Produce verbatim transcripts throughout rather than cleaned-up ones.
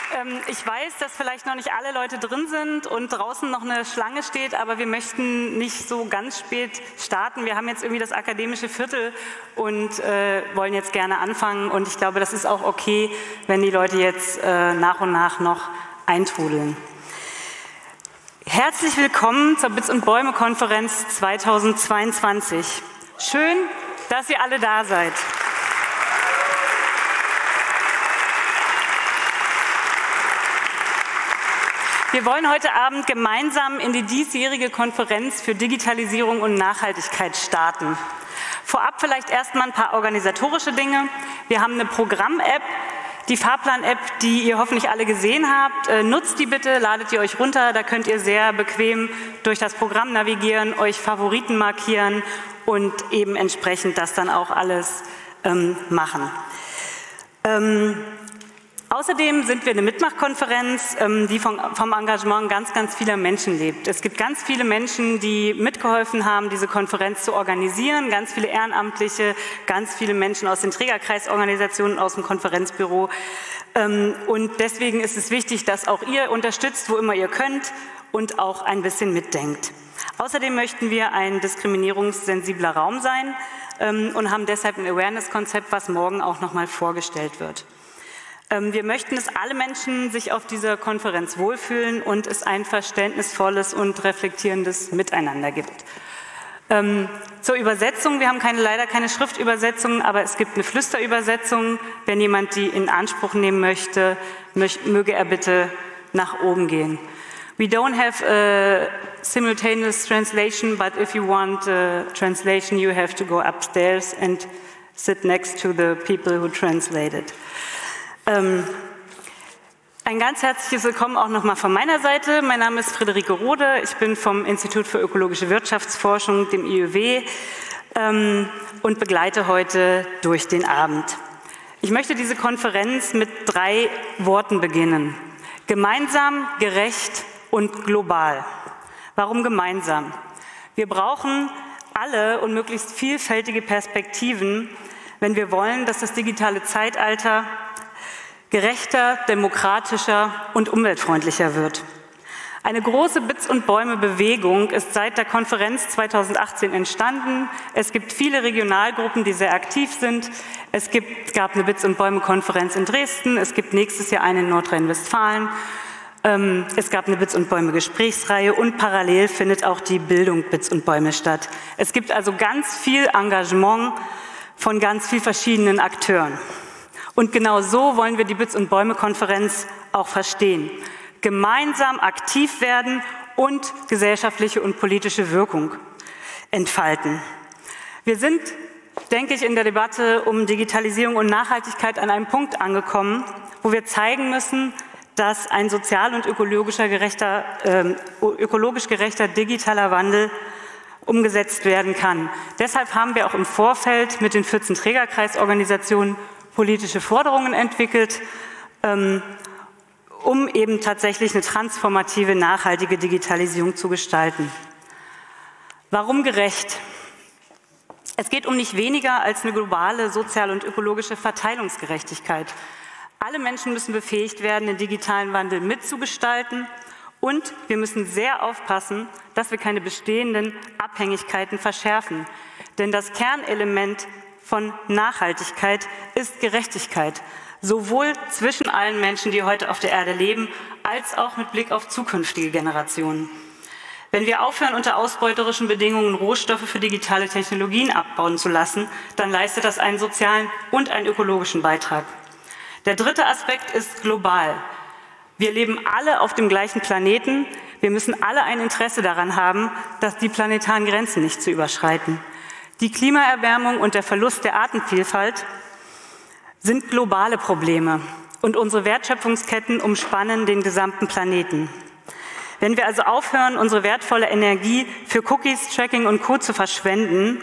Ich weiß, dass vielleicht noch nicht alle Leute drin sind und draußen noch eine Schlange steht, aber wir möchten nicht so ganz spät starten. Wir haben jetzt irgendwie das akademische Viertel und äh, wollen jetzt gerne anfangen. Und ich glaube, das ist auch okay, wenn die Leute jetzt äh, nach und nach noch eintrudeln. Herzlich willkommen zur Bits und Bäume Konferenz zweitausendzweiundzwanzig. Schön, dass ihr alle da seid. Wir wollen heute Abend gemeinsam in die diesjährige Konferenz für Digitalisierung und Nachhaltigkeit starten. Vorab vielleicht erstmal ein paar organisatorische Dinge. Wir haben eine Programm-App, die Fahrplan-App, die ihr hoffentlich alle gesehen habt. Äh, nutzt die bitte, ladet ihr euch runter, da könnt ihr sehr bequem durch das Programm navigieren, euch Favoriten markieren und eben entsprechend das dann auch alles ähm, machen. Ähm, Außerdem sind wir eine Mitmachkonferenz, die vom, vom Engagement ganz, ganz vieler Menschen lebt. Es gibt ganz viele Menschen, die mitgeholfen haben, diese Konferenz zu organisieren, ganz viele Ehrenamtliche, ganz viele Menschen aus den Trägerkreisorganisationen, aus dem Konferenzbüro. Und deswegen ist es wichtig, dass auch ihr unterstützt, wo immer ihr könnt und auch ein bisschen mitdenkt. Außerdem möchten wir ein diskriminierungssensibler Raum sein und haben deshalb ein Awareness-Konzept, was morgen auch noch mal vorgestellt wird. Wir möchten, dass alle Menschen sich auf dieser Konferenz wohlfühlen und es ein verständnisvolles und reflektierendes Miteinander gibt. Ähm, zur Übersetzung, wir haben keine, leider keine Schriftübersetzung, aber es gibt eine Flüsterübersetzung. Wenn jemand die in Anspruch nehmen möchte, möch, möge er bitte nach oben gehen. We don't have a simultaneous translation, but if you want a translation, you have to go upstairs and sit next to the people who translate it. Ähm, ein ganz herzliches Willkommen auch nochmal von meiner Seite. Mein Name ist Friederike Rode, ich bin vom Institut für ökologische Wirtschaftsforschung, dem I Ö W, ähm, und begleite heute durch den Abend. Ich möchte diese Konferenz mit drei Worten beginnen. Gemeinsam, gerecht und global. Warum gemeinsam? Wir brauchen alle und möglichst vielfältige Perspektiven, wenn wir wollen, dass das digitale Zeitalter gerechter, demokratischer und umweltfreundlicher wird. Eine große Bits und Bäume Bewegung ist seit der Konferenz zweitausendachtzehn entstanden. Es gibt viele Regionalgruppen, die sehr aktiv sind. Es gibt, gab eine Bits und Bäume Konferenz in Dresden. Es gibt nächstes Jahr eine in Nordrhein-Westfalen. Ähm, es gab eine Bits und Bäume Gesprächsreihe und parallel findet auch die Bildung Bits und Bäume statt. Es gibt also ganz viel Engagement von ganz vielen verschiedenen Akteuren. Und genau so wollen wir die Bits und Bäume Konferenz auch verstehen. Gemeinsam aktiv werden und gesellschaftliche und politische Wirkung entfalten. Wir sind, denke ich, in der Debatte um Digitalisierung und Nachhaltigkeit an einem Punkt angekommen, wo wir zeigen müssen, dass ein sozial und ökologischer gerechter, äh, ökologisch gerechter digitaler Wandel umgesetzt werden kann. Deshalb haben wir auch im Vorfeld mit den vierzehn Trägerkreisorganisationen politische Forderungen entwickelt, ähm, um eben tatsächlich eine transformative, nachhaltige Digitalisierung zu gestalten. Warum gerecht? Es geht um nicht weniger als eine globale soziale und ökologische Verteilungsgerechtigkeit. Alle Menschen müssen befähigt werden, den digitalen Wandel mitzugestalten und wir müssen sehr aufpassen, dass wir keine bestehenden Abhängigkeiten verschärfen. Denn das Kernelement von Nachhaltigkeit ist Gerechtigkeit, sowohl zwischen allen Menschen, die heute auf der Erde leben, als auch mit Blick auf zukünftige Generationen. Wenn wir aufhören, unter ausbeuterischen Bedingungen Rohstoffe für digitale Technologien abbauen zu lassen, dann leistet das einen sozialen und einen ökologischen Beitrag. Der dritte Aspekt ist global. Wir leben alle auf dem gleichen Planeten. Wir müssen alle ein Interesse daran haben, dass die planetaren Grenzen nicht zu überschreiten. Die Klimaerwärmung und der Verlust der Artenvielfalt sind globale Probleme und unsere Wertschöpfungsketten umspannen den gesamten Planeten. Wenn wir also aufhören, unsere wertvolle Energie für Cookies, Tracking und Co. zu verschwenden,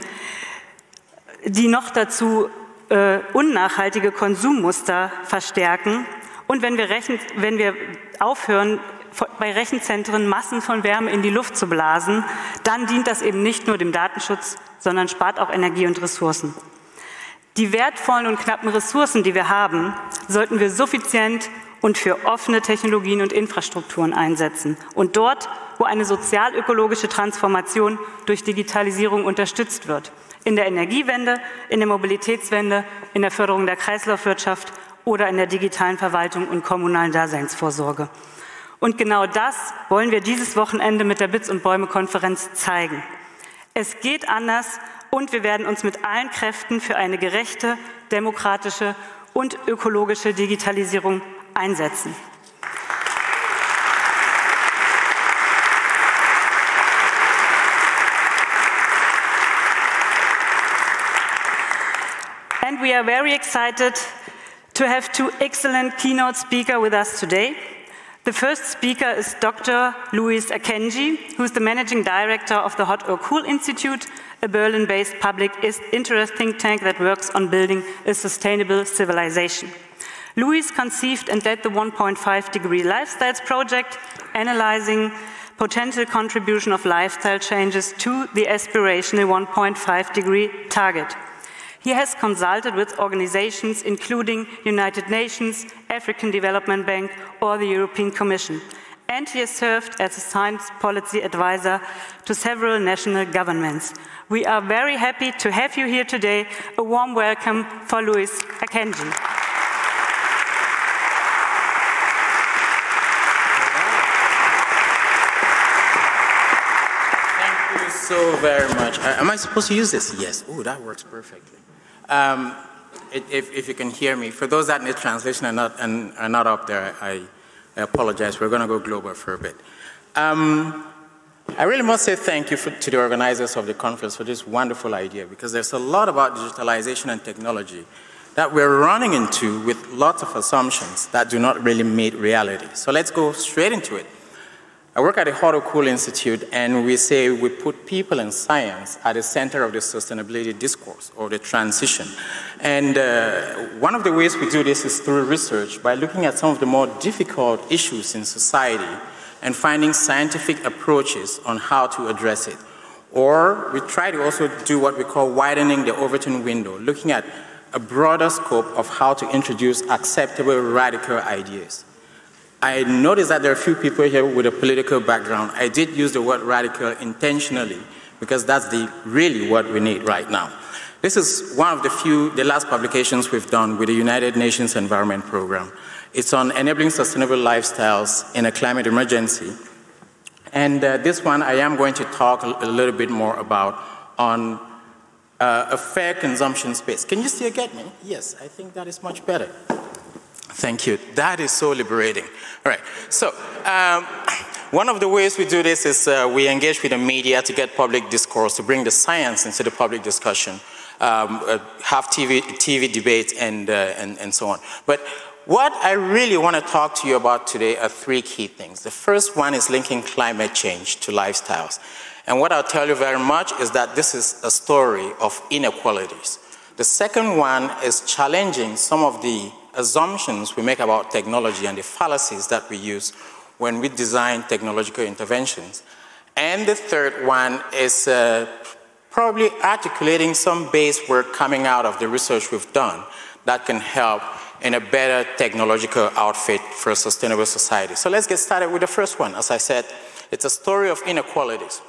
die noch dazu äh, unnachhaltige Konsummuster verstärken und wenn wir, rechen, wenn wir aufhören, bei Rechenzentren Massen von Wärme in die Luft zu blasen, dann dient das eben nicht nur dem Datenschutz, sondern spart auch Energie und Ressourcen. Die wertvollen und knappen Ressourcen, die wir haben, sollten wir suffizient und für offene Technologien und Infrastrukturen einsetzen. Und dort, wo eine sozial-ökologische Transformation durch Digitalisierung unterstützt wird. In der Energiewende, in der Mobilitätswende, in der Förderung der Kreislaufwirtschaft oder in der digitalen Verwaltung und kommunalen Daseinsvorsorge. Und genau das wollen wir dieses Wochenende mit der Bits und Bäume-Konferenz zeigen. Es geht anders und wir werden uns mit allen Kräften für eine gerechte, demokratische und ökologische Digitalisierung einsetzen. And we are very excited to have two excellent keynote speakers with us today. The first speaker is Doctor Luis Akenji, who is the Managing Director of the Hot or Cool Institute, a Berlin-based public interest think tank that works on building a sustainable civilization. Luis conceived and led the one point five degree Lifestyles project, analyzing potential contribution of lifestyle changes to the aspirational one point five degree target. He has consulted with organizations including United Nations, African Development Bank or the European Commission. And he has served as a science policy advisor to several national governments. We are very happy to have you here today. A warm welcome for Luis Akenji. Thank you so very much. Uh, am I supposed to use this? Yes. Oh, that works perfectly. Um, if, if you can hear me, for those that need translation and not, and are not up there, I, I apologize. We're going to go global for a bit. Um, I really must say thank you for, to the organizers of the conference for this wonderful idea, because there's a lot about digitalization and technology that we're running into with lots of assumptions that do not really meet reality. So let's go straight into it. I work at the Hot or Cool Institute, and we say we put people and science at the center of the sustainability discourse, or the transition. And uh, one of the ways we do this is through research, by looking at some of the more difficult issues in society and finding scientific approaches on how to address it. Or we try to also do what we call widening the Overton window, looking at a broader scope of how to introduce acceptable radical ideas. I noticed that there are a few people here with a political background. I did use the word radical intentionally because that's the, really what we need right now. This is one of the few, the last publications we've done with the United Nations Environment Program. It's on enabling sustainable lifestyles in a climate emergency. And uh, this one I am going to talk a, a little bit more about on uh, a fair consumption space. Can you still get me? Yes, I think that is much better. Thank you. That is so liberating. All right. So um, one of the ways we do this is uh, we engage with the media to get public discourse, to bring the science into the public discussion, um, uh, have T V, T V debates, and, uh, and, and so on. But what I really want to talk to you about today are three key things. The first one is linking climate change to lifestyles. And what I'll tell you very much is that this is a story of inequalities. The second one is challenging some of the assumptions we make about technology and the fallacies that we use when we design technological interventions. And the third one is uh, probably articulating some base work coming out of the research we've done that can help in a better technological outfit for a sustainable society. So let's get started with the first one. As I said, it's a story of inequalities.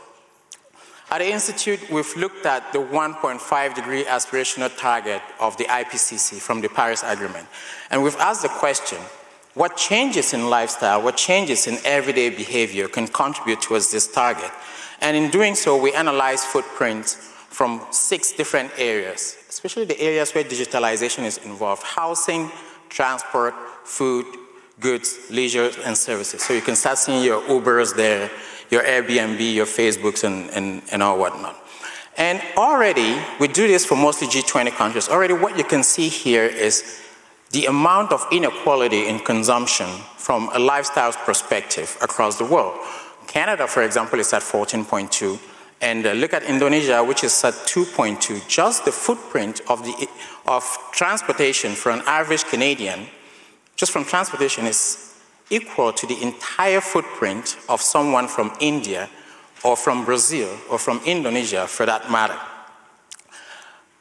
At the Institute, we've looked at the one point five degree aspirational target of the I P C C from the Paris Agreement. And we've asked the question, what changes in lifestyle, what changes in everyday behavior can contribute towards this target? And in doing so, we analyzed footprints from six different areas, especially the areas where digitalization is involved: housing, transport, food, goods, leisure, and services. So you can start seeing your Ubers there, your Airbnb, your Facebooks, and, and, and all whatnot. And already, we do this for mostly G twenty countries. Already what you can see here is the amount of inequality in consumption from a lifestyle perspective across the world. Canada, for example, is at fourteen point two. And uh, look at Indonesia, which is at two point two. Just the footprint of, the, of transportation for an average Canadian, just from transportation, is equal to the entire footprint of someone from India or from Brazil or from Indonesia, for that matter.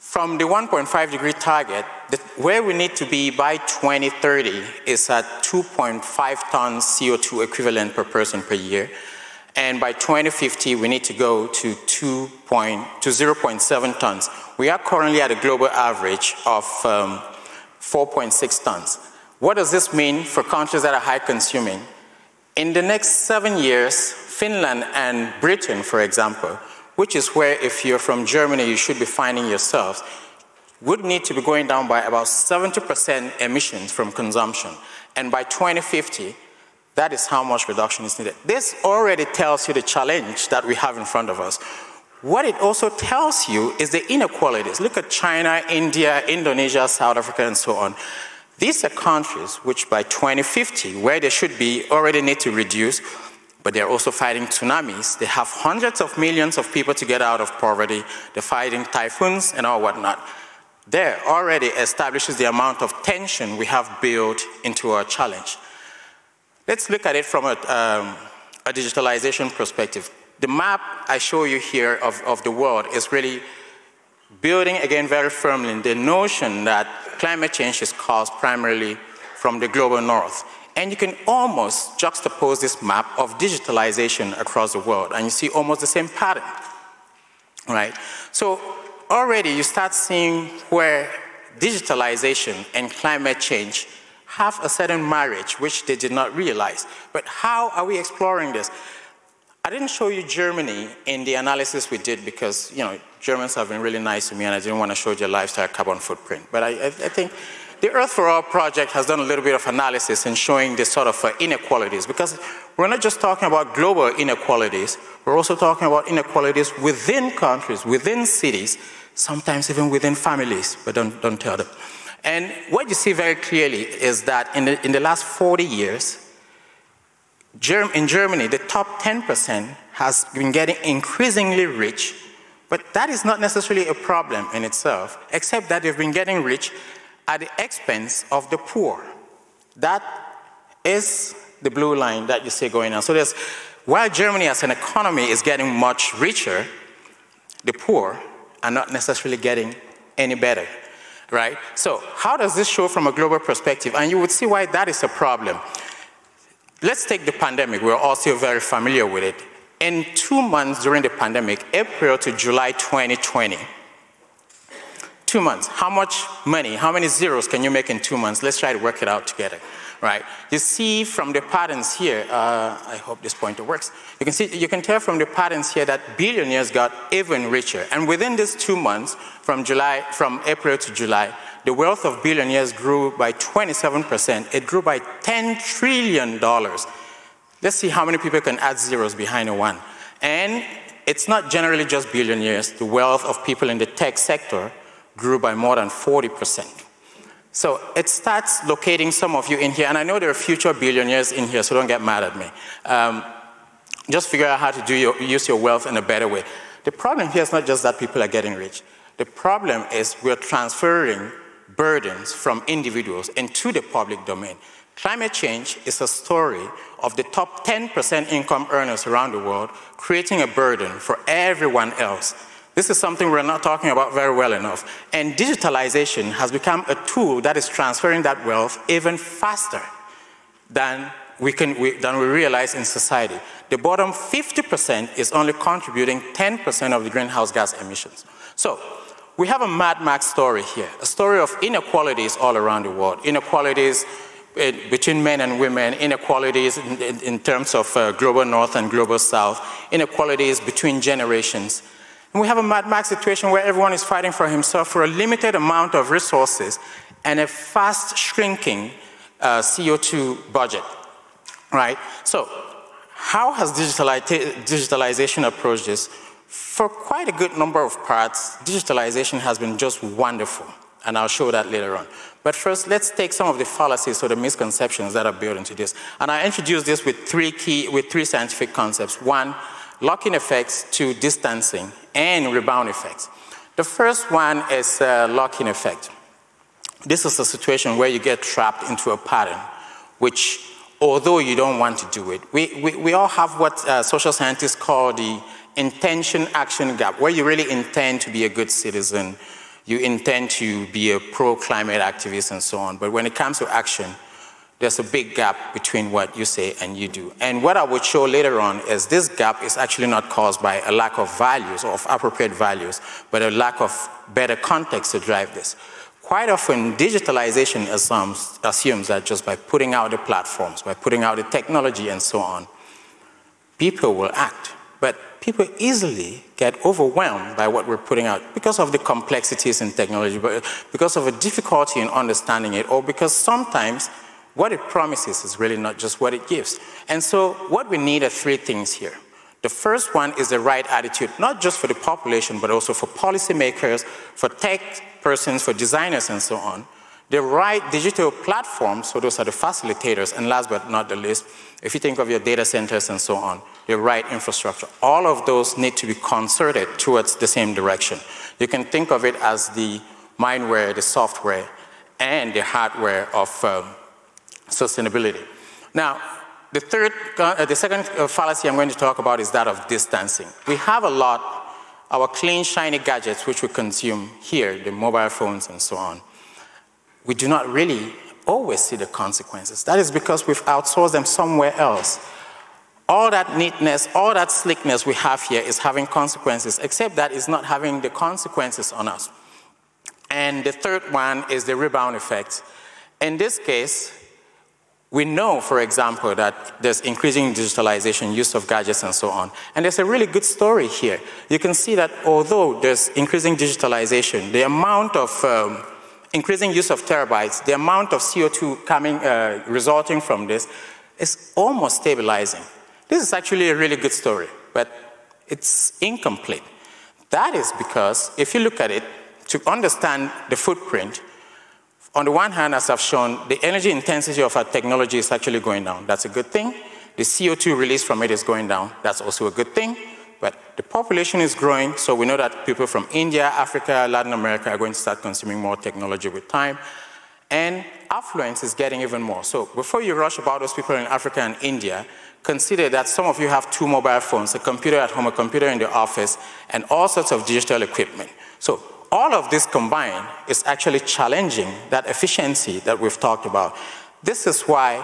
From the one point five degree target, the, where we need to be by twenty thirty is at two point five tons C O two equivalent per person per year. And by twenty fifty, we need to go to, two point, to zero point seven tons. We are currently at a global average of um, four point six tons. What does this mean for countries that are high consuming? In the next seven years, Finland and Britain, for example, which is where if you're from Germany, you should be finding yourselves, would need to be going down by about seventy percent emissions from consumption. And by twenty fifty, that is how much reduction is needed. This already tells you the challenge that we have in front of us. What it also tells you is the inequalities. Look at China, India, Indonesia, South Africa, and so on. These are countries which by twenty fifty, where they should be, already need to reduce, but they're also fighting tsunamis. They have hundreds of millions of people to get out of poverty. They're fighting typhoons and all whatnot. There already establishes the amount of tension we have built into our challenge. Let's look at it from a, um, a digitalization perspective. The map I show you here of, of the world is really building, again, very firmly in the notion that climate change is caused primarily from the global north. And you can almost juxtapose this map of digitalization across the world, and you see almost the same pattern, right? So already you start seeing where digitalization and climate change have a certain marriage, which they did not realize. But how are we exploring this? I didn't show you Germany in the analysis we did because, you know, Germans have been really nice to me and I didn't want to show you a lifestyle carbon footprint. But I, I, I think the Earth for All project has done a little bit of analysis in showing this sort of uh, inequalities, because we're not just talking about global inequalities, we're also talking about inequalities within countries, within cities, sometimes even within families, but don't, don't tell them. And what you see very clearly is that in the, in the last forty years, Germ in Germany, the top ten percent has been getting increasingly rich, but that is not necessarily a problem in itself, except that they've been getting rich at the expense of the poor. That is the blue line that you see going on. So there's, while Germany as an economy is getting much richer, the poor are not necessarily getting any better. Right? So how does this show from a global perspective? And you would see why that is a problem. Let's take the pandemic. We're all still very familiar with it. In two months during the pandemic, April to July twenty twenty, two months, how much money, how many zeros can you make in two months? Let's try to work it out together. Right? You see from the patterns here, uh, I hope this pointer works. You can see, you can tell from the patterns here that billionaires got even richer. And within these two months, from July, from April to July, the wealth of billionaires grew by twenty-seven percent. It grew by ten trillion dollars. Let's see how many people can add zeros behind a one. And it's not generally just billionaires. The wealth of people in the tech sector grew by more than forty percent. So it starts locating some of you in here, and I know there are future billionaires in here, so don't get mad at me. Um, just figure out how to do your, use your wealth in a better way. The problem here is not just that people are getting rich. The problem is we're transferring burdens from individuals into the public domain. Climate change is a story of the top ten percent income earners around the world creating a burden for everyone else. This is something we're not talking about very well enough. And digitalization has become a tool that is transferring that wealth even faster than we, can, we, than we realize in society. The bottom fifty percent is only contributing ten percent of the greenhouse gas emissions. So we have a Mad Max story here, a story of inequalities all around the world. Inequalities between men and women, inequalities in, in, in terms of uh, global north and global south, inequalities between generations. And we have a Mad Max situation where everyone is fighting for himself for a limited amount of resources and a fast shrinking uh, C O two budget, right? So how has digitalization approached this? For quite a good number of parts, digitalization has been just wonderful, and I'll show that later on. But first, let's take some of the fallacies or the misconceptions that are built into this. And I introduce this with three key, with three scientific concepts. One, lock-in effects, two, distancing, and rebound effects. The first one is uh, lock-in effect. This is a situation where you get trapped into a pattern, which, although you don't want to do it, we, we, we all have what uh, social scientists call the intention-action gap, where you really intend to be a good citizen. you intend to be a pro-climate activist and so on. But when it comes to action, there's a big gap between what you say and you do. And what I would show later on is this gap is actually not caused by a lack of values or of appropriate values, but a lack of better context to drive this. Quite often, digitalization assumes, assumes that just by putting out the platforms, by putting out the technology and so on, people will act. But people easily get overwhelmed by what we're putting out because of the complexities in technology, but because of a difficulty in understanding it, or because sometimes what it promises is really not just what it gives. And so what we need are three things here. The first one is the right attitude, not just for the population, but also for policymakers, for tech persons, for designers, and so on. The right digital platforms, so those are the facilitators, and last but not the least, if you think of your data centers and so on, the right infrastructure. All of those need to be concerted towards the same direction. You can think of it as the mindware, the software, and the hardware of um, sustainability. Now, the third, uh, the second uh, fallacy I'm going to talk about is that of distancing. We have a lot, our clean, shiny gadgets, which we consume here, the mobile phones and so on. We do not really always see the consequences. That is because we've outsourced them somewhere else. All that neatness, all that slickness we have here is having consequences, except that it's not having the consequences on us. And the third one is the rebound effect. In this case, we know, for example, that there's increasing digitalization, use of gadgets, and so on. And there's a really good story here. You can see that although there's increasing digitalization, the amount of um, increasing use of terabytes, the amount of C O two coming, uh, resulting from this is almost stabilizing. This is actually a really good story, but it's incomplete. That is because if you look at it, to understand the footprint, on the one hand, as I've shown, the energy intensity of our technology is actually going down. That's a good thing. The C O two release from it is going down. That's also a good thing. But the population is growing, so we know that people from India, Africa, Latin America are going to start consuming more technology with time. And affluence is getting even more. So before you rush about those people in Africa and India, consider that some of you have two mobile phones, a computer at home, a computer in the office, and all sorts of digital equipment. So all of this combined is actually challenging that efficiency that we've talked about. This is why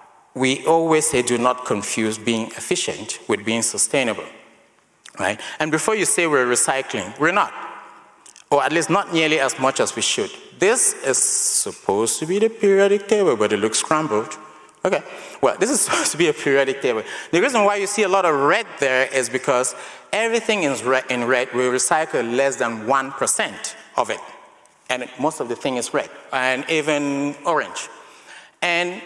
we always say do not confuse being efficient with being sustainable, right? And before you say we're recycling, we're not, or at least not nearly as much as we should. This is supposed to be the periodic table, but it looks scrambled. Okay, well, this is supposed to be a periodic table. The reason why you see a lot of red there is because everything is in red. We recycle less than one percent of it. And most of the thing is red, and even orange. And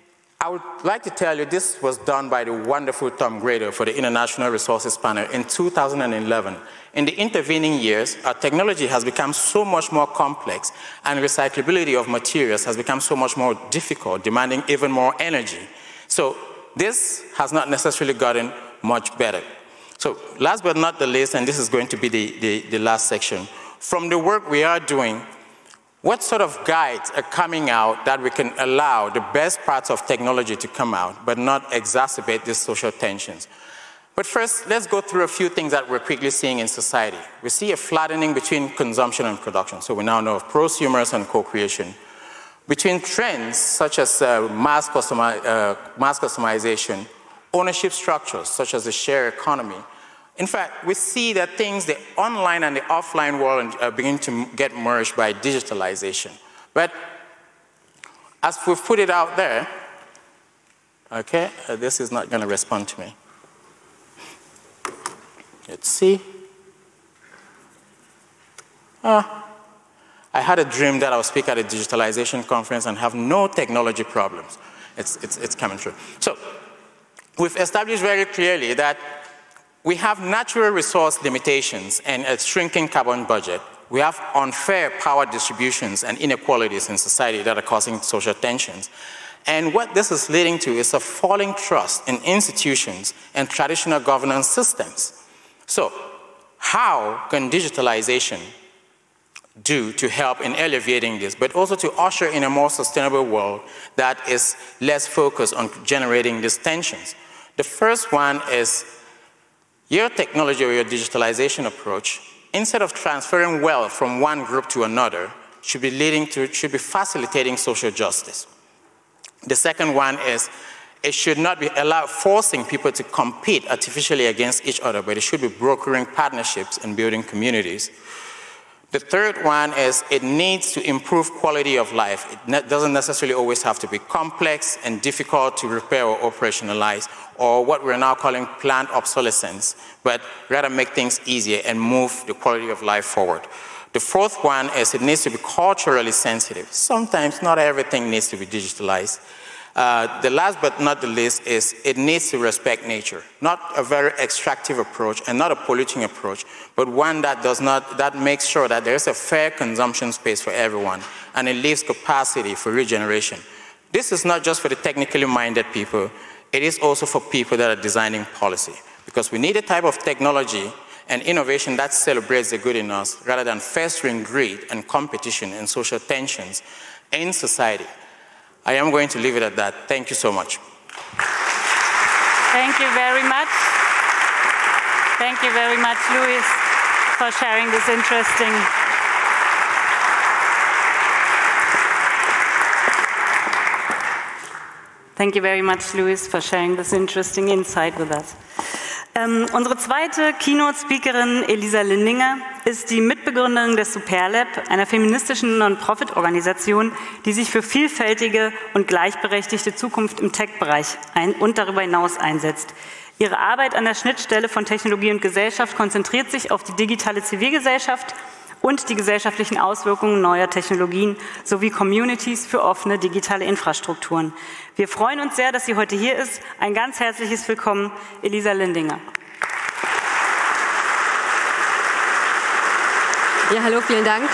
I would like to tell you this was done by the wonderful Tom Grader for the International Resources Panel in two thousand eleven. In the intervening years, our technology has become so much more complex, and recyclability of materials has become so much more difficult, demanding even more energy. So this has not necessarily gotten much better. So last but not the least, and this is going to be the, the, the last section, from the work we are doing, what sort of guides are coming out that we can allow the best parts of technology to come out, but not exacerbate these social tensions? But first, let's go through a few things that we're quickly seeing in society. We see a flattening between consumption and production. So we now know of prosumers and co-creation. Between trends such as uh, mass, customi uh, mass customization, ownership structures such as the share economy. In fact, we see that things, the online and the offline world are beginning to get merged by digitalization. But as we've put it out there, okay, uh, this is not going to respond to me. Let's see. Ah, I had a dream that I would speak at a digitalization conference and have no technology problems. It's, it's, it's coming true. So we've established very clearly that we have natural resource limitations and a shrinking carbon budget. We have unfair power distributions and inequalities in society that are causing social tensions. And what this is leading to is a falling trust in institutions and traditional governance systems. So, how can digitalization do to help in alleviating this, but also to usher in a more sustainable world that is less focused on generating these tensions? The first one is your technology or your digitalization approach instead of transferring wealth from one group to another, should be leading to, should be facilitating social justice. The second one is, it should not be allowed forcing people to compete artificially against each other, but it should be brokering partnerships and building communities. The third one is, it needs to improve quality of life. It ne- doesn't necessarily always have to be complex and difficult to repair or operationalize, or what we're now calling planned obsolescence, but rather make things easier and move the quality of life forward. The fourth one is, it needs to be culturally sensitive. Sometimes not everything needs to be digitalized. Uh, the last but not the least is, it needs to respect nature. Not a very extractive approach and not a polluting approach, but one that does not, that makes sure that there's a fair consumption space for everyone and it leaves capacity for regeneration. This is not just for the technically minded people, it is also for people that are designing policy, because we need a type of technology and innovation that celebrates the good in us rather than festering greed and competition and social tensions in society. I am going to leave it at that. Thank you so much. Thank you very much. Thank you very much, Luis, for sharing this interesting Thank you very much, Luis, for sharing this interesting insight with us. Ähm, unsere zweite Keynote-Speakerin, Elisa Lindinger, ist die Mitbegründerin des Superlab, einer feministischen Non-Profit-Organisation, die sich für vielfältige und gleichberechtigte Zukunft im Tech-Bereich ein und darüber hinaus einsetzt. Ihre Arbeit an der Schnittstelle von Technologie und Gesellschaft konzentriert sich auf die digitale Zivilgesellschaft und die gesellschaftlichen Auswirkungen neuer Technologien sowie Communities für offene digitale Infrastrukturen. Wir freuen uns sehr, dass sie heute hier ist. Ein ganz herzliches Willkommen, Elisa Lindinger. Ja, hallo, vielen Dank.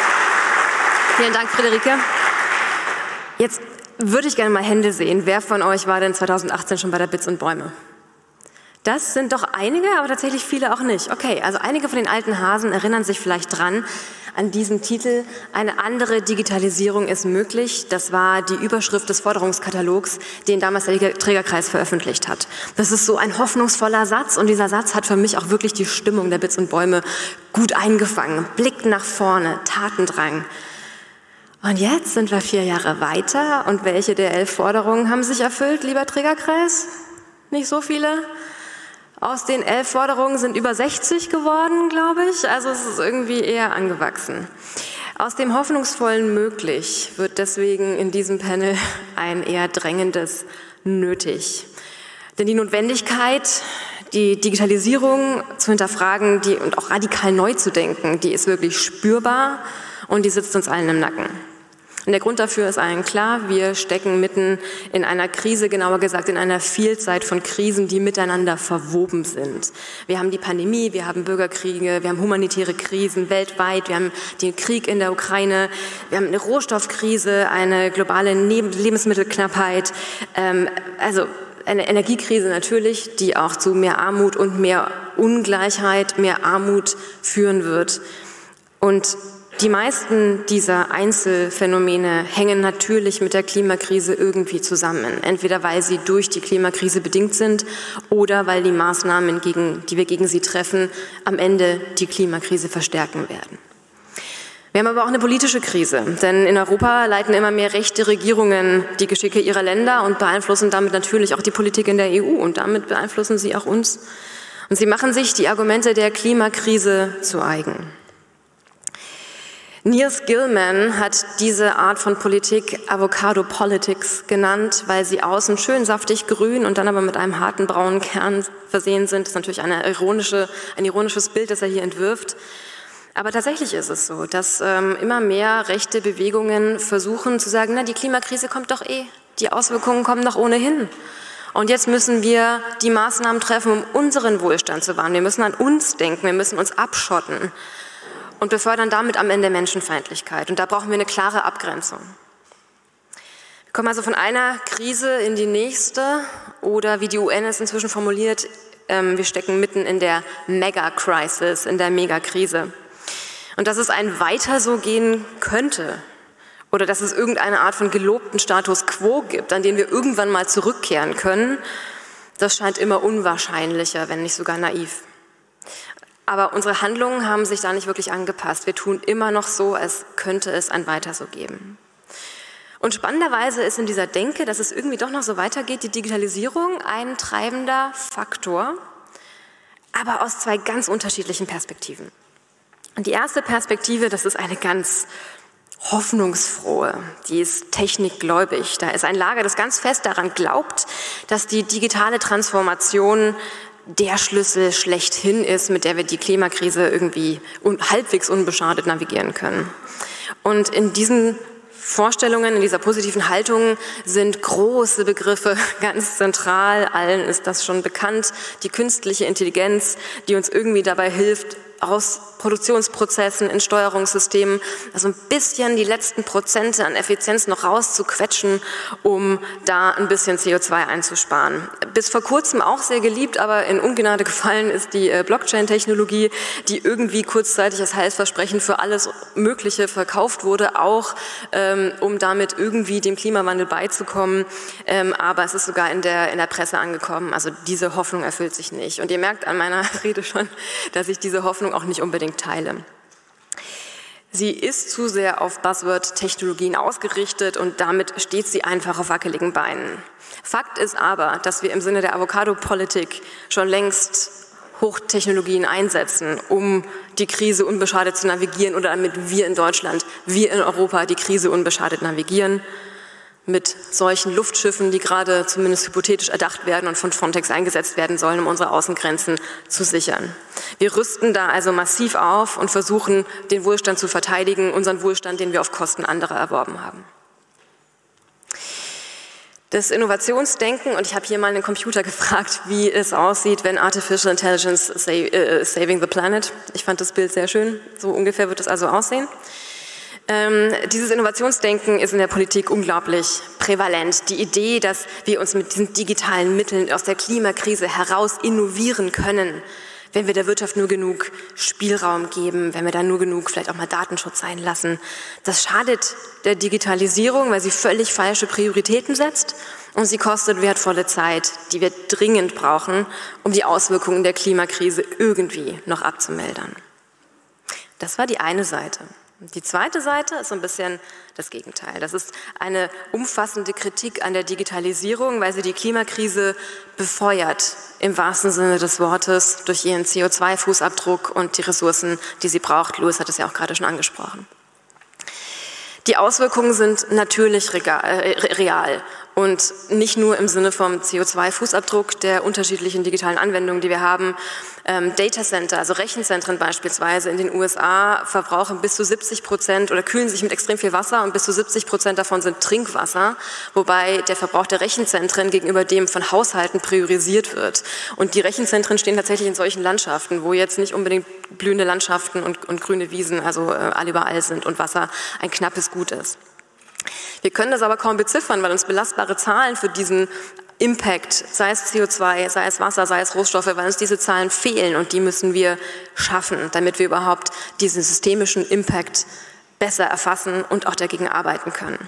Vielen Dank, Friederike. Jetzt würde ich gerne mal Hände sehen. Wer von euch war denn zweitausendachtzehn schon bei der Bits und Bäume? Das sind doch einige, aber tatsächlich viele auch nicht. Okay, also einige von den alten Hasen erinnern sich vielleicht dran an diesen Titel. Eine andere Digitalisierung ist möglich. Das war die Überschrift des Forderungskatalogs, den damals der Trägerkreis veröffentlicht hat. Das ist so ein hoffnungsvoller Satz und dieser Satz hat für mich auch wirklich die Stimmung der Bits und Bäume gut eingefangen. Blick nach vorne, Tatendrang. Und jetzt sind wir vier Jahre weiter und welche der elf Forderungen haben sich erfüllt, lieber Trägerkreis? Nicht so viele? Aus den elf Forderungen sind über sechzig geworden, glaube ich. Also es ist irgendwie eher angewachsen. Aus dem hoffnungsvollen Möglich wird deswegen in diesem Panel ein eher drängendes Nötig. Denn die Notwendigkeit, die Digitalisierung zu hinterfragen die, und auch radikal neu zu denken, die ist wirklich spürbar und die sitzt uns allen im Nacken. Und der Grund dafür ist allen klar, wir stecken mitten in einer Krise, genauer gesagt in einer Vielzahl von Krisen, die miteinander verwoben sind. Wir haben die Pandemie, wir haben Bürgerkriege, wir haben humanitäre Krisen weltweit, wir haben den Krieg in der Ukraine, wir haben eine Rohstoffkrise, eine globale Lebensmittelknappheit, ähm, also eine Energiekrise natürlich, die auch zu mehr Armut und mehr Ungleichheit, mehr Armut führen wird. Und die meisten dieser Einzelfänomene hängen natürlich mit der Klimakrise irgendwie zusammen. Entweder weil sie durch die Klimakrise bedingt sind oder weil die Maßnahmen, gegen, die wir gegen sie treffen, am Ende die Klimakrise verstärken werden. Wir haben aber auch eine politische Krise, denn in Europa leiten immer mehr rechte Regierungen die Geschicke ihrer Länder und beeinflussen damit natürlich auch die Politik in der E U und damit beeinflussen sie auch uns. Und sie machen sich die Argumente der Klimakrise zu eigen. Niels Gilman hat diese Art von Politik Avocado Politics genannt, weil sie außen schön saftig grün und dann aber mit einem harten braunen Kern versehen sind. Das ist natürlich eine ironische, ein ironisches Bild, das er hier entwirft. Aber tatsächlich ist es so, dass ähm, immer mehr rechte Bewegungen versuchen zu sagen, na, die Klimakrise kommt doch eh, die Auswirkungen kommen doch ohnehin. Und jetzt müssen wir die Maßnahmen treffen, um unseren Wohlstand zu wahren. Wir müssen an uns denken, wir müssen uns abschotten. Und befördern damit am Ende Menschenfeindlichkeit. Und da brauchen wir eine klare Abgrenzung. Wir kommen also von einer Krise in die nächste oder wie die U N es inzwischen formuliert, ähm, wir stecken mitten in der Mega-Crisis, in der Megakrise. Und dass es ein Weiter so gehen könnte oder dass es irgendeine Art von gelobten Status quo gibt, an den wir irgendwann mal zurückkehren können, das scheint immer unwahrscheinlicher, wenn nicht sogar naiv. Aber unsere Handlungen haben sich da nicht wirklich angepasst. Wir tun immer noch so, als könnte es ein Weiter so geben. Und spannenderweise ist in dieser Denke, dass es irgendwie doch noch so weitergeht, die Digitalisierung ein treibender Faktor, aber aus zwei ganz unterschiedlichen Perspektiven. Und die erste Perspektive, das ist eine ganz hoffnungsfrohe, die ist technikgläubig. Da ist ein Lager, das ganz fest daran glaubt, dass die digitale Transformation der Schlüssel schlechthin ist, mit der wir die Klimakrise irgendwie un- halbwegs unbeschadet navigieren können. Und in diesen Vorstellungen, in dieser positiven Haltung sind große Begriffe ganz zentral. Allen ist das schon bekannt. Die künstliche Intelligenz, die uns irgendwie dabei hilft, aus Produktionsprozessen in Steuerungssystemen also ein bisschen die letzten Prozente an Effizienz noch rauszuquetschen, um da ein bisschen C O zwei einzusparen. Bis vor kurzem auch sehr geliebt, aber in Ungnade gefallen ist die Blockchain-Technologie, die irgendwie kurzzeitig als Heilsversprechen für alles Mögliche verkauft wurde, auch ähm, um damit irgendwie dem Klimawandel beizukommen. Ähm, aber es ist sogar in der, in der Presse angekommen. Also diese Hoffnung erfüllt sich nicht. Und ihr merkt an meiner Rede schon, dass ich diese Hoffnung auch nicht unbedingt teile. Sie ist zu sehr auf Buzzword-Technologien ausgerichtet und damit steht sie einfach auf wackeligen Beinen. Fakt ist aber, dass wir im Sinne der Avocado-Politik schon längst Hochtechnologien einsetzen, um die Krise unbeschadet zu navigieren oder damit wir in Deutschland, wir in Europa die Krise unbeschadet navigieren. Mit solchen Luftschiffen, die gerade zumindest hypothetisch erdacht werden und von Frontex eingesetzt werden sollen, um unsere Außengrenzen zu sichern. Wir rüsten da also massiv auf und versuchen, den Wohlstand zu verteidigen, unseren Wohlstand, den wir auf Kosten anderer erworben haben. Das Innovationsdenken, und ich habe hier mal einen Computer gefragt, wie es aussieht, wenn Artificial Intelligence save, uh, saving the planet. Ich fand das Bild sehr schön, so ungefähr wird es also aussehen. Ähm, dieses Innovationsdenken ist in der Politik unglaublich prävalent. Die Idee, dass wir uns mit diesen digitalen Mitteln aus der Klimakrise heraus innovieren können, wenn wir der Wirtschaft nur genug Spielraum geben, wenn wir da nur genug vielleicht auch mal Datenschutz sein lassen. Das schadet der Digitalisierung, weil sie völlig falsche Prioritäten setzt und sie kostet wertvolle Zeit, die wir dringend brauchen, um die Auswirkungen der Klimakrise irgendwie noch abzumildern. Das war die eine Seite. Die zweite Seite ist so ein bisschen das Gegenteil. Das ist eine umfassende Kritik an der Digitalisierung, weil sie die Klimakrise befeuert, im wahrsten Sinne des Wortes, durch ihren C O zwei Fußabdruck und die Ressourcen, die sie braucht. Louis hat es ja auch gerade schon angesprochen. Die Auswirkungen sind natürlich real und nicht nur im Sinne vom C O zwei Fußabdruck der unterschiedlichen digitalen Anwendungen, die wir haben. Ähm, Datacenter, also Rechenzentren beispielsweise in den U S A, verbrauchen bis zu siebzig Prozent oder kühlen sich mit extrem viel Wasser und bis zu siebzig Prozent davon sind Trinkwasser, wobei der Verbrauch der Rechenzentren gegenüber dem von Haushalten priorisiert wird. Und die Rechenzentren stehen tatsächlich in solchen Landschaften, wo jetzt nicht unbedingt blühende Landschaften und, und grüne Wiesen, also äh, all überall sind und Wasser ein knappes Gut ist. Wir können das aber kaum beziffern, weil uns belastbare Zahlen für diesen Impact, sei es C O zwei, sei es Wasser, sei es Rohstoffe, weil uns diese Zahlen fehlen und die müssen wir schaffen, damit wir überhaupt diesen systemischen Impact besser erfassen und auch dagegen arbeiten können.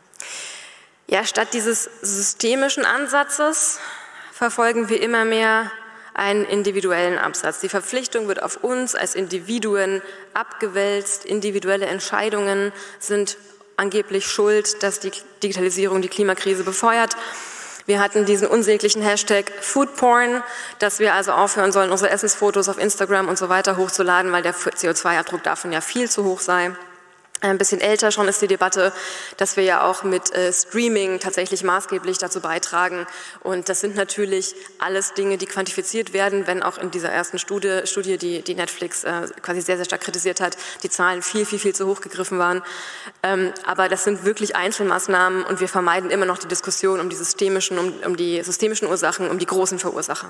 Ja, statt dieses systemischen Ansatzes verfolgen wir immer mehr einen individuellen Absatz. Die Verpflichtung wird auf uns als Individuen abgewälzt, individuelle Entscheidungen sind angeblich schuld, dass die Digitalisierung die Klimakrise befeuert. Wir hatten diesen unsäglichen Hashtag Foodporn, dass wir also aufhören sollen, unsere Essensfotos auf Instagram und so weiter hochzuladen, weil der C O zwei Abdruck davon ja viel zu hoch sei. Ein bisschen älter schon ist die Debatte, dass wir ja auch mit äh, Streaming tatsächlich maßgeblich dazu beitragen. Und das sind natürlich alles Dinge, die quantifiziert werden, wenn auch in dieser ersten Studie, Studie die, die Netflix äh, quasi sehr, sehr stark kritisiert hat, die Zahlen viel, viel, viel zu hoch gegriffen waren. Ähm, aber das sind wirklich Einzelmaßnahmen und wir vermeiden immer noch die Diskussion um die systemischen, um, um die systemischen Ursachen, um die großen Verursacher.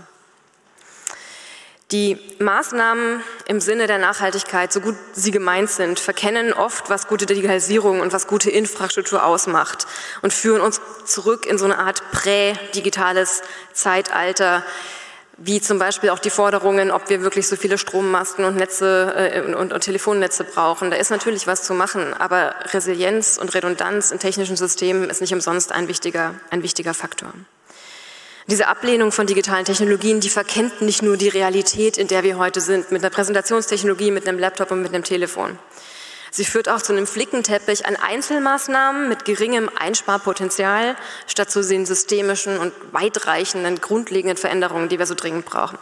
Die Maßnahmen im Sinne der Nachhaltigkeit, so gut sie gemeint sind, verkennen oft, was gute Digitalisierung und was gute Infrastruktur ausmacht und führen uns zurück in so eine Art prä-digitales Zeitalter, wie zum Beispiel auch die Forderungen, ob wir wirklich so viele Strommasten und Netze äh, und, und Telefonnetze brauchen. Da ist natürlich was zu machen, aber Resilienz und Redundanz in technischen Systemen ist nicht umsonst ein wichtiger, ein wichtiger Faktor. Diese Ablehnung von digitalen Technologien, die verkennt nicht nur die Realität, in der wir heute sind, mit einer Präsentationstechnologie, mit einem Laptop und mit einem Telefon. Sie führt auch zu einem Flickenteppich an Einzelmaßnahmen mit geringem Einsparpotenzial, statt zu den systemischen und weitreichenden, grundlegenden Veränderungen, die wir so dringend brauchen.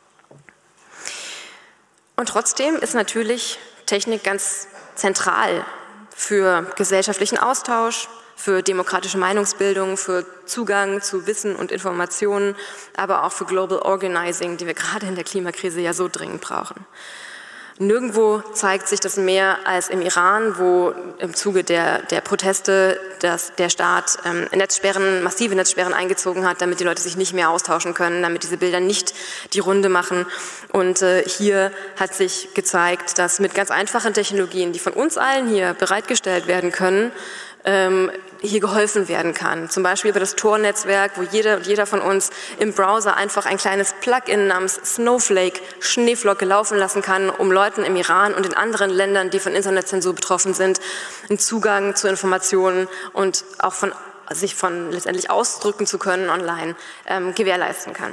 Und trotzdem ist natürlich Technik ganz zentral für gesellschaftlichen Austausch, für demokratische Meinungsbildung, für Zugang zu Wissen und Informationen, aber auch für Global Organizing, die wir gerade in der Klimakrise ja so dringend brauchen. Nirgendwo zeigt sich das mehr als im Iran, wo im Zuge der, der Proteste das, der Staat ähm, Netzsperren, massive Netzsperren eingezogen hat, damit die Leute sich nicht mehr austauschen können, damit diese Bilder nicht die Runde machen. Und äh, hier hat sich gezeigt, dass mit ganz einfachen Technologien, die von uns allen hier bereitgestellt werden können, ähm, hier geholfen werden kann. Zum Beispiel über das Tor-Netzwerk, wo jeder und jeder von uns im Browser einfach ein kleines Plugin namens Snowflake, Schneeflocke, laufen lassen kann, um Leuten im Iran und in anderen Ländern, die von Internetzensur betroffen sind, einen Zugang zu Informationen und auch von, sich von letztendlich ausdrücken zu können online ähm, gewährleisten kann.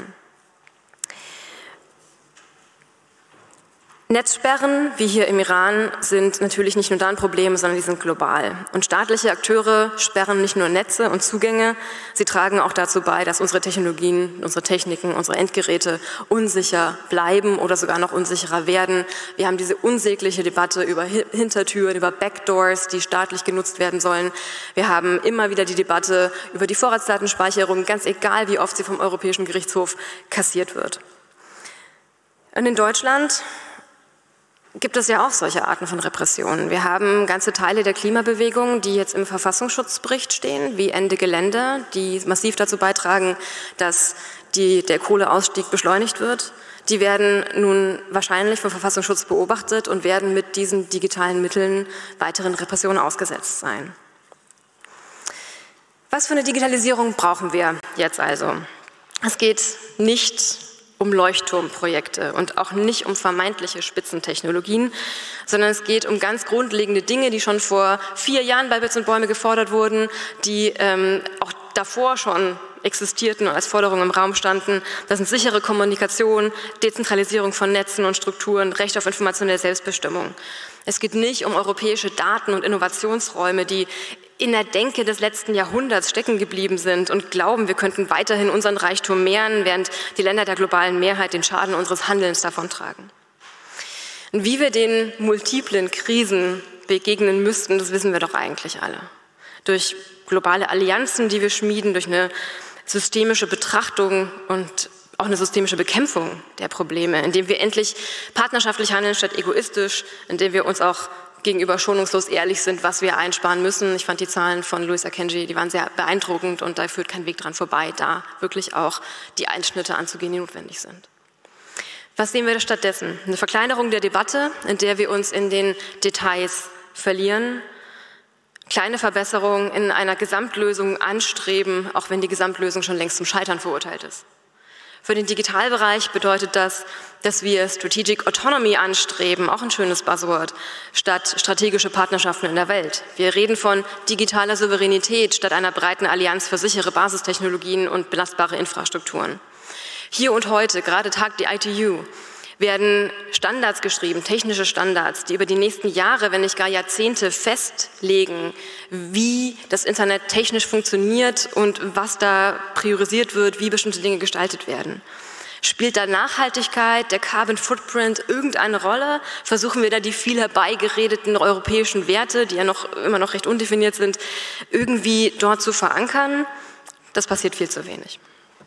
Netzsperren, wie hier im Iran, sind natürlich nicht nur da ein Problem, sondern die sind global. Und staatliche Akteure sperren nicht nur Netze und Zugänge, sie tragen auch dazu bei, dass unsere Technologien, unsere Techniken, unsere Endgeräte unsicher bleiben oder sogar noch unsicherer werden. Wir haben diese unsägliche Debatte über Hintertüren, über Backdoors, die staatlich genutzt werden sollen. Wir haben immer wieder die Debatte über die Vorratsdatenspeicherung, ganz egal, wie oft sie vom Europäischen Gerichtshof kassiert wird. Und in Deutschland gibt es ja auch solche Arten von Repressionen. Wir haben ganze Teile der Klimabewegung, die jetzt im Verfassungsschutzbericht stehen, wie Ende Gelände, die massiv dazu beitragen, dass die, der Kohleausstieg beschleunigt wird. Die werden nun wahrscheinlich vom Verfassungsschutz beobachtet und werden mit diesen digitalen Mitteln weiteren Repressionen ausgesetzt sein. Was für eine Digitalisierung brauchen wir jetzt also? Es geht nicht um Leuchtturmprojekte und auch nicht um vermeintliche Spitzentechnologien, sondern es geht um ganz grundlegende Dinge, die schon vor vier Jahren bei Bits und Bäume gefordert wurden, die ähm, auch davor schon existierten und als Forderungen im Raum standen. Das sind sichere Kommunikation, Dezentralisierung von Netzen und Strukturen, Recht auf informationelle Selbstbestimmung. Es geht nicht um europäische Daten- und Innovationsräume, die in der Denke des letzten Jahrhunderts stecken geblieben sind und glauben, wir könnten weiterhin unseren Reichtum mehren, während die Länder der globalen Mehrheit den Schaden unseres Handelns davontragen. Und wie wir den multiplen Krisen begegnen müssten, das wissen wir doch eigentlich alle. Durch globale Allianzen, die wir schmieden, durch eine systemische Betrachtung und auch eine systemische Bekämpfung der Probleme, indem wir endlich partnerschaftlich handeln statt egoistisch, indem wir uns auch gegenüber schonungslos ehrlich sind, was wir einsparen müssen. Ich fand die Zahlen von Louis Akenji, die waren sehr beeindruckend und da führt kein Weg dran vorbei, da wirklich auch die Einschnitte anzugehen, die notwendig sind. Was sehen wir stattdessen? Eine Verkleinerung der Debatte, in der wir uns in den Details verlieren, kleine Verbesserungen in einer Gesamtlösung anstreben, auch wenn die Gesamtlösung schon längst zum Scheitern verurteilt ist. Für den Digitalbereich bedeutet das, dass wir Strategic Autonomy anstreben, auch ein schönes Buzzword, statt strategische Partnerschaften in der Welt. Wir reden von digitaler Souveränität statt einer breiten Allianz für sichere Basistechnologien und belastbare Infrastrukturen. Hier und heute, gerade tagt die I T U, werden Standards geschrieben, technische Standards, die über die nächsten Jahre, wenn nicht gar Jahrzehnte festlegen, wie das Internet technisch funktioniert und was da priorisiert wird, wie bestimmte Dinge gestaltet werden. Spielt da Nachhaltigkeit, der Carbon Footprint irgendeine Rolle? Versuchen wir da die viel herbeigeredeten europäischen Werte, die ja noch, immer noch recht undefiniert sind, irgendwie dort zu verankern? Das passiert viel zu wenig.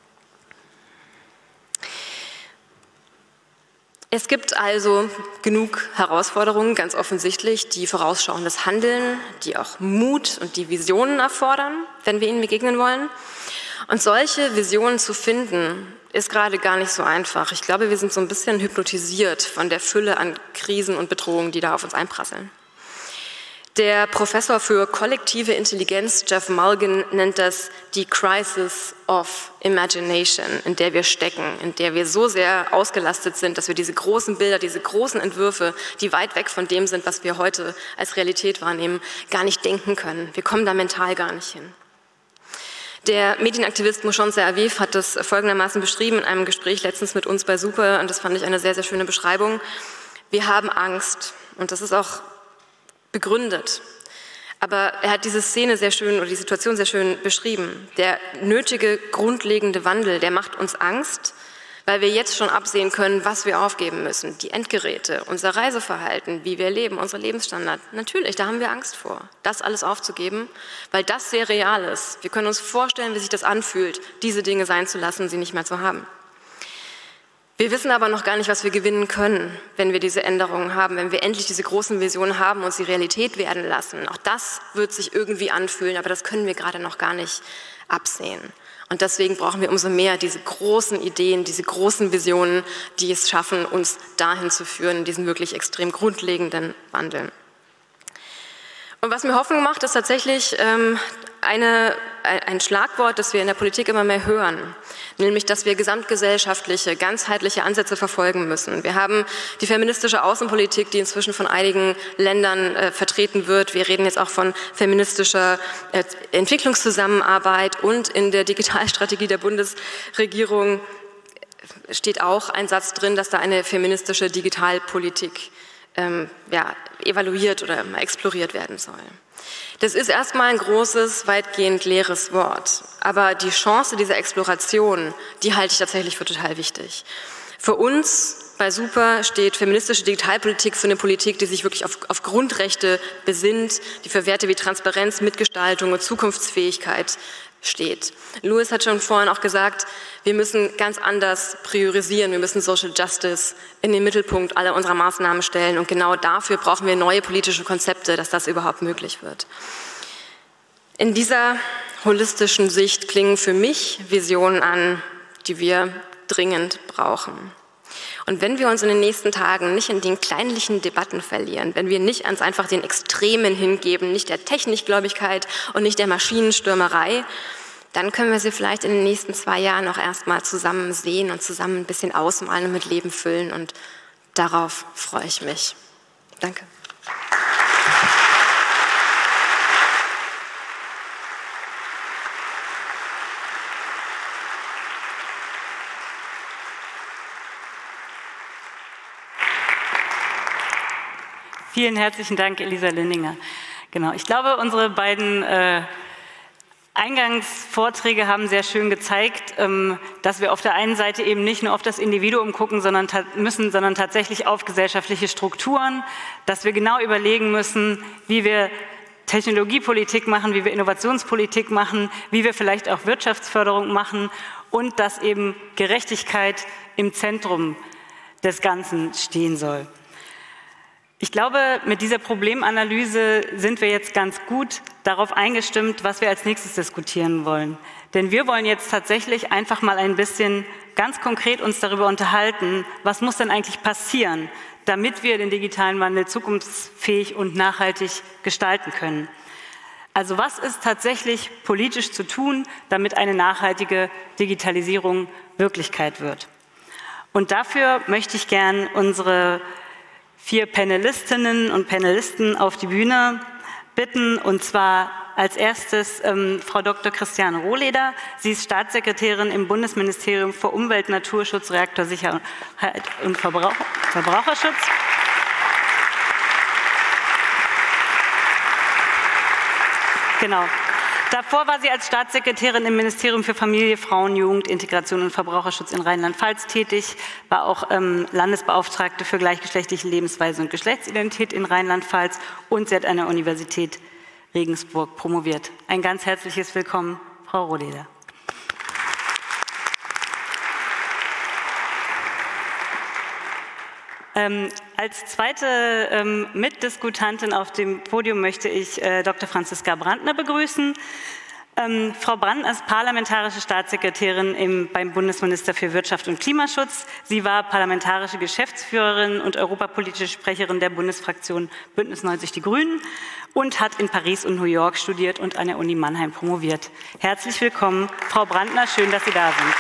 Es gibt also genug Herausforderungen, ganz offensichtlich, die vorausschauendes Handeln, die auch Mut und die Visionen erfordern, wenn wir ihnen begegnen wollen. Und solche Visionen zu finden, ist gerade gar nicht so einfach. Ich glaube, wir sind so ein bisschen hypnotisiert von der Fülle an Krisen und Bedrohungen, die da auf uns einprasseln. Der Professor für kollektive Intelligenz, Jeff Mulgan, nennt das die Crisis of Imagination, in der wir stecken, in der wir so sehr ausgelastet sind, dass wir diese großen Bilder, diese großen Entwürfe, die weit weg von dem sind, was wir heute als Realität wahrnehmen, gar nicht denken können. Wir kommen da mental gar nicht hin. Der Medienaktivist Mouchon Aviv hat das folgendermaßen beschrieben in einem Gespräch letztens mit uns bei Super, und das fand ich eine sehr, sehr schöne Beschreibung. Wir haben Angst, und das ist auch begründet. Aber er hat diese Szene sehr schön oder die Situation sehr schön beschrieben. Der nötige, grundlegende Wandel, der macht uns Angst, weil wir jetzt schon absehen können, was wir aufgeben müssen. Die Endgeräte, unser Reiseverhalten, wie wir leben, unser Lebensstandard. Natürlich, da haben wir Angst vor, das alles aufzugeben, weil das sehr real ist. Wir können uns vorstellen, wie sich das anfühlt, diese Dinge sein zu lassen, sie nicht mehr zu haben. Wir wissen aber noch gar nicht, was wir gewinnen können, wenn wir diese Änderungen haben, wenn wir endlich diese großen Visionen haben und sie Realität werden lassen. Auch das wird sich irgendwie anfühlen, aber das können wir gerade noch gar nicht absehen. Und deswegen brauchen wir umso mehr diese großen Ideen, diese großen Visionen, die es schaffen, uns dahin zu führen, in diesen wirklich extrem grundlegenden Wandel. Und was mir Hoffnung macht, ist tatsächlich ähm, eine, ein Schlagwort, das wir in der Politik immer mehr hören, nämlich, dass wir gesamtgesellschaftliche, ganzheitliche Ansätze verfolgen müssen. Wir haben die feministische Außenpolitik, die inzwischen von einigen Ländern äh, vertreten wird. Wir reden jetzt auch von feministischer äh, Entwicklungszusammenarbeit, und in der Digitalstrategie der Bundesregierung steht auch ein Satz drin, dass da eine feministische Digitalpolitik ähm, ja, evaluiert oder exploriert werden soll. Das ist erstmal ein großes, weitgehend leeres Wort. Aber die Chance dieser Exploration, die halte ich tatsächlich für total wichtig. Für uns bei Super steht feministische Digitalpolitik für eine Politik, die sich wirklich auf, auf Grundrechte besinnt, die für Werte wie Transparenz, Mitgestaltung und Zukunftsfähigkeit steht. Louis hat schon vorhin auch gesagt, wir müssen ganz anders priorisieren, wir müssen Social Justice in den Mittelpunkt aller unserer Maßnahmen stellen, und genau dafür brauchen wir neue politische Konzepte, dass das überhaupt möglich wird. In dieser holistischen Sicht klingen für mich Visionen an, die wir dringend brauchen. Und wenn wir uns in den nächsten Tagen nicht in den kleinlichen Debatten verlieren, wenn wir nicht ans einfach den Extremen hingeben, nicht der Technikgläubigkeit und nicht der Maschinenstürmerei, dann können wir sie vielleicht in den nächsten zwei Jahren auch erstmal zusammen sehen und zusammen ein bisschen ausmalen und mit Leben füllen. Und darauf freue ich mich. Danke. Vielen herzlichen Dank, Elisa Lindinger. Genau, ich glaube, unsere beiden äh, Eingangsvorträge haben sehr schön gezeigt, ähm, dass wir auf der einen Seite eben nicht nur auf das Individuum gucken sondern müssen, sondern tatsächlich auf gesellschaftliche Strukturen, dass wir genau überlegen müssen, wie wir Technologiepolitik machen, wie wir Innovationspolitik machen, wie wir vielleicht auch Wirtschaftsförderung machen, und dass eben Gerechtigkeit im Zentrum des Ganzen stehen soll. Ich glaube, mit dieser Problemanalyse sind wir jetzt ganz gut darauf eingestimmt, was wir als nächstes diskutieren wollen. Denn wir wollen jetzt tatsächlich einfach mal ein bisschen ganz konkret uns darüber unterhalten, was muss denn eigentlich passieren, damit wir den digitalen Wandel zukunftsfähig und nachhaltig gestalten können. Also was ist tatsächlich politisch zu tun, damit eine nachhaltige Digitalisierung Wirklichkeit wird? Und dafür möchte ich gern unsere vier Panelistinnen und Panelisten auf die Bühne bitten, und zwar als erstes ähm, Frau Doktor Christiane Rohleder. Sie ist Staatssekretärin im Bundesministerium für Umwelt, Naturschutz, Reaktorsicherheit und Verbrauch Verbraucherschutz. Genau. Davor war sie als Staatssekretärin im Ministerium für Familie, Frauen, Jugend, Integration und Verbraucherschutz in Rheinland-Pfalz tätig, war auch ähm, Landesbeauftragte für gleichgeschlechtliche Lebensweise und Geschlechtsidentität in Rheinland-Pfalz, und sie hat an der Universität Regensburg promoviert. Ein ganz herzliches Willkommen, Frau Rohleder. Ähm, als zweite ähm, Mitdiskutantin auf dem Podium möchte ich äh, Doktor Franziska Brandner begrüßen. Ähm, Frau Brandner ist parlamentarische Staatssekretärin im, beim Bundesminister für Wirtschaft und Klimaschutz. Sie war parlamentarische Geschäftsführerin und europapolitische Sprecherin der Bundesfraktion Bündnis neunzig Die Grünen und hat in Paris und New York studiert und an der Uni Mannheim promoviert. Herzlich willkommen, Frau Brandner, schön, dass Sie da sind.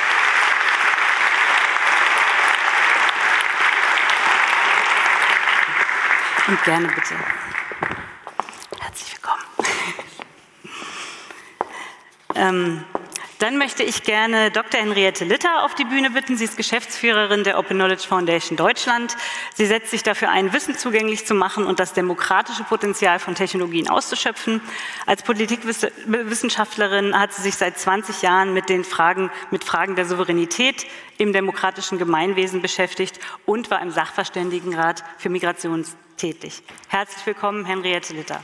Und gerne bitte. Herzlich willkommen. ähm, Dann möchte ich gerne Doktor Henriette Litter auf die Bühne bitten. Sie ist Geschäftsführerin der Open Knowledge Foundation Deutschland. Sie setzt sich dafür ein, Wissen zugänglich zu machen und das demokratische Potenzial von Technologien auszuschöpfen. Als Politikwissenschaftlerin hat sie sich seit zwanzig Jahren mit den Fragen, mit Fragen der Souveränität im demokratischen Gemeinwesen beschäftigt und war im Sachverständigenrat für Migration tätig. Herzlich willkommen, Henriette Litter.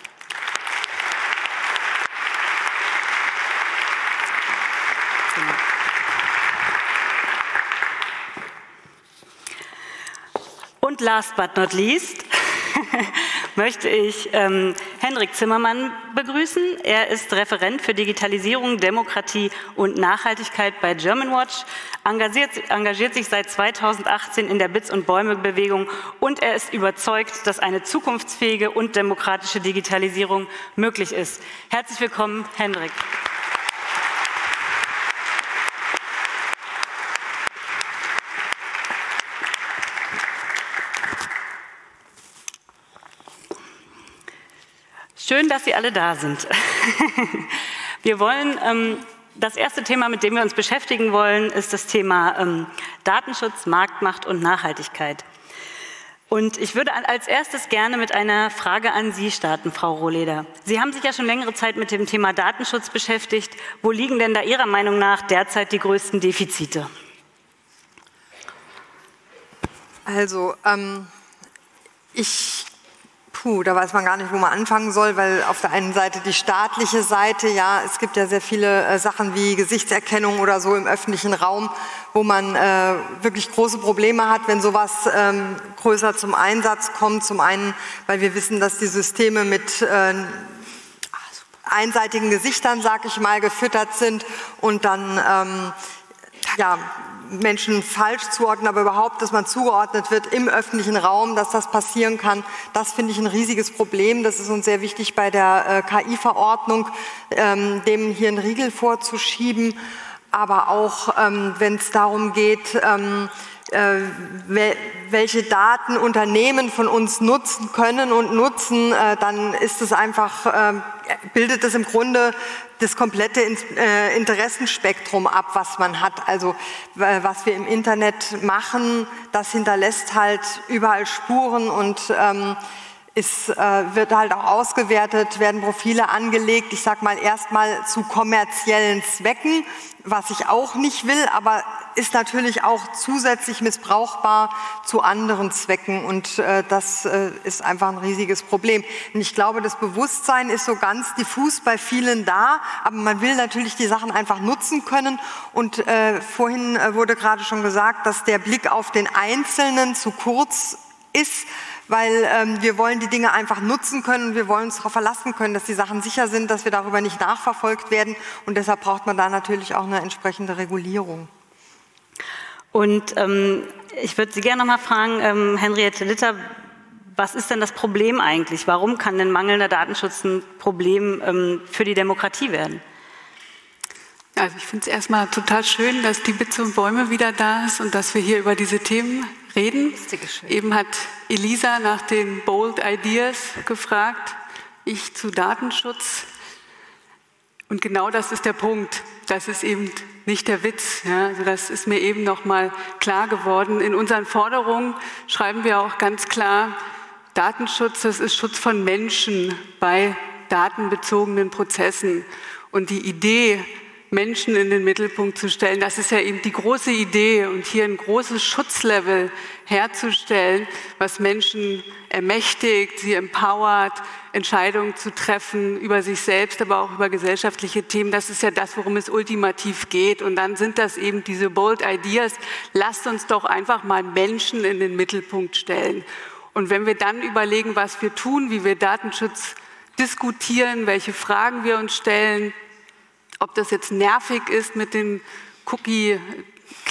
Und last but not least möchte ich ähm, Hendrik Zimmermann begrüßen. Er ist Referent für Digitalisierung, Demokratie und Nachhaltigkeit bei Germanwatch, engagiert, engagiert sich seit zweitausendachtzehn in der Bits- und Bäume-Bewegung und er ist überzeugt, dass eine zukunftsfähige und demokratische Digitalisierung möglich ist. Herzlich willkommen, Hendrik. Schön, dass Sie alle da sind. Wir wollen, ähm, das erste Thema, mit dem wir uns beschäftigen wollen, ist das Thema ähm, Datenschutz, Marktmacht und Nachhaltigkeit. Und ich würde als erstes gerne mit einer Frage an Sie starten, Frau Rohleder. Sie haben sich ja schon längere Zeit mit dem Thema Datenschutz beschäftigt. Wo liegen denn da Ihrer Meinung nach derzeit die größten Defizite? Also, ähm, ich Puh, da weiß man gar nicht, wo man anfangen soll, weil auf der einen Seite die staatliche Seite, ja, es gibt ja sehr viele äh, Sachen wie Gesichtserkennung oder so im öffentlichen Raum, wo man äh, wirklich große Probleme hat, wenn sowas ähm, größer zum Einsatz kommt. Zum einen, weil wir wissen, dass die Systeme mit äh, einseitigen Gesichtern, sag ich mal, gefüttert sind und dann ähm, ja, Menschen falsch zuordnen, aber überhaupt, dass man zugeordnet wird im öffentlichen Raum, dass das passieren kann, das finde ich ein riesiges Problem. Das ist uns sehr wichtig bei der äh, K I-Verordnung, ähm, dem hier einen Riegel vorzuschieben, aber auch, ähm, wenn es darum geht, ähm, äh, welche Daten Unternehmen von uns nutzen können und nutzen, äh, dann ist es einfach, äh, bildet es im Grunde das komplette Interessenspektrum ab, was man hat. Also was wir im Internet machen, das hinterlässt halt überall Spuren und ähm, es äh, wird halt auch ausgewertet, werden Profile angelegt, ich sag mal erstmal zu kommerziellen Zwecken, was ich auch nicht will, aber ist natürlich auch zusätzlich missbrauchbar zu anderen Zwecken und äh, das äh, ist einfach ein riesiges Problem. Und ich glaube, das Bewusstsein ist so ganz diffus bei vielen da, aber man will natürlich die Sachen einfach nutzen können und äh, vorhin äh, wurde gerade schon gesagt, dass der Blick auf den Einzelnen zu kurz ist, weil ähm, wir wollen die Dinge einfach nutzen können und wir wollen uns darauf verlassen können, dass die Sachen sicher sind, dass wir darüber nicht nachverfolgt werden und deshalb braucht man da natürlich auch eine entsprechende Regulierung. Und ähm, ich würde Sie gerne noch mal fragen, ähm, Henriette Litter, was ist denn das Problem eigentlich? Warum kann denn mangelnder Datenschutz ein Problem ähm, für die Demokratie werden? Also ich finde es erstmal total schön, dass die Bits und Bäume wieder da ist und dass wir hier über diese Themen reden. Eben hat Elisa nach den Bold Ideas gefragt, ich zu Datenschutz. Und genau das ist der Punkt. Das ist eben nicht der Witz. Ja? Also das ist mir eben noch mal klar geworden. In unseren Forderungen schreiben wir auch ganz klar, Datenschutz, das ist Schutz von Menschen bei datenbezogenen Prozessen. Und die Idee, Menschen in den Mittelpunkt zu stellen, das ist ja eben die große Idee und hier ein großes Schutzlevel herzustellen, was Menschen ermächtigt, sie empowert, Entscheidungen zu treffen über sich selbst, aber auch über gesellschaftliche Themen. Das ist ja das, worum es ultimativ geht. Und dann sind das eben diese Bold Ideas. Lasst uns doch einfach mal Menschen in den Mittelpunkt stellen. Und wenn wir dann überlegen, was wir tun, wie wir Datenschutz diskutieren, welche Fragen wir uns stellen, ob das jetzt nervig ist mit den Cookie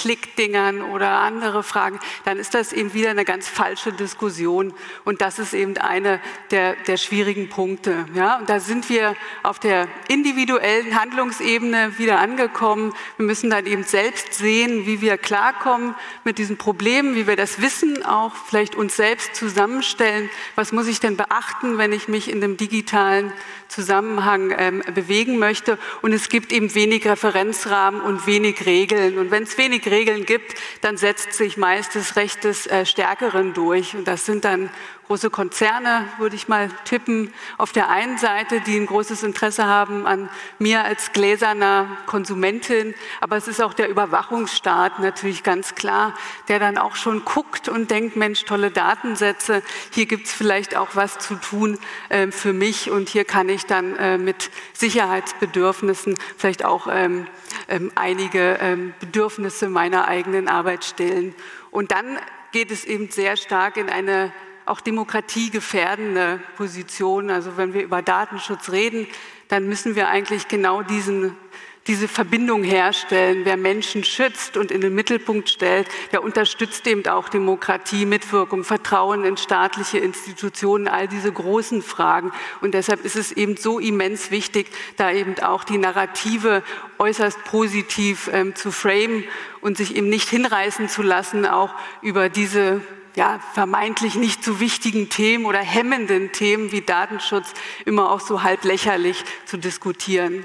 Klickdingern oder andere Fragen, dann ist das eben wieder eine ganz falsche Diskussion. Und das ist eben eine der, der schwierigen Punkte. Ja? Und da sind wir auf der individuellen Handlungsebene wieder angekommen. Wir müssen dann eben selbst sehen, wie wir klarkommen mit diesen Problemen, wie wir das Wissen auch vielleicht uns selbst zusammenstellen. Was muss ich denn beachten, wenn ich mich in dem digitalen Zusammenhang ähm, bewegen möchte? Und es gibt eben wenig Referenzrahmen und wenig Regeln. Und wenn es wenig Regeln gibt, dann setzt sich meist das Recht des äh, Stärkeren durch. Und das sind dann große Konzerne, würde ich mal tippen, auf der einen Seite, die ein großes Interesse haben an mir als gläserner Konsumentin. Aber es ist auch der Überwachungsstaat natürlich ganz klar, der dann auch schon guckt und denkt, Mensch, tolle Datensätze, hier gibt es vielleicht auch was zu tun äh, für mich und hier kann ich dann äh, mit Sicherheitsbedürfnissen vielleicht auch ähm, ähm, einige ähm, Bedürfnisse meiner eigenen Arbeit stillen. Und dann geht es eben sehr stark in eine auch demokratiegefährdende Position. Also wenn wir über Datenschutz reden, dann müssen wir eigentlich genau diesen, diese Verbindung herstellen. Wer Menschen schützt und in den Mittelpunkt stellt, der unterstützt eben auch Demokratie, Mitwirkung, Vertrauen in staatliche Institutionen, all diese großen Fragen. Und deshalb ist es eben so immens wichtig, da eben auch die Narrative äußerst positiv ähm, zu framen und sich eben nicht hinreißen zu lassen, auch über diese ja, vermeintlich nicht so wichtigen Themen oder hemmenden Themen wie Datenschutz immer auch so halb lächerlich zu diskutieren.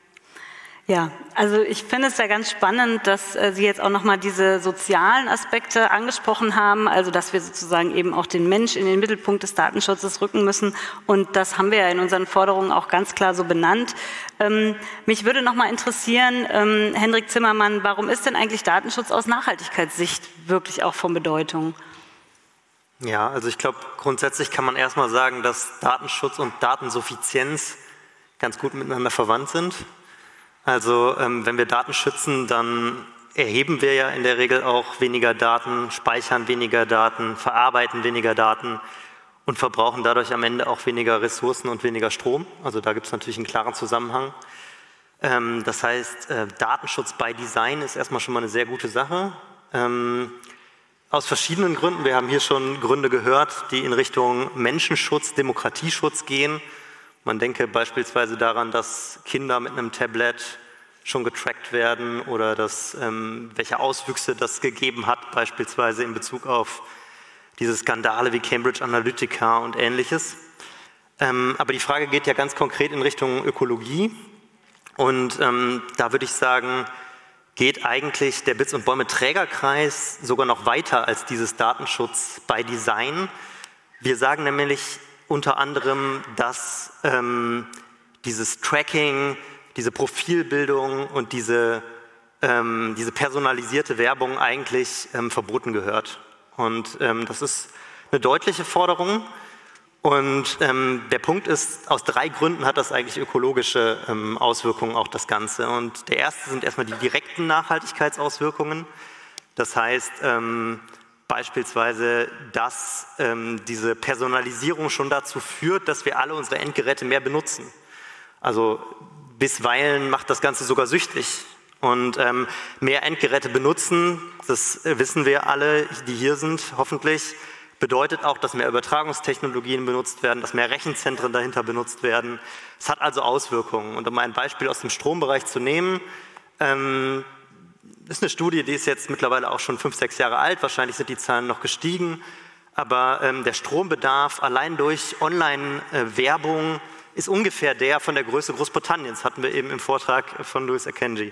Ja, also ich finde es ja ganz spannend, dass äh, Sie jetzt auch nochmal diese sozialen Aspekte angesprochen haben, also dass wir sozusagen eben auch den Mensch in den Mittelpunkt des Datenschutzes rücken müssen und das haben wir ja in unseren Forderungen auch ganz klar so benannt. Ähm, mich würde nochmal interessieren, ähm, Hendrik Zimmermann, warum ist denn eigentlich Datenschutz aus Nachhaltigkeitssicht wirklich auch von Bedeutung? Ja, also ich glaube, grundsätzlich kann man erstmal sagen, dass Datenschutz und Datensuffizienz ganz gut miteinander verwandt sind. Also ähm, wenn wir Daten schützen, dann erheben wir ja in der Regel auch weniger Daten, speichern weniger Daten, verarbeiten weniger Daten und verbrauchen dadurch am Ende auch weniger Ressourcen und weniger Strom. Also da gibt es natürlich einen klaren Zusammenhang. Ähm, das heißt, äh, Datenschutz by Design ist erstmal schon mal eine sehr gute Sache. Ähm, Aus verschiedenen Gründen. Wir haben hier schon Gründe gehört, die in Richtung Menschenschutz, Demokratieschutz gehen. Man denke beispielsweise daran, dass Kinder mit einem Tablet schon getrackt werden oder dass, ähm, welche Auswüchse das gegeben hat, beispielsweise in Bezug auf diese Skandale wie Cambridge Analytica und Ähnliches. Ähm, aber die Frage geht ja ganz konkret in Richtung Ökologie. Und ähm, da würde ich sagen, geht eigentlich der Bits- und Bäume-Trägerkreis sogar noch weiter als dieses Datenschutz by Design. Wir sagen nämlich unter anderem, dass ähm, dieses Tracking, diese Profilbildung und diese, ähm, diese personalisierte Werbung eigentlich ähm, verboten gehört. Und ähm, das ist eine deutliche Forderung. Und ähm, der Punkt ist, aus drei Gründen hat das eigentlich ökologische ähm, Auswirkungen, auch das Ganze. Und der erste sind erstmal die direkten Nachhaltigkeitsauswirkungen. Das heißt ähm, beispielsweise, dass ähm, diese Personalisierung schon dazu führt, dass wir alle unsere Endgeräte mehr benutzen. Also bisweilen macht das Ganze sogar süchtig. Und ähm, mehr Endgeräte benutzen, das wissen wir alle, die hier sind, hoffentlich, bedeutet auch, dass mehr Übertragungstechnologien benutzt werden, dass mehr Rechenzentren dahinter benutzt werden. Es hat also Auswirkungen. Und um ein Beispiel aus dem Strombereich zu nehmen, ähm, ist eine Studie, die ist jetzt mittlerweile auch schon fünf, sechs Jahre alt, wahrscheinlich sind die Zahlen noch gestiegen, aber ähm, der Strombedarf allein durch Online-Werbung ist ungefähr der von der Größe Großbritanniens, hatten wir eben im Vortrag von Louis Akanji.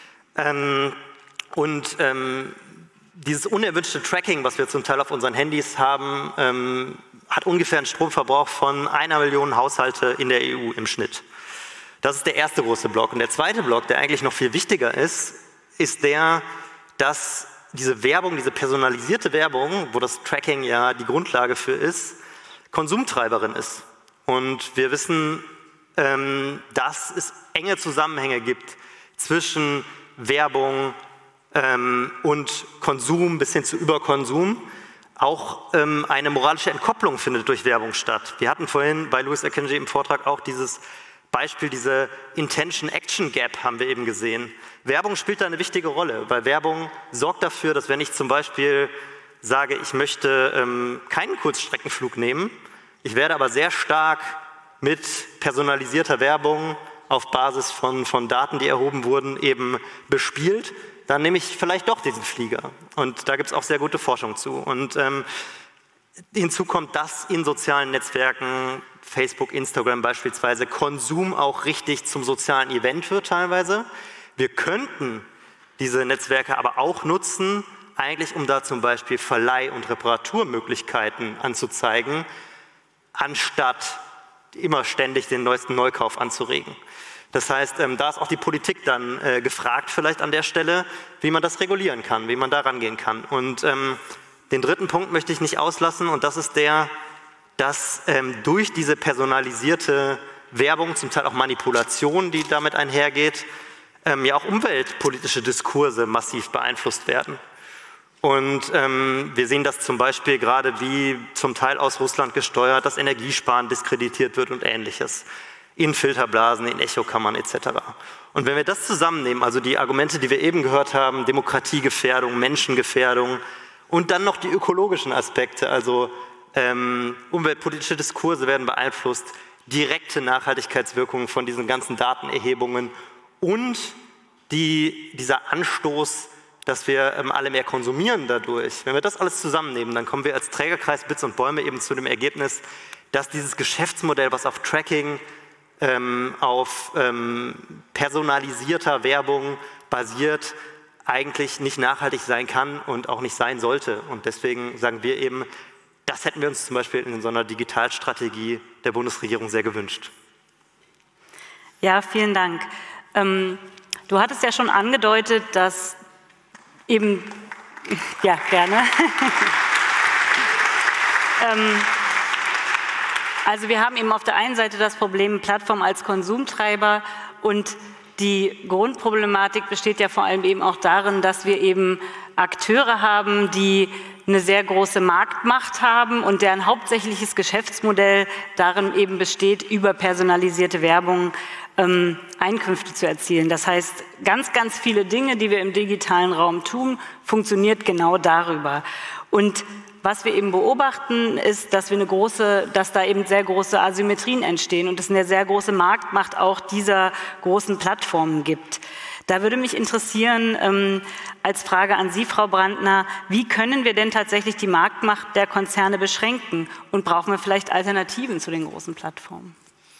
Ähm, und ähm, Dieses unerwünschte Tracking, was wir zum Teil auf unseren Handys haben, ähm, hat ungefähr einen Stromverbrauch von einer Million Haushalte in der E U im Schnitt. Das ist der erste große Block. Und der zweite Block, der eigentlich noch viel wichtiger ist, ist der, dass diese Werbung, diese personalisierte Werbung, wo das Tracking ja die Grundlage für ist, Konsumtreiberin ist. Und wir wissen, ähm, dass es enge Zusammenhänge gibt zwischen Werbung, Ähm, und Konsum bis hin zu Überkonsum. Auch ähm, eine moralische Entkopplung findet durch Werbung statt. Wir hatten vorhin bei Louis Akanji im Vortrag auch dieses Beispiel diese Intention-Action-Gap haben wir eben gesehen. Werbung spielt da eine wichtige Rolle, weil Werbung sorgt dafür, dass wenn ich zum Beispiel sage, ich möchte ähm, keinen Kurzstreckenflug nehmen, ich werde aber sehr stark mit personalisierter Werbung auf Basis von, von Daten, die erhoben wurden, eben bespielt, dann nehme ich vielleicht doch diesen Flieger. Und da gibt es auch sehr gute Forschung zu. Und ähm, hinzu kommt, dass in sozialen Netzwerken, Facebook, Instagram beispielsweise, Konsum auch richtig zum sozialen Event wird teilweise. Wir könnten diese Netzwerke aber auch nutzen, eigentlich um da zum Beispiel Verleih- und Reparaturmöglichkeiten anzuzeigen, anstatt immer ständig den neuesten Neukauf anzuregen. Das heißt, ähm, da ist auch die Politik dann äh, gefragt vielleicht an der Stelle, wie man das regulieren kann, wie man da rangehen kann. Und ähm, den dritten Punkt möchte ich nicht auslassen und das ist der, dass ähm, durch diese personalisierte Werbung, zum Teil auch Manipulation, die damit einhergeht, ähm, ja auch umweltpolitische Diskurse massiv beeinflusst werden. Und ähm, wir sehen das zum Beispiel gerade, wie zum Teil aus Russland gesteuert, dass Energiesparen diskreditiert wird und Ähnliches. In Filterblasen, in Echokammern et cetera. Und wenn wir das zusammennehmen, also die Argumente, die wir eben gehört haben, Demokratiegefährdung, Menschengefährdung und dann noch die ökologischen Aspekte, also ähm, umweltpolitische Diskurse werden beeinflusst, direkte Nachhaltigkeitswirkungen von diesen ganzen Datenerhebungen und die, dieser Anstoß, dass wir ähm, alle mehr konsumieren dadurch. Wenn wir das alles zusammennehmen, dann kommen wir als Trägerkreis Bits und Bäume eben zu dem Ergebnis, dass dieses Geschäftsmodell, was auf Tracking, ähm, auf ähm, personalisierter Werbung basiert, eigentlich nicht nachhaltig sein kann und auch nicht sein sollte. Und deswegen sagen wir eben, das hätten wir uns zum Beispiel in so einer Digitalstrategie der Bundesregierung sehr gewünscht. Ja, vielen Dank. Ähm, du hattest ja schon angedeutet, dass eben, ja, gerne. ähm, also wir haben eben auf der einen Seite das Problem Plattform als Konsumtreiber und die Grundproblematik besteht ja vor allem eben auch darin, dass wir eben Akteure haben, die eine sehr große Marktmacht haben und deren hauptsächliches Geschäftsmodell darin eben besteht, über personalisierte Werbung ähm, Einkünfte zu erzielen. Das heißt, ganz, ganz viele Dinge, die wir im digitalen Raum tun, funktioniert genau darüber. Und was wir eben beobachten, ist, dass wir eine große, dass da eben sehr große Asymmetrien entstehen und es eine sehr große Marktmacht auch dieser großen Plattformen gibt. Da würde mich interessieren, ähm, als Frage an Sie, Frau Brandner, wie können wir denn tatsächlich die Marktmacht der Konzerne beschränken und brauchen wir vielleicht Alternativen zu den großen Plattformen?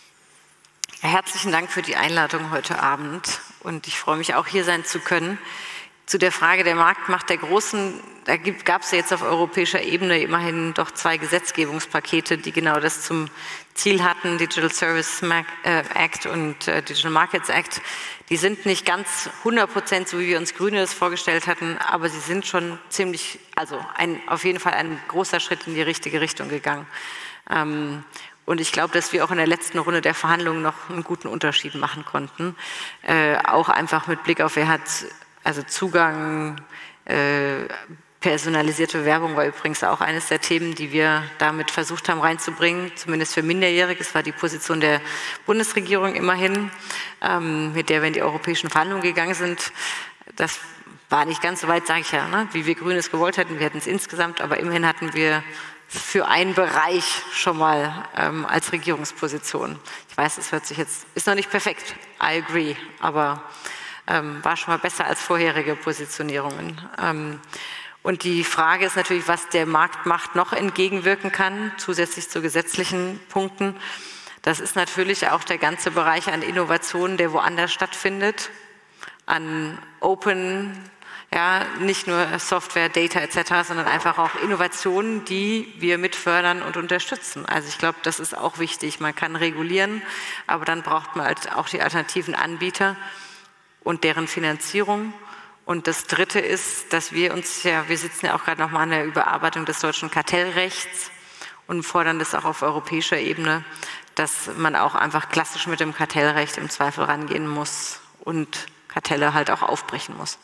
Ja, herzlichen Dank für die Einladung heute Abend und ich freue mich auch, hier sein zu können. Zu der Frage der Marktmacht der Großen, da gab es ja jetzt auf europäischer Ebene immerhin doch zwei Gesetzgebungspakete, die genau das zum Ziel hatten, Digital Services Act und Digital Markets Act. Die sind nicht ganz hundert Prozent so, wie wir uns Grüne das vorgestellt hatten, aber sie sind schon ziemlich, also ein, auf jeden Fall ein großer Schritt in die richtige Richtung gegangen. Ähm, Und ich glaube, dass wir auch in der letzten Runde der Verhandlungen noch einen guten Unterschied machen konnten. Äh, auch einfach mit Blick auf, wer hat also Zugang, äh, personalisierte Werbung war übrigens auch eines der Themen, die wir damit versucht haben reinzubringen, zumindest für Minderjährige. Es war die Position der Bundesregierung immerhin, ähm, mit der wir in die europäischen Verhandlungen gegangen sind. Das war nicht ganz so weit, sage ich ja, ne, wie wir Grüne es gewollt hätten. Wir hätten es insgesamt, aber immerhin hatten wir für einen Bereich schon mal ähm, als Regierungsposition. Ich weiß, es hört sich jetzt, ist noch nicht perfekt, I agree, aber ähm, war schon mal besser als vorherige Positionierungen. Ähm, und die Frage ist natürlich, was der Marktmacht noch entgegenwirken kann, zusätzlich zu gesetzlichen Punkten. Das ist natürlich auch der ganze Bereich an Innovationen, der woanders stattfindet, an Open, ja, nicht nur Software, Data et cetera, sondern einfach auch Innovationen, die wir mitfördern und unterstützen. Also ich glaube, das ist auch wichtig. Man kann regulieren, aber dann braucht man halt auch die alternativen Anbieter und deren Finanzierung. Und das Dritte ist, dass wir uns ja, wir sitzen ja auch gerade nochmal an der Überarbeitung des deutschen Kartellrechts und fordern das auch auf europäischer Ebene, dass man auch einfach klassisch mit dem Kartellrecht im Zweifel rangehen muss und Kartelle halt auch aufbrechen muss.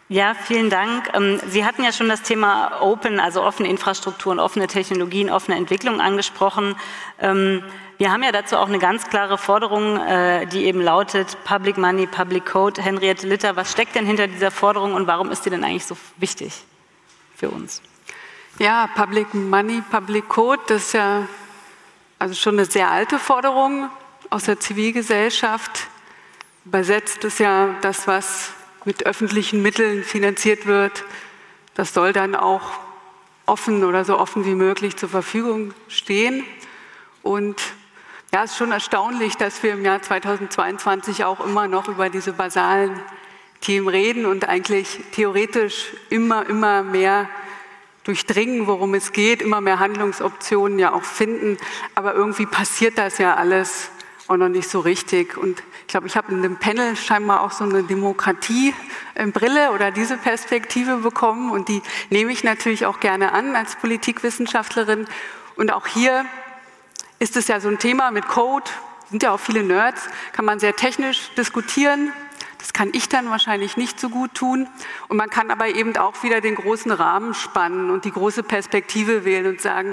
Ja, vielen Dank. Sie hatten ja schon das Thema Open, also offene Infrastrukturen, offene Technologien, offene Entwicklung angesprochen. Wir haben ja dazu auch eine ganz klare Forderung, die eben lautet Public Money, Public Code. Henriette Litter, was steckt denn hinter dieser Forderung und warum ist die denn eigentlich so wichtig für uns? Ja, Public Money, Public Code, das ist ja also schon eine sehr alte Forderung aus der Zivilgesellschaft. Übersetzt ist ja das, was mit öffentlichen Mitteln finanziert wird. Das soll dann auch offen oder so offen wie möglich zur Verfügung stehen. Und ja, es ist schon erstaunlich, dass wir im Jahr zweitausendzweiundzwanzig auch immer noch über diese basalen Themen reden und eigentlich theoretisch immer, immer mehr durchdringen, worum es geht, immer mehr Handlungsoptionen ja auch finden. Aber irgendwie passiert das ja alles auch noch nicht so richtig. Und ich glaube, ich habe in dem Panel scheinbar auch so eine Demokratiebrille oder diese Perspektive bekommen. Und die nehme ich natürlich auch gerne an als Politikwissenschaftlerin. Und auch hier ist es ja so ein Thema mit Code, sind ja auch viele Nerds, kann man sehr technisch diskutieren. Das kann ich dann wahrscheinlich nicht so gut tun. Und man kann aber eben auch wieder den großen Rahmen spannen und die große Perspektive wählen und sagen,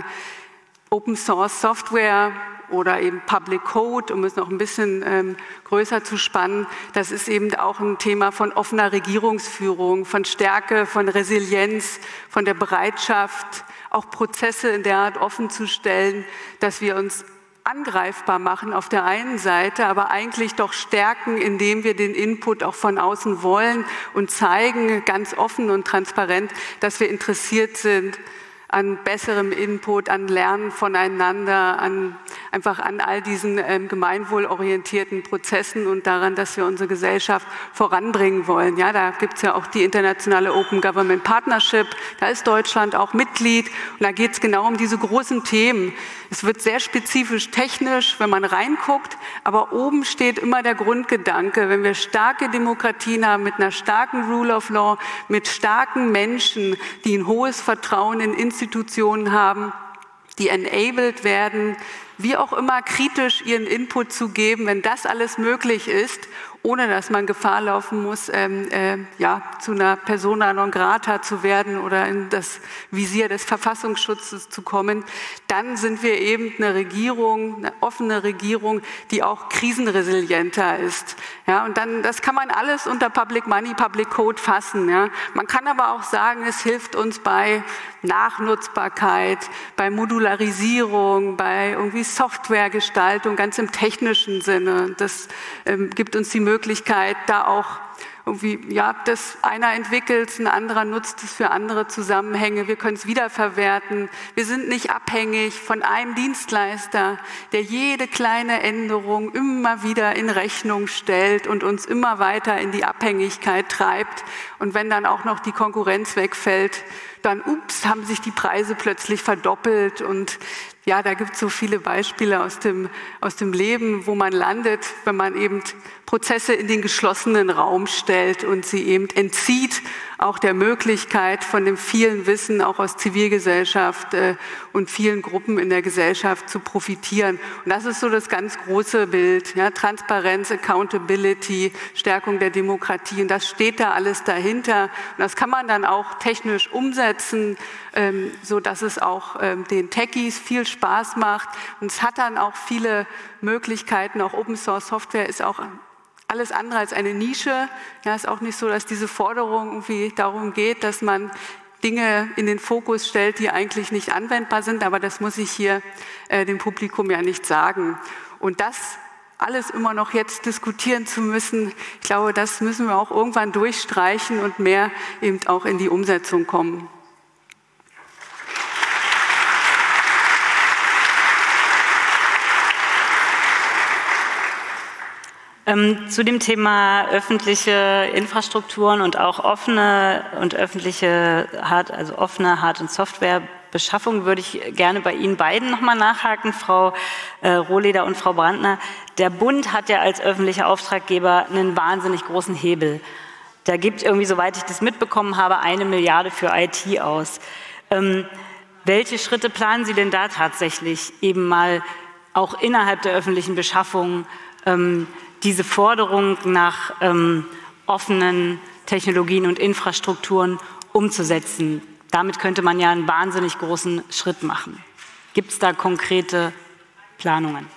Open Source Software oder eben Public Code, um es noch ein bisschen ähm, größer zu spannen, das ist eben auch ein Thema von offener Regierungsführung, von Stärke, von Resilienz, von der Bereitschaft, auch Prozesse in der Art offen zu stellen, dass wir uns angreifbar machen auf der einen Seite, aber eigentlich doch stärken, indem wir den Input auch von außen wollen und zeigen, ganz offen und transparent, dass wir interessiert sind an besserem Input, an Lernen voneinander, an, einfach an all diesen ähm, gemeinwohlorientierten Prozessen und daran, dass wir unsere Gesellschaft voranbringen wollen. Ja, da gibt es ja auch die internationale Open Government Partnership, da ist Deutschland auch Mitglied und da geht es genau um diese großen Themen. Es wird sehr spezifisch technisch, wenn man reinguckt, aber oben steht immer der Grundgedanke, wenn wir starke Demokratien haben mit einer starken Rule of Law, mit starken Menschen, die ein hohes Vertrauen in Institutionen haben, die enabled werden, wie auch immer kritisch ihren Input zu geben, wenn das alles möglich ist, ohne dass man Gefahr laufen muss, ähm, äh, ja, zu einer Persona non grata zu werden oder in das Visier des Verfassungsschutzes zu kommen, dann sind wir eben eine Regierung, eine offene Regierung, die auch krisenresilienter ist. Ja, und dann, das kann man alles unter Public Money, Public Code fassen. Ja. Man kann aber auch sagen, es hilft uns bei Nachnutzbarkeit, bei Modularisierung, bei irgendwie Softwaregestaltung, ganz im technischen Sinne. Das ähm, gibt uns die Möglichkeit, da auch irgendwie, ja, das einer entwickelt, ein anderer nutzt es für andere Zusammenhänge. Wir können es wiederverwerten. Wir sind nicht abhängig von einem Dienstleister, der jede kleine Änderung immer wieder in Rechnung stellt und uns immer weiter in die Abhängigkeit treibt. Und wenn dann auch noch die Konkurrenz wegfällt, dann, ups, haben sich die Preise plötzlich verdoppelt. Und ja, da gibt es so viele Beispiele aus dem, aus dem Leben, wo man landet, wenn man eben Prozesse in den geschlossenen Raum stellt und sie eben entzieht, auch der Möglichkeit von dem vielen Wissen, auch aus Zivilgesellschaft äh, und vielen Gruppen in der Gesellschaft zu profitieren. Und das ist so das ganz große Bild, ja, Transparenz, Accountability, Stärkung der Demokratie. Und das steht da alles dahinter. Und das kann man dann auch technisch umsetzen, ähm, so dass es auch ähm, den Techies viel Spaß macht. Und es hat dann auch viele Möglichkeiten. Auch Open Source Software ist auch alles andere als eine Nische. Ja, ist auch nicht so, dass diese Forderung irgendwie darum geht, dass man Dinge in den Fokus stellt, die eigentlich nicht anwendbar sind. Aber das muss ich hier äh, dem Publikum ja nicht sagen. Und das alles immer noch jetzt diskutieren zu müssen, ich glaube, das müssen wir auch irgendwann durchstreichen und mehr eben auch in die Umsetzung kommen. Ähm, zu dem Thema öffentliche Infrastrukturen und auch offene und öffentliche Hard, also offene Hard- und Softwarebeschaffung würde ich gerne bei Ihnen beiden nochmal nachhaken, Frau äh, Rohleder und Frau Brandner. Der Bund hat ja als öffentlicher Auftraggeber einen wahnsinnig großen Hebel. Der gibt irgendwie, soweit ich das mitbekommen habe, eine Milliarde für I T aus. Ähm, welche Schritte planen Sie denn da tatsächlich eben mal auch innerhalb der öffentlichen Beschaffung ähm, diese Forderung nach ähm, offenen Technologien und Infrastrukturen umzusetzen. Damit könnte man ja einen wahnsinnig großen Schritt machen. Gibt es da konkrete Planungen?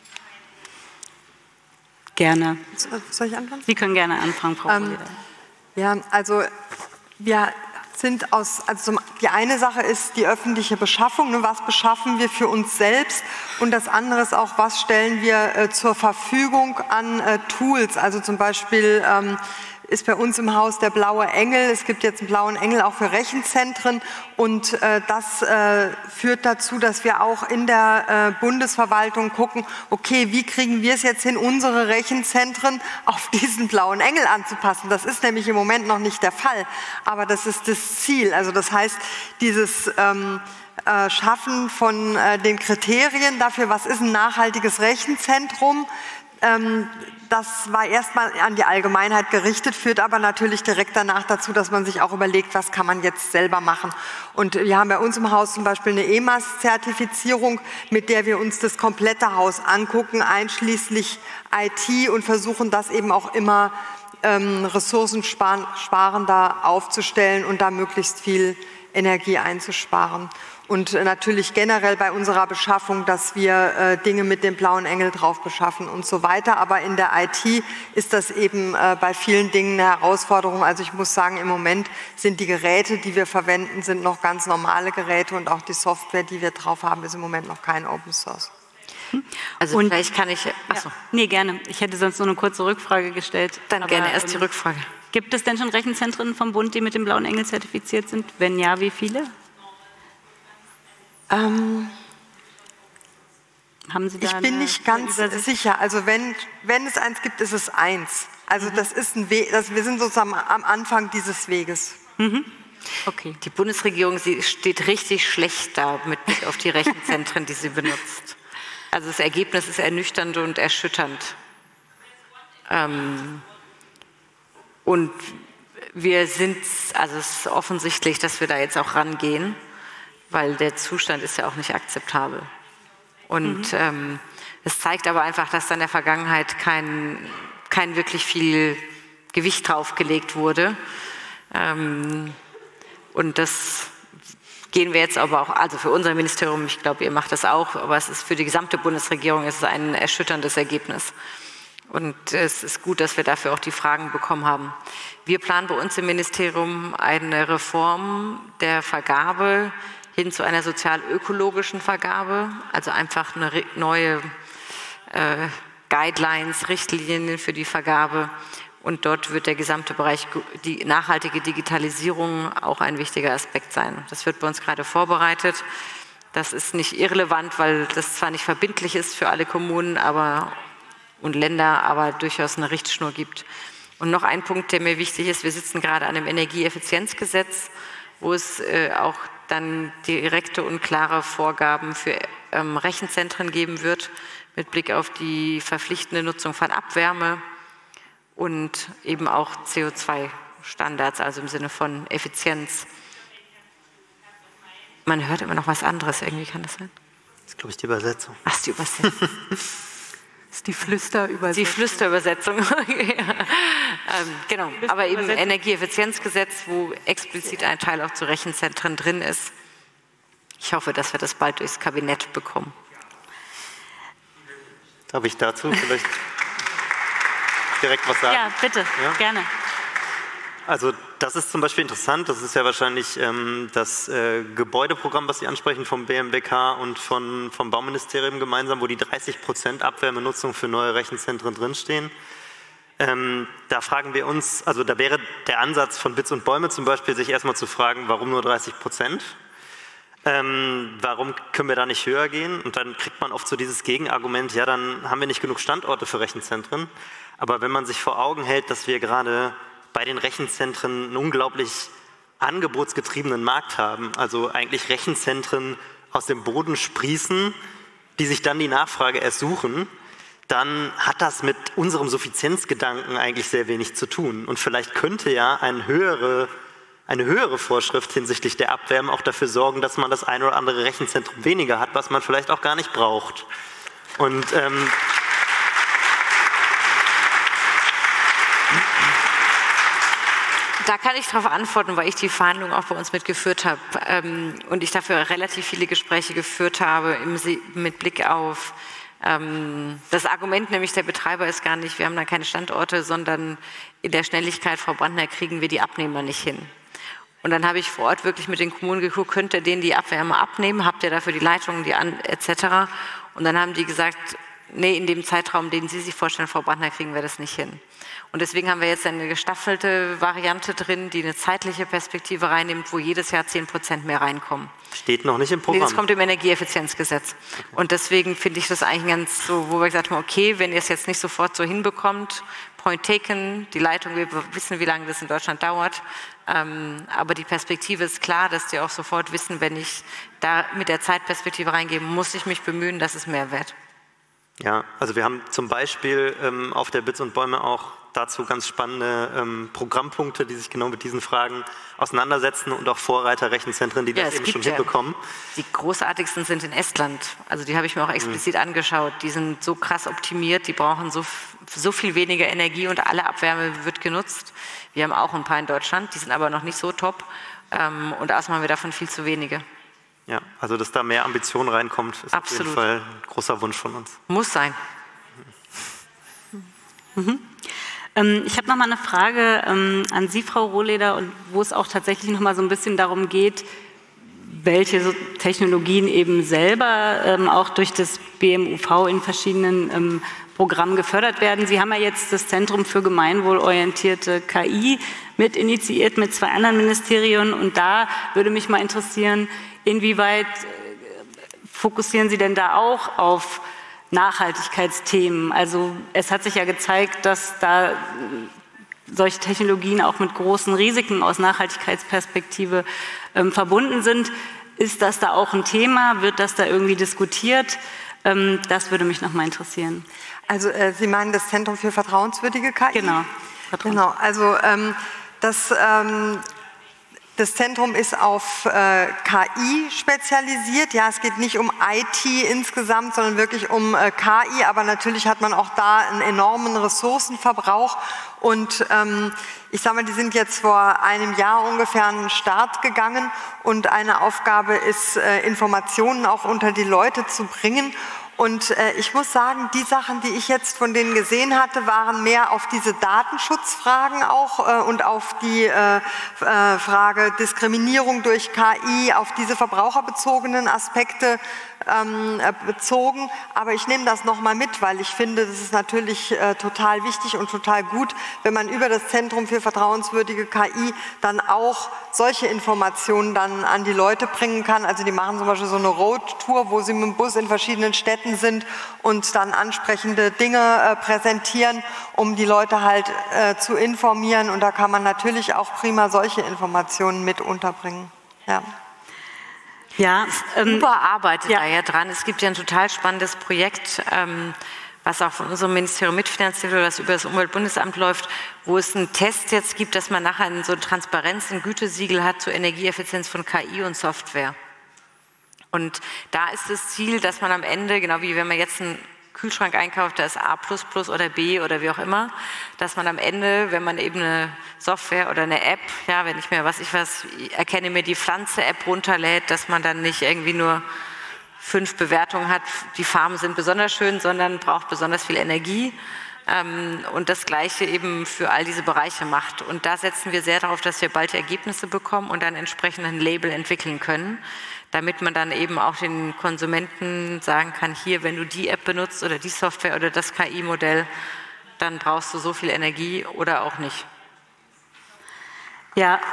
Gerne. Soll ich anfangen? Sie können gerne anfangen, Frau ähm, Ja, also wir sind aus, also die eine Sache ist die öffentliche Beschaffung, ne, was beschaffen wir für uns selbst, und das andere ist auch, was stellen wir äh, zur Verfügung an äh, Tools, also zum Beispiel ähm, ist bei uns im Haus der blaue Engel. Es gibt jetzt einen blauen Engel auch für Rechenzentren, und äh, das äh, führt dazu, dass wir auch in der äh, Bundesverwaltung gucken, okay, wie kriegen wir es jetzt hin, unsere Rechenzentren auf diesen blauen Engel anzupassen. Das ist nämlich im Moment noch nicht der Fall, aber das ist das Ziel. Also das heißt, dieses ähm, äh, Schaffen von äh, den Kriterien dafür, was ist ein nachhaltiges Rechenzentrum, ähm, das war erstmal an die Allgemeinheit gerichtet, führt aber natürlich direkt danach dazu, dass man sich auch überlegt, was kann man jetzt selber machen. Und wir haben bei uns im Haus zum Beispiel eine E M A S-Zertifizierung, mit der wir uns das komplette Haus angucken, einschließlich I T, und versuchen das eben auch immer ähm, ressourcensparender aufzustellen und da möglichst viel Energie einzusparen. Und natürlich generell bei unserer Beschaffung, dass wir äh, Dinge mit dem blauen Engel drauf beschaffen und so weiter. Aber in der I T ist das eben äh, bei vielen Dingen eine Herausforderung. Also ich muss sagen, im Moment sind die Geräte, die wir verwenden, sind noch ganz normale Geräte, und auch die Software, die wir drauf haben, ist im Moment noch kein Open Source. Also und vielleicht kann ich... Achso. Ja, nee, gerne. Ich hätte sonst nur eine kurze Rückfrage gestellt. Dann aber gerne erst die Rückfrage. Gibt es denn schon Rechenzentren vom Bund, die mit dem blauen Engel zertifiziert sind? Wenn ja, wie viele? Ähm, Haben Sie da ich bin nicht ganz sicher. Also wenn, wenn es eins gibt, ist es eins. Also mhm. das ist ein Weg, das, wir sind sozusagen am Anfang dieses Weges. Mhm. Okay. Die Bundesregierung, sie steht richtig schlecht da mit Blick auf die Rechenzentren, die sie benutzt. Also das Ergebnis ist ernüchternd und erschütternd. Ähm, und wir sind, also es ist offensichtlich, dass wir da jetzt auch rangehen, weil der Zustand ist ja auch nicht akzeptabel. Und mhm. ähm, es zeigt aber einfach, dass da in der Vergangenheit kein, kein wirklich viel Gewicht draufgelegt wurde. Ähm, und das gehen wir jetzt aber auch, also für unser Ministerium, ich glaube, ihr macht das auch, aber es ist für die gesamte Bundesregierung ist es ein erschütterndes Ergebnis. Und es ist gut, dass wir dafür auch die Fragen bekommen haben. Wir planen bei uns im Ministerium eine Reform der Vergabe hin zu einer sozial-ökologischen Vergabe, also einfach eine neue äh, Guidelines, Richtlinien für die Vergabe. Und dort wird der gesamte Bereich, die nachhaltige Digitalisierung, auch ein wichtiger Aspekt sein. Das wird bei uns gerade vorbereitet. Das ist nicht irrelevant, weil das zwar nicht verbindlich ist für alle Kommunen aber, und Länder, aber durchaus eine Richtschnur gibt. Und noch ein Punkt, der mir wichtig ist, wir sitzen gerade an einem Energieeffizienzgesetz, wo es äh, auch dann direkte und klare Vorgaben für ähm, Rechenzentren geben wird, mit Blick auf die verpflichtende Nutzung von Abwärme und eben auch C O zwei Standards, also im Sinne von Effizienz. Man hört immer noch was anderes, irgendwie kann das sein? Das ist, glaube ich, die Übersetzung. Ach, die Übersetzung. Das ist die Flüsterübersetzung. Die Flüsterübersetzung. ähm, genau, aber eben Energieeffizienzgesetz, wo explizit ein Teil auch zu Rechenzentren drin ist. Ich hoffe, dass wir das bald durchs Kabinett bekommen. Darf ich dazu vielleicht direkt was sagen? Ja, bitte, ja? Gerne. Also das ist zum Beispiel interessant, das ist ja wahrscheinlich ähm, das äh, Gebäudeprogramm, was Sie ansprechen, vom B M W K und von, vom Bauministerium gemeinsam, wo die dreißig Prozent Abwärmenutzung für neue Rechenzentren drinstehen. Ähm, da fragen wir uns, also da wäre der Ansatz von Bits und Bäume zum Beispiel, sich erstmal zu fragen, warum nur dreißig Prozent? Ähm, warum können wir da nicht höher gehen? Und dann kriegt man oft so dieses Gegenargument, ja, dann haben wir nicht genug Standorte für Rechenzentren. Aber wenn man sich vor Augen hält, dass wir gerade bei den Rechenzentren einen unglaublich angebotsgetriebenen Markt haben, also eigentlich Rechenzentren aus dem Boden sprießen, die sich dann die Nachfrage ersuchen, dann hat das mit unserem Suffizienzgedanken eigentlich sehr wenig zu tun. Und vielleicht könnte ja eine höhere, eine höhere Vorschrift hinsichtlich der Abwärme auch dafür sorgen, dass man das eine oder andere Rechenzentrum weniger hat, was man vielleicht auch gar nicht braucht. Und ähm, Da kann ich darauf antworten, weil ich die Verhandlungen auch bei uns mitgeführt habe ähm, und ich dafür relativ viele Gespräche geführt habe im, mit Blick auf ähm, das Argument, nämlich der Betreiber ist gar nicht, wir haben da keine Standorte, sondern in der Schnelligkeit, Frau Brandner, kriegen wir die Abnehmer nicht hin. Und dann habe ich vor Ort wirklich mit den Kommunen geguckt, könnt ihr denen die Abwärme abnehmen, habt ihr dafür die Leitungen, die an, et cetera. Und dann haben die gesagt, nee, in dem Zeitraum, den Sie sich vorstellen, Frau Brandner, kriegen wir das nicht hin. Und deswegen haben wir jetzt eine gestaffelte Variante drin, die eine zeitliche Perspektive reinnimmt, wo jedes Jahr zehn Prozent mehr reinkommen. Steht noch nicht im Programm. Nee, das kommt im Energieeffizienzgesetz. Okay. Und deswegen finde ich das eigentlich ganz so, wo wir gesagt haben, okay, wenn ihr es jetzt nicht sofort so hinbekommt, point taken, die Leitung, wir wissen, wie lange das in Deutschland dauert, ähm, aber die Perspektive ist klar, dass die auch sofort wissen, wenn ich da mit der Zeitperspektive reingehe, muss ich mich bemühen, dass es mehr wird. Ja, also wir haben zum Beispiel ähm, auf der Bits und Bäume auch dazu ganz spannende ähm, Programmpunkte, die sich genau mit diesen Fragen auseinandersetzen und auch Vorreiterrechenzentren, die ja, das eben schon ja, hinbekommen. Die großartigsten sind in Estland, also die habe ich mir auch explizit mhm. angeschaut, die sind so krass optimiert, die brauchen so, so viel weniger Energie und alle Abwärme wird genutzt. Wir haben auch ein paar in Deutschland, die sind aber noch nicht so top ähm, und außerdem haben wir davon viel zu wenige. Ja, also dass da mehr Ambition reinkommt, ist Absolut. auf jeden Fall ein großer Wunsch von uns. Muss sein. Mhm. Ähm, ich habe noch mal eine Frage ähm, an Sie, Frau Rohleder, und wo es auch tatsächlich noch mal so ein bisschen darum geht, welche so Technologien eben selber ähm, auch durch das B M U V in verschiedenen ähm, Programmen gefördert werden. Sie haben ja jetzt das Zentrum für gemeinwohlorientierte K I mit initiiert mit zwei anderen Ministerien, und da würde mich mal interessieren, inwieweit fokussieren Sie denn da auch auf Nachhaltigkeitsthemen? Also es hat sich ja gezeigt, dass da solche Technologien auch mit großen Risiken aus Nachhaltigkeitsperspektive ähm, verbunden sind. Ist das da auch ein Thema? Wird das da irgendwie diskutiert? Ähm, das würde mich noch mal interessieren. Also äh, Sie meinen das Zentrum für vertrauenswürdige K I? Genau. Genau. Also ähm, das ähm, Das Zentrum ist auf äh, K I spezialisiert. Ja, es geht nicht um I T insgesamt, sondern wirklich um äh, K I. Aber natürlich hat man auch da einen enormen Ressourcenverbrauch. Und ähm, ich sage mal, die sind jetzt vor einem Jahr ungefähr an den Start gegangen. Und eine Aufgabe ist, äh, Informationen auch unter die Leute zu bringen. Und äh, ich muss sagen, die Sachen, die ich jetzt von denen gesehen hatte, waren mehr auf diese Datenschutzfragen auch äh, und auf die äh, äh, Frage Diskriminierung durch K I, auf diese verbraucherbezogenen Aspekte ähm, bezogen. Aber ich nehme das nochmal mit, weil ich finde, das ist natürlich äh, total wichtig und total gut, wenn man über das Zentrum für vertrauenswürdige K I dann auch solche Informationen dann an die Leute bringen kann. Also die machen zum Beispiel so eine Roadtour, wo sie mit dem Bus in verschiedenen Städten sind und dann ansprechende Dinge äh, präsentieren, um die Leute halt äh, zu informieren. Und da kann man natürlich auch prima solche Informationen mit unterbringen. Ja. Ja, ähm, Uber arbeitet ja. da ja dran. Es gibt ja ein total spannendes Projekt, ähm, was auch von unserem Ministerium mitfinanziert wird, was über das Umweltbundesamt läuft, wo es einen Test jetzt gibt, dass man nachher so ein Transparenz- und Gütesiegel hat zur Energieeffizienz von K I und Software. Und da ist das Ziel, dass man am Ende, genau wie wenn man jetzt einen Kühlschrank einkauft, da ist A plus plus oder B oder wie auch immer, dass man am Ende, wenn man eben eine Software oder eine App, ja, wenn ich mir, was ich was, erkenne mir die Pflanze-App runterlädt, dass man dann nicht irgendwie nur fünf Bewertungen hat, die Farben sind besonders schön, sondern braucht besonders viel Energie. Ähm, und das Gleiche eben für all diese Bereiche macht. Und da setzen wir sehr darauf, dass wir bald Ergebnisse bekommen und dann entsprechend ein Label entwickeln können, damit man dann eben auch den Konsumenten sagen kann, hier, wenn du die App benutzt oder die Software oder das K I-Modell, dann brauchst du so viel Energie oder auch nicht. Ja,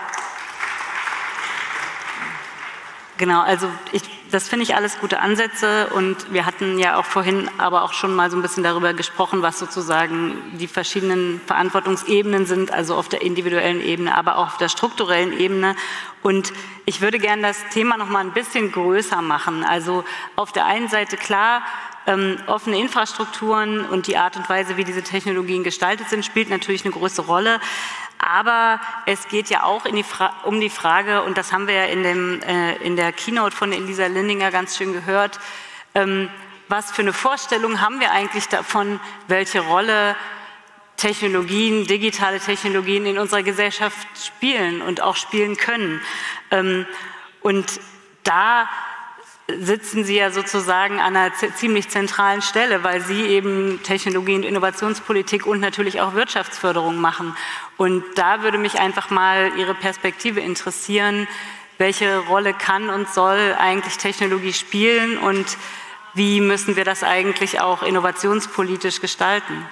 genau, also ich, das finde ich alles gute Ansätze, und wir hatten ja auch vorhin aber auch schon mal so ein bisschen darüber gesprochen, was sozusagen die verschiedenen Verantwortungsebenen sind, also auf der individuellen Ebene, aber auch auf der strukturellen Ebene. Und ich würde gerne das Thema noch mal ein bisschen größer machen. Also auf der einen Seite klar, ähm, offene Infrastrukturen und die Art und Weise, wie diese Technologien gestaltet sind, spielt natürlich eine große Rolle. Aber es geht ja auch in die um die Frage, und das haben wir ja in, dem, äh, in der Keynote von Elisa Lindinger ganz schön gehört, ähm, was für eine Vorstellung haben wir eigentlich davon, welche Rolle Technologien, digitale Technologien in unserer Gesellschaft spielen und auch spielen können. Und da sitzen Sie ja sozusagen an einer ziemlich zentralen Stelle, weil Sie eben Technologie- und Innovationspolitik und natürlich auch Wirtschaftsförderung machen. Und da würde mich einfach mal Ihre Perspektive interessieren, welche Rolle kann und soll eigentlich Technologie spielen und wie müssen wir das eigentlich auch innovationspolitisch gestalten?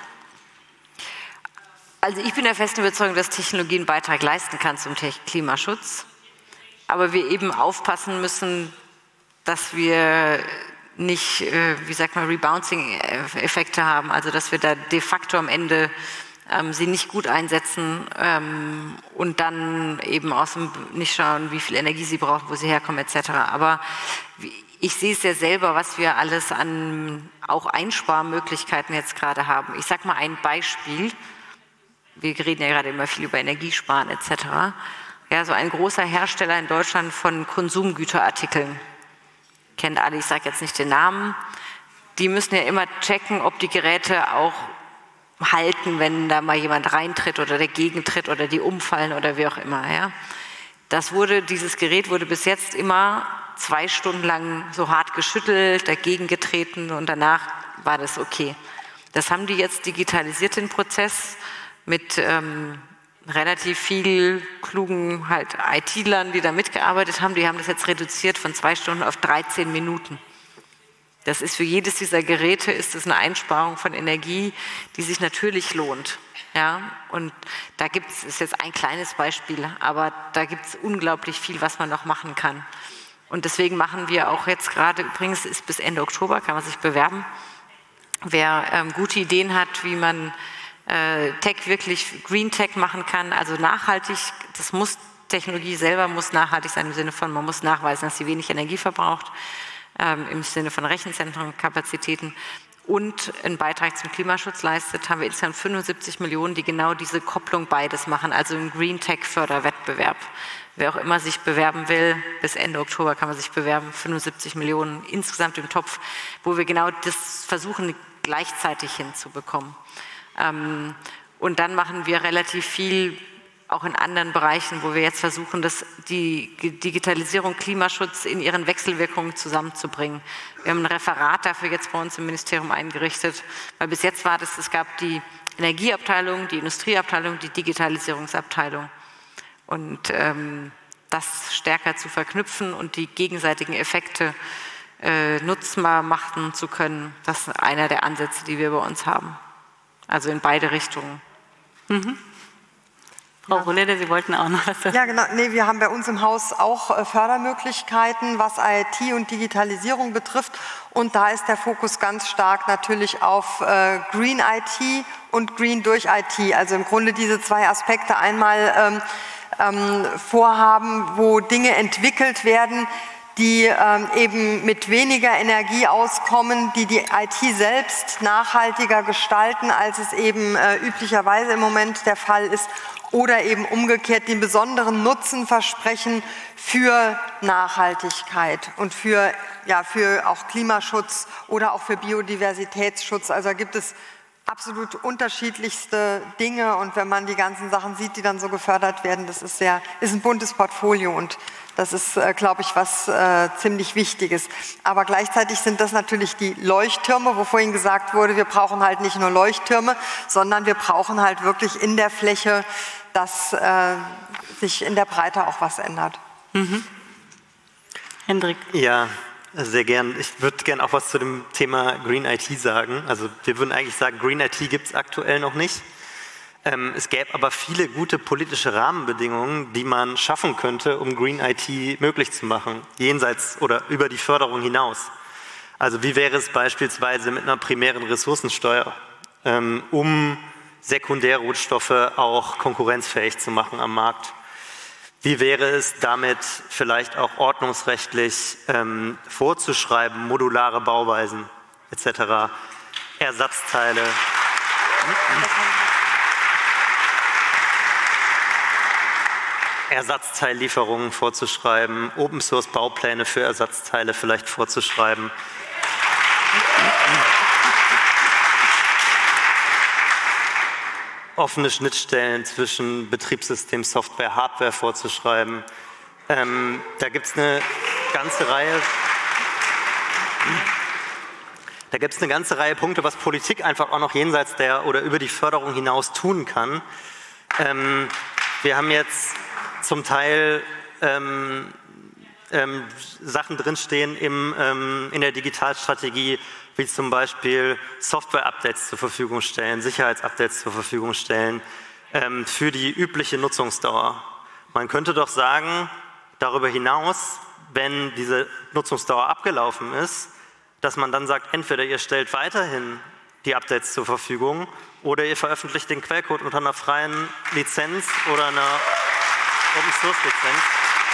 Also ich bin der festen Überzeugung, dass Technologie einen Beitrag leisten kann zum Klimaschutz, aber wir eben aufpassen müssen, dass wir nicht, wie sagt man, Rebouncing-Effekte haben, also dass wir da de facto am Ende ähm, sie nicht gut einsetzen ähm, und dann eben aus dem nicht schauen, wie viel Energie sie brauchen, wo sie herkommen et cetera. Aber ich sehe es ja selber, was wir alles an auch Einsparmöglichkeiten jetzt gerade haben. Ich sage mal ein Beispiel. Wir reden ja gerade immer viel über Energiesparen et cetera. Ja, so ein großer Hersteller in Deutschland von Konsumgüterartikeln. Kennt alle, ich sage jetzt nicht den Namen, die müssen ja immer checken, ob die Geräte auch halten, wenn da mal jemand reintritt oder dagegen tritt oder die umfallen oder wie auch immer. Ja. Das wurde, dieses Gerät wurde bis jetzt immer zwei Stunden lang so hart geschüttelt, dagegen getreten und danach war das okay. Das haben die jetzt digitalisiert, den Prozess, mit ähm, relativ viel klugen halt I T-Lern, die da mitgearbeitet haben, die haben das jetzt reduziert von zwei Stunden auf dreizehn Minuten. Das ist für jedes dieser Geräte ist es eine Einsparung von Energie, die sich natürlich lohnt. Ja? Und da gibt es, ist jetzt ein kleines Beispiel, aber da gibt es unglaublich viel, was man noch machen kann. Und deswegen machen wir auch jetzt gerade, übrigens ist bis Ende Oktober, kann man sich bewerben, wer ähm, gute Ideen hat, wie man Tech wirklich Green Tech machen kann, also nachhaltig, das muss, Technologie selber muss nachhaltig sein im Sinne von, man muss nachweisen, dass sie wenig Energie verbraucht, ähm, im Sinne von Rechenzentrenkapazitäten und einen Beitrag zum Klimaschutz leistet, haben wir insgesamt fünfundsiebzig Millionen, die genau diese Kopplung beides machen, also einen Green Tech Förderwettbewerb. Wer auch immer sich bewerben will, bis Ende Oktober kann man sich bewerben, fünfundsiebzig Millionen insgesamt im Topf, wo wir genau das versuchen, gleichzeitig hinzubekommen. Und dann machen wir relativ viel auch in anderen Bereichen, wo wir jetzt versuchen, das, die Digitalisierung, Klimaschutz in ihren Wechselwirkungen zusammenzubringen. Wir haben ein Referat dafür jetzt bei uns im Ministerium eingerichtet, weil bis jetzt war das, es gab die Energieabteilung, die Industrieabteilung, die Digitalisierungsabteilung. Und ähm, das stärker zu verknüpfen und die gegenseitigen Effekte äh, nutzbar machen zu können, das ist einer der Ansätze, die wir bei uns haben. Also in beide Richtungen. Mhm. Frau ja. Rohleder, Sie wollten auch noch was sagen. Ja, genau. Nee, wir haben bei uns im Haus auch äh, Fördermöglichkeiten, was I T und Digitalisierung betrifft. Und da ist der Fokus ganz stark natürlich auf äh, Green I T und Green durch I T. Also im Grunde diese zwei Aspekte. Einmal ähm, ähm, Vorhaben, wo Dinge entwickelt werden, die ähm, eben mit weniger Energie auskommen, die die I T selbst nachhaltiger gestalten, als es eben äh, üblicherweise im Moment der Fall ist, oder eben umgekehrt den besonderen Nutzen versprechen für Nachhaltigkeit und für, ja, für auch Klimaschutz oder auch für Biodiversitätsschutz. Also da gibt es absolut unterschiedlichste Dinge und wenn man die ganzen Sachen sieht, die dann so gefördert werden, das ist, sehr, ist ein buntes Portfolio und das ist, äh, glaube ich, was äh, ziemlich Wichtiges. Aber gleichzeitig sind das natürlich die Leuchttürme, wo vorhin gesagt wurde, wir brauchen halt nicht nur Leuchttürme, sondern wir brauchen halt wirklich in der Fläche, dass äh, sich in der Breite auch was ändert. Mhm. Hendrik. Ja, sehr gern. Ich würde gern auch was zu dem Thema Green I T sagen. Also wir würden eigentlich sagen, Green I T gibt es aktuell noch nicht. Ähm, es gäbe aber viele gute politische Rahmenbedingungen, die man schaffen könnte, um Green I T möglich zu machen, jenseits oder über die Förderung hinaus. Also wie wäre es beispielsweise mit einer primären Ressourcensteuer, ähm, um Sekundärrohstoffe auch konkurrenzfähig zu machen am Markt? Wie wäre es damit vielleicht auch ordnungsrechtlich ähm, vorzuschreiben, modulare Bauweisen et cetera, Ersatzteile? Ersatzteillieferungen vorzuschreiben, Open-Source-Baupläne für Ersatzteile vielleicht vorzuschreiben. offene Schnittstellen zwischen Betriebssystem, Software, Hardware vorzuschreiben. Ähm, da gibt es eine ganze Reihe... Da gibt es eine ganze Reihe Punkte, was Politik einfach auch noch jenseits der oder über die Förderung hinaus tun kann. Ähm, wir haben jetzt zum Teil ähm, ähm, Sachen drinstehen im, ähm, in der Digitalstrategie, wie zum Beispiel Software-Updates zur Verfügung stellen, Sicherheitsupdates zur Verfügung stellen, ähm, für die übliche Nutzungsdauer. Man könnte doch sagen, darüber hinaus, wenn diese Nutzungsdauer abgelaufen ist, dass man dann sagt, entweder ihr stellt weiterhin die Updates zur Verfügung oder ihr veröffentlicht den Quellcode unter einer freien Lizenz oder einer Open-Source-Lizenz.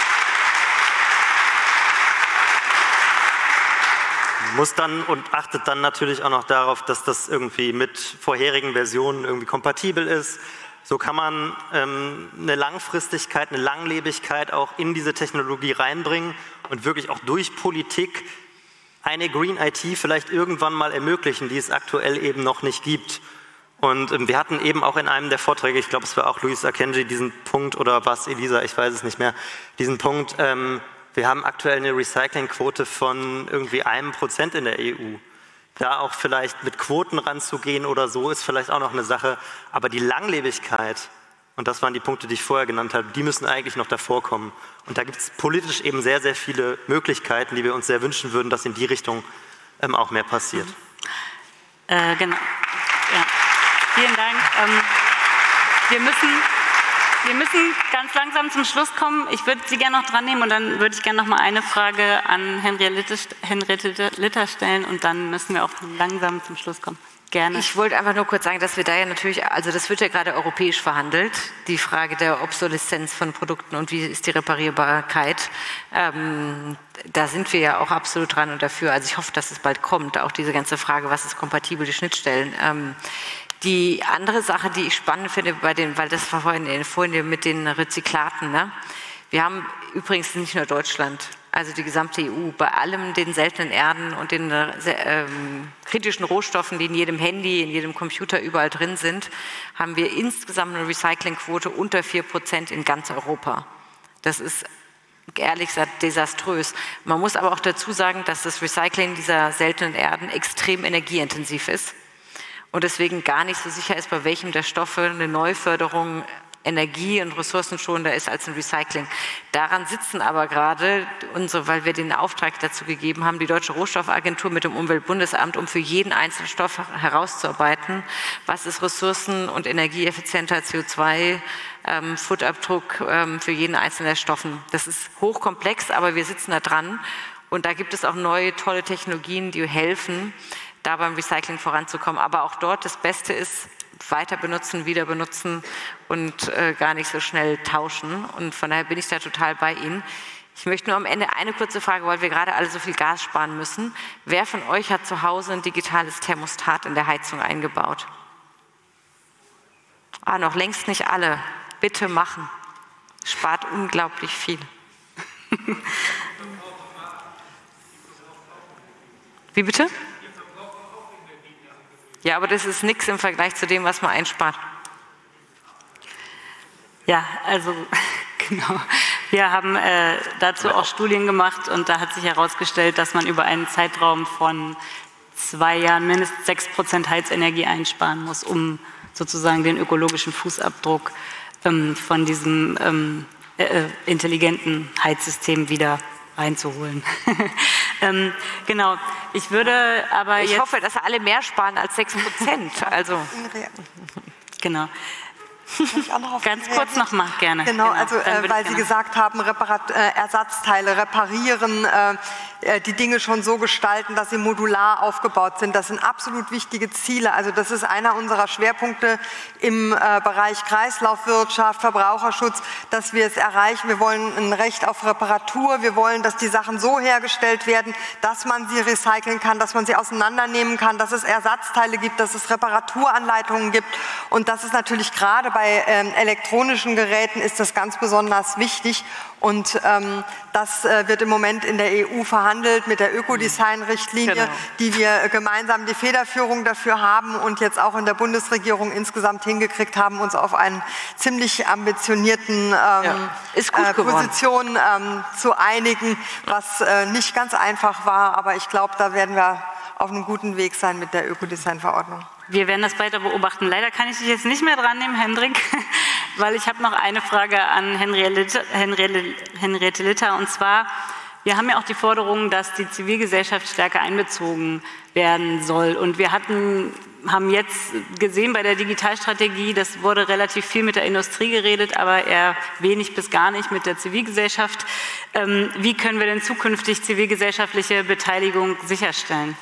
Muss dann und achtet dann natürlich auch noch darauf, dass das irgendwie mit vorherigen Versionen irgendwie kompatibel ist. So kann man ähm, eine Langfristigkeit, eine Langlebigkeit auch in diese Technologie reinbringen und wirklich auch durch Politik eine Green I T vielleicht irgendwann mal ermöglichen, die es aktuell eben noch nicht gibt. Und ähm, wir hatten eben auch in einem der Vorträge, ich glaube es war auch Luis Akenji, diesen Punkt, oder was Elisa, ich weiß es nicht mehr, diesen Punkt, ähm, wir haben aktuell eine Recyclingquote von irgendwie einem Prozent in der E U. Da auch vielleicht mit Quoten ranzugehen oder so, ist vielleicht auch noch eine Sache, aber die Langlebigkeit, und das waren die Punkte, die ich vorher genannt habe, die müssen eigentlich noch davor kommen. Und da gibt es politisch eben sehr, sehr viele Möglichkeiten, die wir uns sehr wünschen würden, dass in die Richtung ähm, auch mehr passiert. Äh, genau. Ja. Vielen Dank. Ähm, wir, müssen, wir müssen ganz langsam zum Schluss kommen. Ich würde Sie gerne noch dran nehmen und dann würde ich gerne noch mal eine Frage an Henriette Litter stellen und dann müssen wir auch langsam zum Schluss kommen. Gerne. Ich wollte einfach nur kurz sagen, dass wir da ja natürlich, also das wird ja gerade europäisch verhandelt, die Frage der Obsoleszenz von Produkten und wie ist die Reparierbarkeit. Ähm, da sind wir ja auch absolut dran und dafür. Also ich hoffe, dass es bald kommt, auch diese ganze Frage, was ist kompatibel, die Schnittstellen. Ähm, die andere Sache, die ich spannend finde, bei den, weil das war vorhin, vorhin mit den Rezyklaten, ne? Wir haben übrigens nicht nur Deutschland, also die gesamte E U, bei allem den seltenen Erden und den äh, kritischen Rohstoffen, die in jedem Handy, in jedem Computer überall drin sind, haben wir insgesamt eine Recyclingquote unter vier Prozent in ganz Europa. Das ist ehrlich gesagt desaströs. Man muss aber auch dazu sagen, dass das Recycling dieser seltenen Erden extrem energieintensiv ist und deswegen gar nicht so sicher ist, bei welchem der Stoffe eine Neuförderung energie- und ressourcenschonender ist als ein Recycling. Daran sitzen aber gerade unsere, weil wir den Auftrag dazu gegeben haben, die Deutsche Rohstoffagentur mit dem Umweltbundesamt, um für jeden einzelnen Stoff herauszuarbeiten, was ist ressourcen- und energieeffizienter, C O zwei ähm, Fußabdruck ähm, für jeden einzelnen der Stoffen. Das ist hochkomplex, aber wir sitzen da dran und da gibt es auch neue tolle Technologien, die helfen, da beim Recycling voranzukommen. Aber auch dort das Beste ist, weiter benutzen, wieder benutzen und äh, gar nicht so schnell tauschen. Und von daher bin ich da total bei Ihnen. Ich möchte nur am Ende eine kurze Frage, weil wir gerade alle so viel Gas sparen müssen. Wer von euch hat zu Hause ein digitales Thermostat in der Heizung eingebaut? Ah, noch längst nicht alle. Bitte machen. Spart unglaublich viel. Wie bitte? Ja, aber das ist nichts im Vergleich zu dem, was man einspart. Ja, also genau. Wir haben äh, dazu auch Studien gemacht und da hat sich herausgestellt, dass man über einen Zeitraum von zwei Jahren mindestens sechs Prozent Heizenergie einsparen muss, um sozusagen den ökologischen Fußabdruck ähm, von diesem ähm, äh, intelligenten Heizsystem wieder reinzuholen. ähm, genau, ich würde aber Ich jetzt hoffe, dass alle mehr sparen als sechs Prozent. Also. Genau. Ganz kurz noch mal, gerne. Genau, genau. also äh, weil Sie gesagt haben, Reparat äh, Ersatzteile reparieren, äh, die Dinge schon so gestalten, dass sie modular aufgebaut sind. Das sind absolut wichtige Ziele. Also das ist einer unserer Schwerpunkte im äh, Bereich Kreislaufwirtschaft, Verbraucherschutz, dass wir es erreichen. Wir wollen ein Recht auf Reparatur. Wir wollen, dass die Sachen so hergestellt werden, dass man sie recyceln kann, dass man sie auseinandernehmen kann, dass es Ersatzteile gibt, dass es Reparaturanleitungen gibt und dass es natürlich gerade bei bei ähm, elektronischen Geräten ist das ganz besonders wichtig. Und ähm, das äh, wird im Moment in der E U verhandelt mit der Ökodesign-Richtlinie, genau, die wir gemeinsam die Federführung dafür haben und jetzt auch in der Bundesregierung insgesamt hingekriegt haben, uns auf einen ziemlich ambitionierten ähm, ja, ist gut äh, Position ähm, zu einigen, was äh, nicht ganz einfach war, aber ich glaube, da werden wir auf einem guten Weg sein mit der Ökodesign-Verordnung. Wir werden das weiter beobachten. Leider kann ich dich jetzt nicht mehr dran nehmen, Hendrik, weil ich habe noch eine Frage an Henriette, Henriette, Henriette Litter. Und zwar, wir haben ja auch die Forderung, dass die Zivilgesellschaft stärker einbezogen werden soll. Und wir hatten, haben jetzt gesehen bei der Digitalstrategie, das wurde relativ viel mit der Industrie geredet, aber eher wenig bis gar nicht mit der Zivilgesellschaft. Ähm, wie können wir denn zukünftig zivilgesellschaftliche Beteiligung sicherstellen?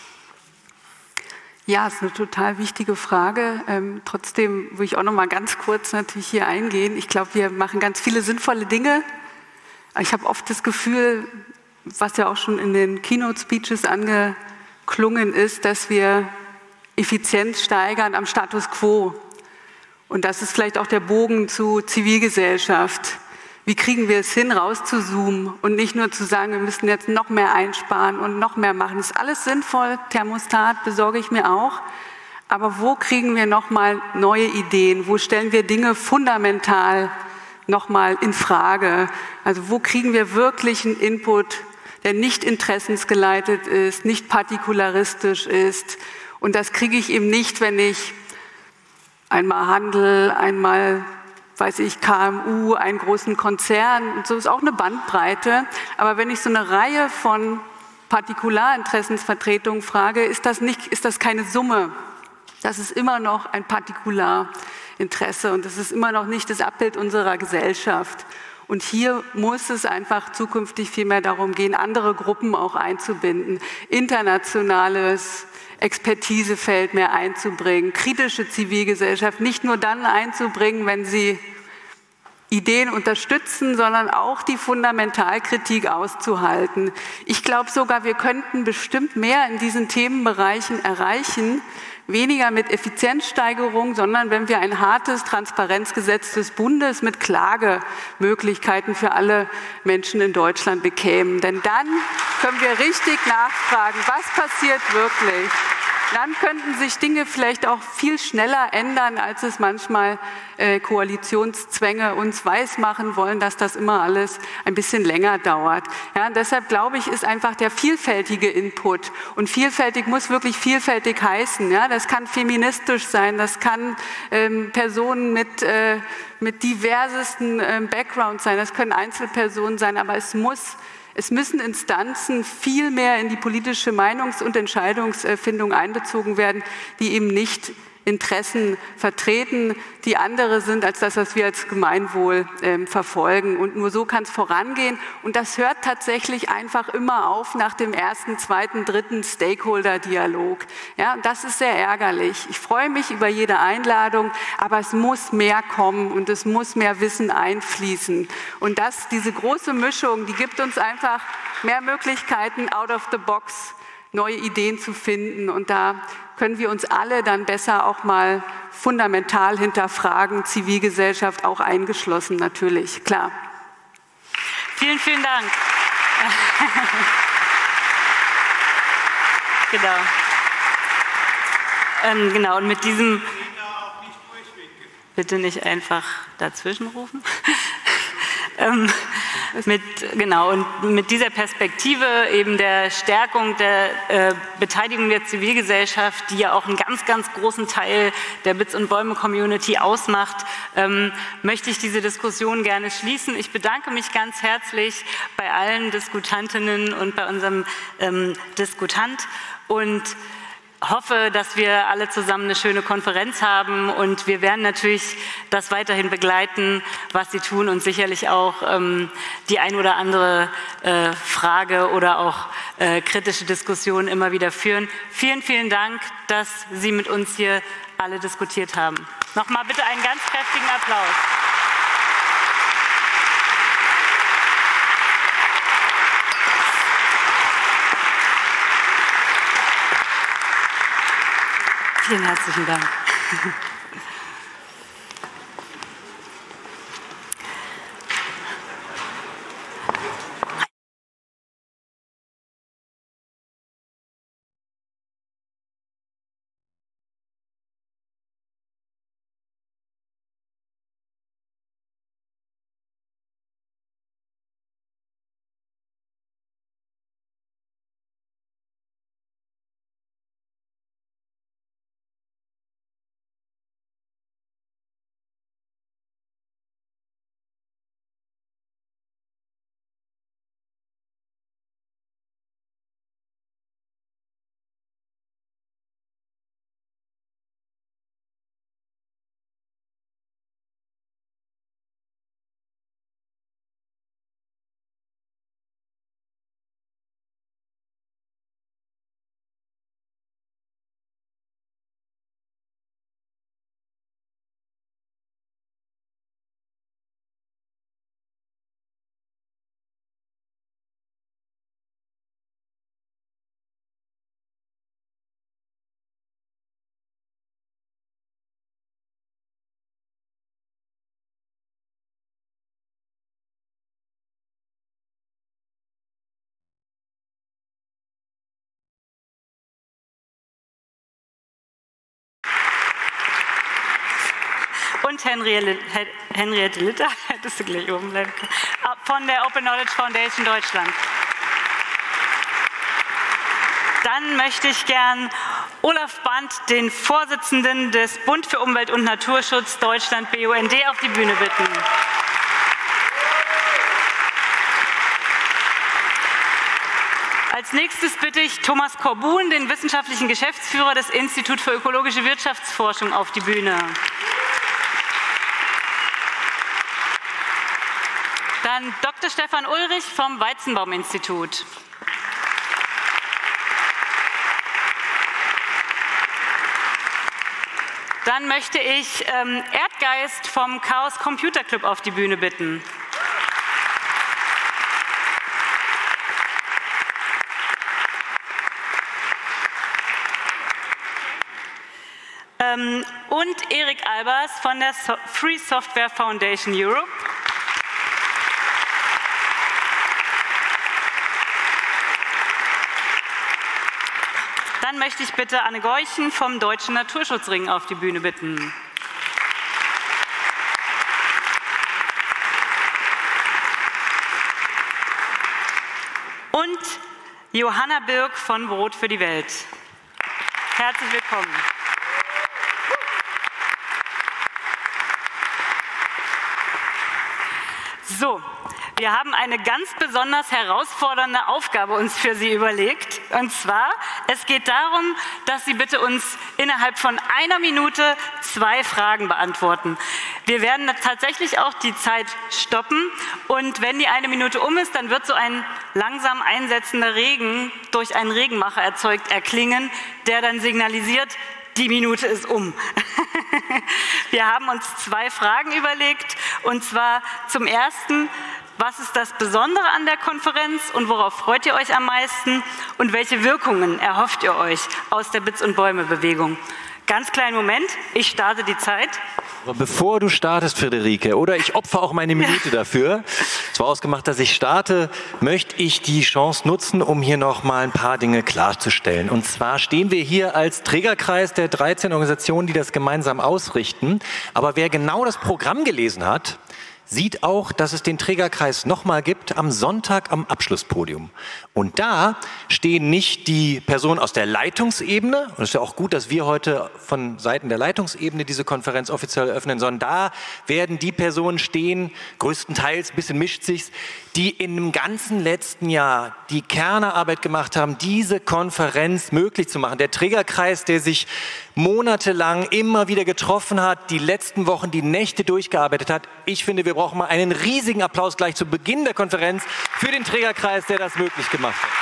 Ja, ist eine total wichtige Frage. Ähm, trotzdem will ich auch noch mal ganz kurz natürlich hier eingehen. Ich glaube, wir machen ganz viele sinnvolle Dinge. Ich habe oft das Gefühl, was ja auch schon in den Keynote-Speeches angeklungen ist, dass wir Effizienz steigern am Status quo. Und das ist vielleicht auch der Bogen zu Zivilgesellschaft. Wie kriegen wir es hin, rauszuzoomen und nicht nur zu sagen, wir müssen jetzt noch mehr einsparen und noch mehr machen. Das ist alles sinnvoll, Thermostat besorge ich mir auch. Aber wo kriegen wir nochmal neue Ideen? Wo stellen wir Dinge fundamental nochmal in Frage? Also wo kriegen wir wirklich einen Input, der nicht interessensgeleitet ist, nicht partikularistisch ist? Und das kriege ich eben nicht, wenn ich einmal Handel, einmal weiß ich, K M U, einen großen Konzern, und so ist auch eine Bandbreite. Aber wenn ich so eine Reihe von Partikularinteressensvertretungen frage, ist das, nicht, ist das keine Summe. Das ist immer noch ein Partikularinteresse und das ist immer noch nicht das Abbild unserer Gesellschaft. Und hier muss es einfach zukünftig viel mehr darum gehen, andere Gruppen auch einzubinden, internationales Expertisefeld mehr einzubringen, kritische Zivilgesellschaft nicht nur dann einzubringen, wenn sie Ideen unterstützen, sondern auch die Fundamentalkritik auszuhalten. Ich glaube sogar, wir könnten bestimmt mehr in diesen Themenbereichen erreichen, weniger mit Effizienzsteigerung, sondern wenn wir ein hartes Transparenzgesetz des Bundes mit Klagemöglichkeiten für alle Menschen in Deutschland bekämen. Denn dann können wir richtig nachfragen, was passiert wirklich. Dann könnten sich Dinge vielleicht auch viel schneller ändern, als es manchmal äh, Koalitionszwänge uns weismachen wollen, dass das immer alles ein bisschen länger dauert. Ja, und deshalb glaube ich, ist einfach der vielfältige Input. Und vielfältig muss wirklich vielfältig heißen. Ja? Das kann feministisch sein, das kann ähm, Personen mit, äh, mit diversesten ähm, Backgrounds sein, das können Einzelpersonen sein, aber es muss Es müssen Instanzen viel mehr in die politische Meinungs- und Entscheidungsfindung einbezogen werden, die eben nicht Interessen vertreten, die andere sind als das, was wir als Gemeinwohl äh, verfolgen. Und nur so kann es vorangehen. Und das hört tatsächlich einfach immer auf nach dem ersten, zweiten, dritten Stakeholder-Dialog. Ja, und das ist sehr ärgerlich. Ich freue mich über jede Einladung, aber es muss mehr kommen und es muss mehr Wissen einfließen. Und das, diese große Mischung, die gibt uns einfach mehr Möglichkeiten, out of the box neue Ideen zu finden. Und da können wir uns alle dann besser auch mal fundamental hinterfragen, Zivilgesellschaft auch eingeschlossen, natürlich, klar. Vielen, vielen Dank. Genau. Ähm, genau, und mit diesem... Bitte nicht einfach dazwischen rufen. ähm, mit, genau, und mit dieser Perspektive eben der Stärkung der äh, Beteiligung der Zivilgesellschaft, die ja auch einen ganz, ganz großen Teil der Bits und Bäume-Community ausmacht, ähm, möchte ich diese Diskussion gerne schließen. Ich bedanke mich ganz herzlich bei allen Diskutantinnen und bei unserem ähm, Diskutant und hoffe, dass wir alle zusammen eine schöne Konferenz haben und wir werden natürlich das weiterhin begleiten, was Sie tun und sicherlich auch ähm, die ein oder andere äh, Frage oder auch äh, kritische Diskussion immer wieder führen. Vielen, vielen Dank, dass Sie mit uns hier alle diskutiert haben. Nochmal bitte einen ganz kräftigen Applaus. Vielen herzlichen Dank. und Henriette, Henriette Litter, hättest du gleich oben bleiben können, von der Open Knowledge Foundation Deutschland. Dann möchte ich gern Olaf Band, den Vorsitzenden des Bund für Umwelt und Naturschutz Deutschland B U N D, auf die Bühne bitten. Als nächstes bitte ich Thomas Korbun, den wissenschaftlichen Geschäftsführer des Instituts für ökologische Wirtschaftsforschung, auf die Bühne. Dann Doktor Stefan Ulrich vom Weizenbaum-Institut. Dann möchte ich ähm, Erdgeist vom Chaos Computer Club auf die Bühne bitten. Ähm, und Erik Albers von der so Free Software Foundation Europe. Dann möchte ich bitte Anne Geuchen vom Deutschen Naturschutzring auf die Bühne bitten. Und Johanna Birk von Brot für die Welt. Herzlich willkommen. So, wir haben eine ganz besonders herausfordernde Aufgabe uns für Sie überlegt. Und zwar, es geht darum, dass Sie bitte uns innerhalb von einer Minute zwei Fragen beantworten. Wir werden tatsächlich auch die Zeit stoppen. Und wenn die eine Minute um ist, dann wird so ein langsam einsetzender Regen durch einen Regenmacher erzeugt erklingen, der dann signalisiert, die Minute ist um. Wir haben uns zwei Fragen überlegt, und zwar zum ersten, was ist das Besondere an der Konferenz und worauf freut ihr euch am meisten und welche Wirkungen erhofft ihr euch aus der Bits- und Bäume-Bewegung? Ganz kleinen Moment, ich starte die Zeit. Aber bevor du startest, Friederike, oder ich opfere auch meine Minute dafür, es war ausgemacht, dass ich starte, möchte ich die Chance nutzen, um hier noch mal ein paar Dinge klarzustellen. Und zwar stehen wir hier als Trägerkreis der dreizehn Organisationen, die das gemeinsam ausrichten. Aber wer genau das Programm gelesen hat, sieht auch, dass es den Trägerkreis nochmal gibt am Sonntag am Abschlusspodium. Und da stehen nicht die Personen aus der Leitungsebene, und es ist ja auch gut, dass wir heute von Seiten der Leitungsebene diese Konferenz offiziell eröffnen, sondern da werden die Personen stehen, größtenteils, ein bisschen mischt sich's, die in dem ganzen letzten Jahr die Kernearbeit gemacht haben, diese Konferenz möglich zu machen. Der Trägerkreis, der sich monatelang immer wieder getroffen hat, die letzten Wochen, die Nächte durchgearbeitet hat. Ich finde, wir brauchen mal einen riesigen Applaus gleich zu Beginn der Konferenz für den Trägerkreis, der das möglich gemacht hat.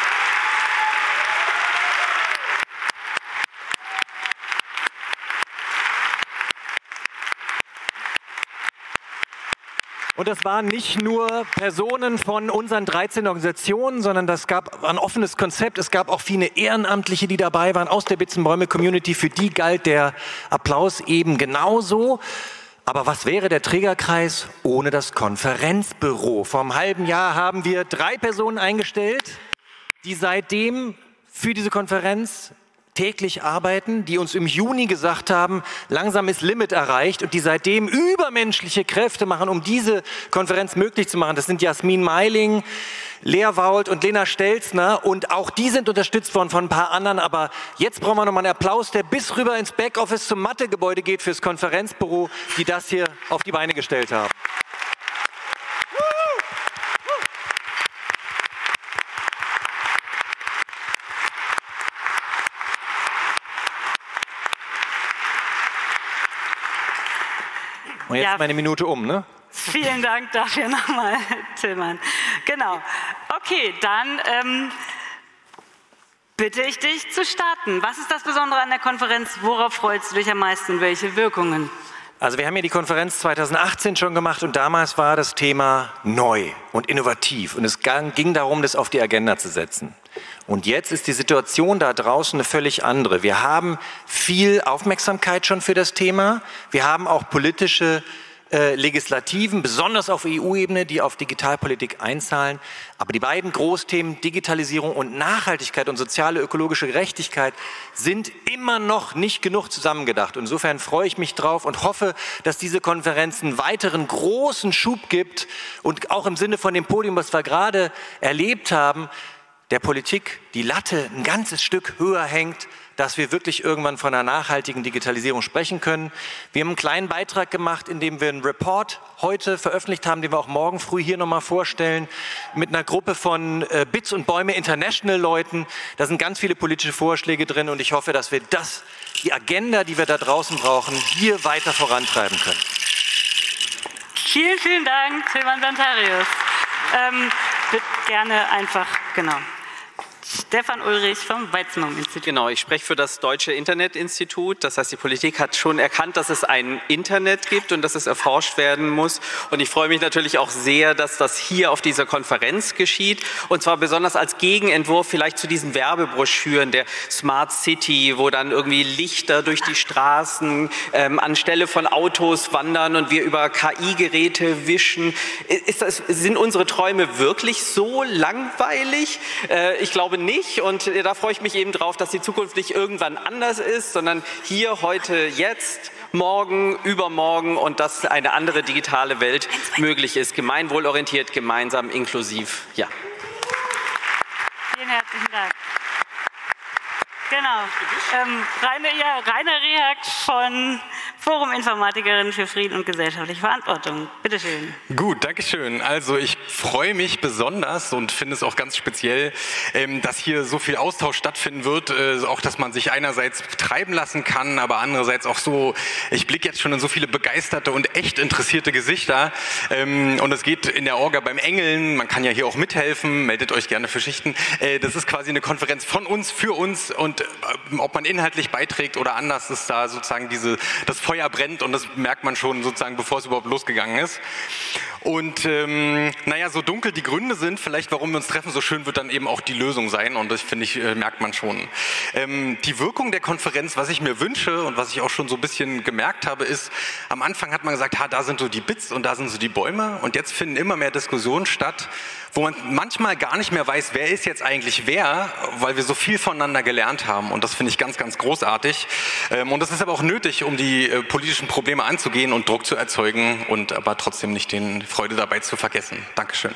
Und das waren nicht nur Personen von unseren dreizehn Organisationen, sondern das gab ein offenes Konzept. Es gab auch viele Ehrenamtliche, die dabei waren aus der Bits und Bäume Community. Für die galt der Applaus eben genauso. Aber was wäre der Trägerkreis ohne das Konferenzbüro? Vor einem halben Jahr haben wir drei Personen eingestellt, die seitdem für diese Konferenz täglich arbeiten, die uns im Juni gesagt haben, langsam ist Limit erreicht und die seitdem übermenschliche Kräfte machen, um diese Konferenz möglich zu machen. Das sind Jasmin Meiling, Lea Wault und Lena Stelzner, und auch die sind unterstützt worden von ein paar anderen. Aber jetzt brauchen wir noch mal einen Applaus, der bis rüber ins Backoffice zum Mathe-Gebäude geht fürs Konferenzbüro, die das hier auf die Beine gestellt haben. Und jetzt ja, meine Minute um, ne? Vielen Dank dafür nochmal, Tillmann. Genau. Okay, dann ähm, bitte ich dich zu starten. Was ist das Besondere an der Konferenz? Worauf freust du dich am meisten? Welche Wirkungen? Also wir haben ja die Konferenz zweitausendachtzehn schon gemacht und damals war das Thema neu und innovativ. Und es ging darum, das auf die Agenda zu setzen. Und jetzt ist die Situation da draußen eine völlig andere. Wir haben viel Aufmerksamkeit schon für das Thema. Wir haben auch politische äh, Legislativen, besonders auf E U-Ebene, die auf Digitalpolitik einzahlen. Aber die beiden Großthemen Digitalisierung und Nachhaltigkeit und soziale ökologische Gerechtigkeit sind immer noch nicht genug zusammengedacht. Insofern freue ich mich drauf und hoffe, dass diese Konferenz einen weiteren großen Schub gibt und auch im Sinne von dem Podium, was wir gerade erlebt haben, der Politik die Latte ein ganzes Stück höher hängt, dass wir wirklich irgendwann von einer nachhaltigen Digitalisierung sprechen können. Wir haben einen kleinen Beitrag gemacht, indem wir einen Report heute veröffentlicht haben, den wir auch morgen früh hier nochmal vorstellen, mit einer Gruppe von äh, Bits und Bäume International Leuten. Da sind ganz viele politische Vorschläge drin und ich hoffe, dass wir das, die Agenda, die wir da draußen brauchen, hier weiter vorantreiben können. Vielen, vielen Dank, Tilman Santarius. Ähm, würde gerne einfach, genau. Stefan Ulrich vom Weizenbaum-Institut. Genau, ich spreche für das Deutsche Internetinstitut. Das heißt, die Politik hat schon erkannt, dass es ein Internet gibt und dass es erforscht werden muss. Und ich freue mich natürlich auch sehr, dass das hier auf dieser Konferenz geschieht. Und zwar besonders als Gegenentwurf vielleicht zu diesen Werbebroschüren der Smart City, wo dann irgendwie Lichter durch die Straßen ähm, anstelle von Autos wandern und wir über K I-Geräte wischen. Ist das, sind unsere Träume wirklich so langweilig? Äh, ich glaube nicht, und da freue ich mich eben drauf, dass die Zukunft nicht irgendwann anders ist, sondern hier, heute, jetzt, morgen, übermorgen und dass eine andere digitale Welt möglich ist. Gemeinwohlorientiert, gemeinsam, inklusiv. Ja. Vielen herzlichen Dank. Genau. Ähm, Rainer, ja, Rainer Rehak von Forum Informatikerinnen für Frieden und gesellschaftliche Verantwortung. Bitte schön. Gut, danke schön. Also ich freue mich besonders und finde es auch ganz speziell, ähm, dass hier so viel Austausch stattfinden wird. Äh, auch, dass man sich einerseits treiben lassen kann, aber andererseits auch so, ich blicke jetzt schon in so viele begeisterte und echt interessierte Gesichter. Ähm, und es geht in der Orga beim Engeln, man kann ja hier auch mithelfen, meldet euch gerne für Schichten. Äh, das ist quasi eine Konferenz von uns, für uns, und ob man inhaltlich beiträgt oder anders, ist da sozusagen diese, das Feuer brennt, und das merkt man schon sozusagen, bevor es überhaupt losgegangen ist. Und ähm, naja, so dunkel die Gründe sind, vielleicht warum wir uns treffen, so schön wird dann eben auch die Lösung sein, und das finde ich, äh, merkt man schon. Ähm, die Wirkung der Konferenz, was ich mir wünsche und was ich auch schon so ein bisschen gemerkt habe, ist, am Anfang hat man gesagt, ha, da sind so die Bits und da sind so die Bäume, und jetzt finden immer mehr Diskussionen statt, wo man manchmal gar nicht mehr weiß, wer ist jetzt eigentlich wer, weil wir so viel voneinander gelernt haben, und das finde ich ganz, ganz großartig. Ähm, und das ist aber auch nötig, um die äh, politischen Probleme anzugehen und Druck zu erzeugen, und aber trotzdem nicht den Freude dabei zu vergessen. Dankeschön.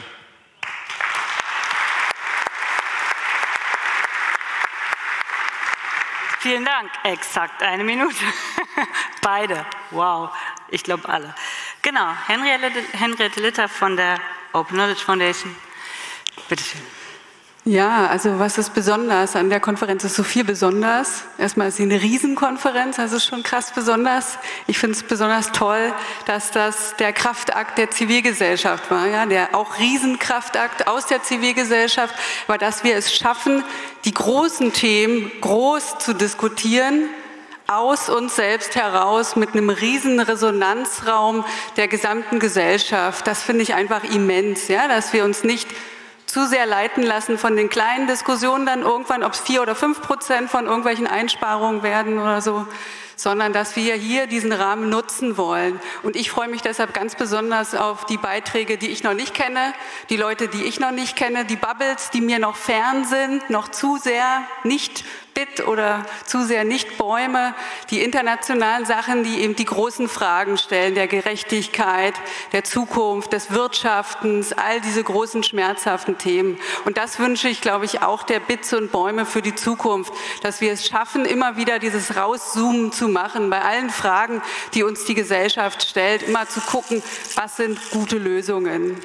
Vielen Dank. Exakt eine Minute. Beide. Wow. Ich glaube alle. Genau. Henriette, Henriette Litter von der Open Knowledge Foundation. Bitte schön. Ja, also was ist besonders an der Konferenz? Es ist so viel besonders. Erstmal ist sie eine Riesenkonferenz, also ist schon krass besonders. Ich finde es besonders toll, dass das der Kraftakt der Zivilgesellschaft war, ja, der auch Riesenkraftakt aus der Zivilgesellschaft, war, dass wir es schaffen, die großen Themen groß zu diskutieren, aus uns selbst heraus, mit einem riesen Resonanzraum der gesamten Gesellschaft. Das finde ich einfach immens, ja, dass wir uns nicht zu sehr leiten lassen von den kleinen Diskussionen dann irgendwann, ob es vier oder fünf Prozent von irgendwelchen Einsparungen werden oder so, sondern dass wir hier diesen Rahmen nutzen wollen. Und ich freue mich deshalb ganz besonders auf die Beiträge, die ich noch nicht kenne, die Leute, die ich noch nicht kenne, die Bubbles, die mir noch fern sind, noch zu sehr nicht Bit oder zu sehr nicht Bäume, die internationalen Sachen, die eben die großen Fragen stellen, der Gerechtigkeit, der Zukunft, des Wirtschaftens, all diese großen schmerzhaften Themen. Und das wünsche ich, glaube ich, auch der Bits und Bäume für die Zukunft, dass wir es schaffen, immer wieder dieses Rauszoomen zu machen, bei allen Fragen, die uns die Gesellschaft stellt, immer zu gucken, was sind gute Lösungen.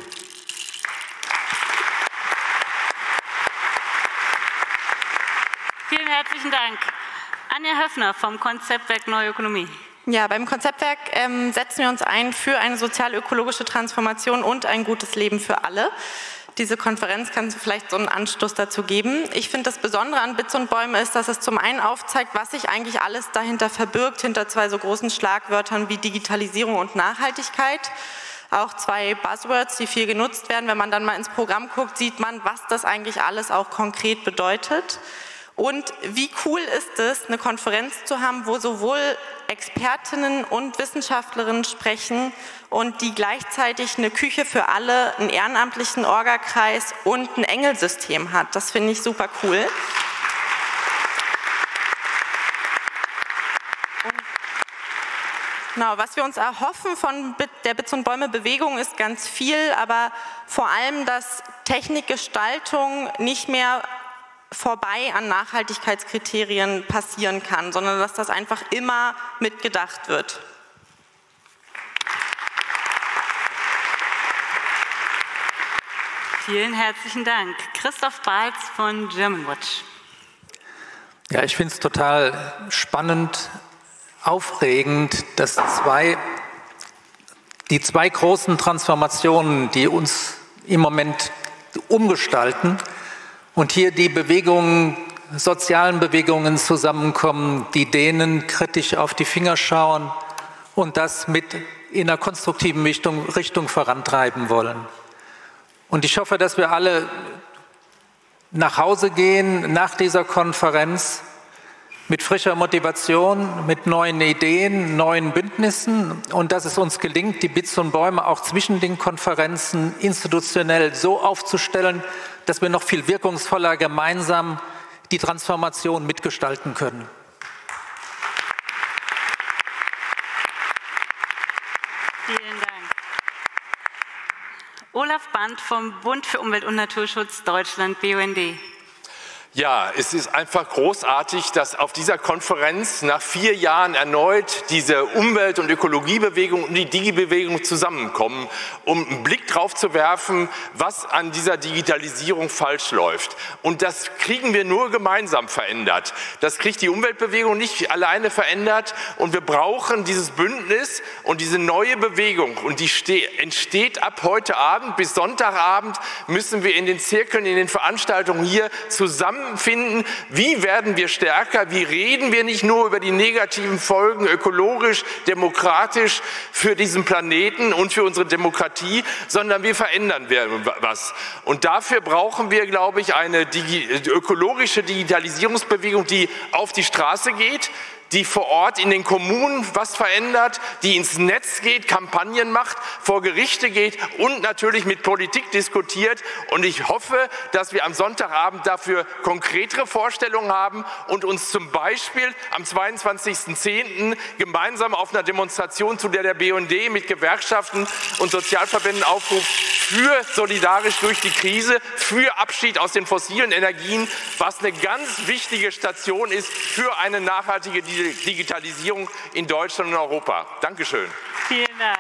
Vielen herzlichen Dank. Anja Höffner vom Konzeptwerk Neue Ökonomie. Ja, beim Konzeptwerk ähm, setzen wir uns ein für eine sozial-ökologische Transformation und ein gutes Leben für alle. Diese Konferenz kann vielleicht so einen Anstoß dazu geben. Ich finde, das Besondere an Bits und Bäume ist, dass es zum einen aufzeigt, was sich eigentlich alles dahinter verbirgt, hinter zwei so großen Schlagwörtern wie Digitalisierung und Nachhaltigkeit. Auch zwei Buzzwords, die viel genutzt werden. Wenn man dann mal ins Programm guckt, sieht man, was das eigentlich alles auch konkret bedeutet. Und wie cool ist es, eine Konferenz zu haben, wo sowohl Expertinnen und Wissenschaftlerinnen sprechen und die gleichzeitig eine Küche für alle, einen ehrenamtlichen Orgakreis und ein Engelsystem hat. Das finde ich super cool. Genau, was wir uns erhoffen von der Bits und Bäume Bewegung ist ganz viel, aber vor allem, dass Technikgestaltung nicht mehr vorbei an Nachhaltigkeitskriterien passieren kann, sondern dass das einfach immer mitgedacht wird. Vielen herzlichen Dank. Christoph Balz von Germanwatch. Ja, ich finde es total spannend, aufregend, dass zwei, die zwei großen Transformationen, die uns im Moment umgestalten und hier die Bewegungen, sozialen Bewegungen zusammenkommen, die denen kritisch auf die Finger schauen und das mit in einer konstruktiven Richtung, Richtung vorantreiben wollen. Und ich hoffe, dass wir alle nach Hause gehen nach dieser Konferenz mit frischer Motivation, mit neuen Ideen, neuen Bündnissen und dass es uns gelingt, die Bits und Bäume auch zwischen den Konferenzen institutionell so aufzustellen, dass wir noch viel wirkungsvoller gemeinsam die Transformation mitgestalten können. Vielen Dank. Olaf Band vom Bund für Umwelt und Naturschutz Deutschland, B U N D. Ja, es ist einfach großartig, dass auf dieser Konferenz nach vier Jahren erneut diese Umwelt- und Ökologiebewegung und die Digi-Bewegung zusammenkommen, um einen Blick drauf zu werfen, was an dieser Digitalisierung falsch läuft. Und das kriegen wir nur gemeinsam verändert. Das kriegt die Umweltbewegung nicht alleine verändert. Und wir brauchen dieses Bündnis und diese neue Bewegung. Und die entsteht ab heute Abend bis Sonntagabend, müssen wir in den Zirkeln, in den Veranstaltungen hier zusammen finden, wie werden wir stärker, wie reden wir nicht nur über die negativen Folgen ökologisch, demokratisch für diesen Planeten und für unsere Demokratie, sondern wir verändern was. Und dafür brauchen wir, glaube ich, eine Digi- ökologische Digitalisierungsbewegung, die auf die Straße geht, die vor Ort in den Kommunen was verändert, die ins Netz geht, Kampagnen macht, vor Gerichte geht und natürlich mit Politik diskutiert. Und ich hoffe, dass wir am Sonntagabend dafür konkretere Vorstellungen haben und uns zum Beispiel am zweiundzwanzigsten zehnten gemeinsam auf einer Demonstration, zu der der B U N D mit Gewerkschaften und Sozialverbänden aufruft, für solidarisch durch die Krise, für Abschied aus den fossilen Energien, was eine ganz wichtige Station ist für eine nachhaltige Digitalisierung in Deutschland und Europa. Dankeschön. Vielen Dank.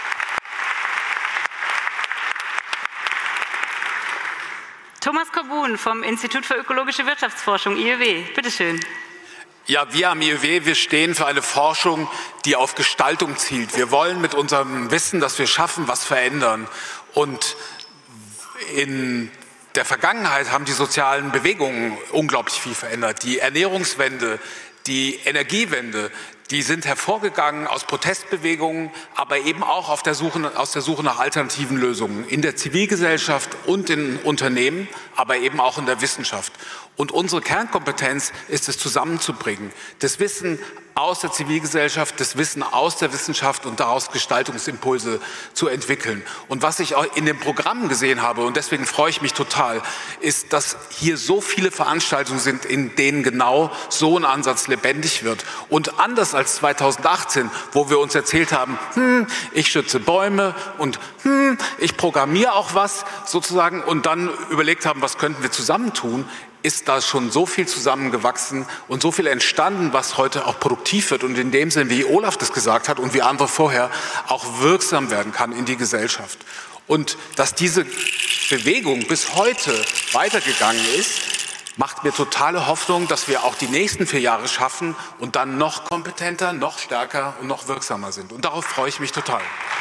Thomas Korbun vom Institut für ökologische Wirtschaftsforschung, I Ö W. Bitte schön. Ja, wir am I Ö W, wir stehen für eine Forschung, die auf Gestaltung zielt. Wir wollen mit unserem Wissen, das wir schaffen, was verändern. Und in der Vergangenheit haben die sozialen Bewegungen unglaublich viel verändert. Die Ernährungswende, die Energiewende, die sind hervorgegangen aus Protestbewegungen, aber eben auch auf der Suche, aus der Suche nach alternativen Lösungen in der Zivilgesellschaft und in Unternehmen, aber eben auch in der Wissenschaft. Und unsere Kernkompetenz ist es, zusammenzubringen, das Wissen aus der Zivilgesellschaft, das Wissen aus der Wissenschaft und daraus Gestaltungsimpulse zu entwickeln. Und was ich auch in den Programmen gesehen habe, und deswegen freue ich mich total, ist, dass hier so viele Veranstaltungen sind, in denen genau so ein Ansatz lebendig wird. Und anders als zweitausendachtzehn, wo wir uns erzählt haben, hm, ich schütze Bäume und hm, ich programmiere auch was sozusagen und dann überlegt haben, was könnten wir zusammen tun, ist da schon so viel zusammengewachsen und so viel entstanden, was heute auch produktiv wird und in dem Sinn, wie Olaf das gesagt hat und wie andere vorher, auch wirksam werden kann in die Gesellschaft. Und dass diese Bewegung bis heute weitergegangen ist, macht mir totale Hoffnung, dass wir auch die nächsten vier Jahre schaffen und dann noch kompetenter, noch stärker und noch wirksamer sind. Und darauf freue ich mich total.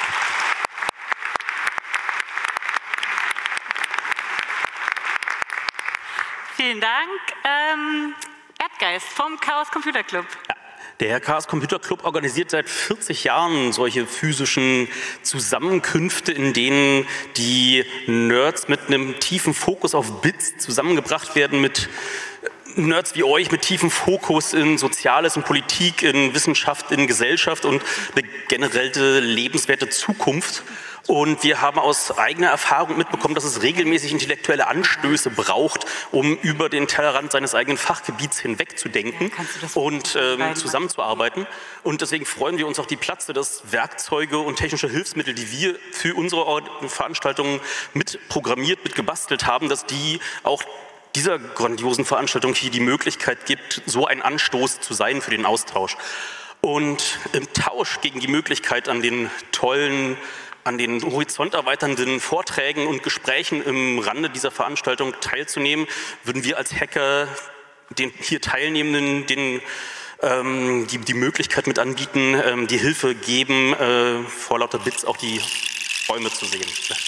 Vielen Dank. Ähm, Erdgeist vom Chaos Computer Club. Ja, der Chaos Computer Club organisiert seit vierzig Jahren solche physischen Zusammenkünfte, in denen die Nerds mit einem tiefen Fokus auf Bits zusammengebracht werden mit Nerds wie euch mit tiefem Fokus in Soziales, in Politik, in Wissenschaft, in Gesellschaft und eine generelle lebenswerte Zukunft. Und wir haben aus eigener Erfahrung mitbekommen, dass es regelmäßig intellektuelle Anstöße braucht, um über den Tellerrand seines eigenen Fachgebiets hinweg zu denken ja, und ähm, zusammenzuarbeiten. Und deswegen freuen wir uns auf die Platzte, dass Werkzeuge und technische Hilfsmittel, die wir für unsere Veranstaltungen mit programmiert, mit gebastelt haben, dass die auch dieser grandiosen Veranstaltung hier die Möglichkeit gibt, so ein Anstoß zu sein für den Austausch. Und im Tausch gegen die Möglichkeit an den tollen an den horizonterweiternden Vorträgen und Gesprächen im Rande dieser Veranstaltung teilzunehmen, würden wir als Hacker den hier Teilnehmenden den, ähm, die, die Möglichkeit mit anbieten, ähm, die Hilfe geben, äh, vor lauter Bits auch die Bäume zu sehen.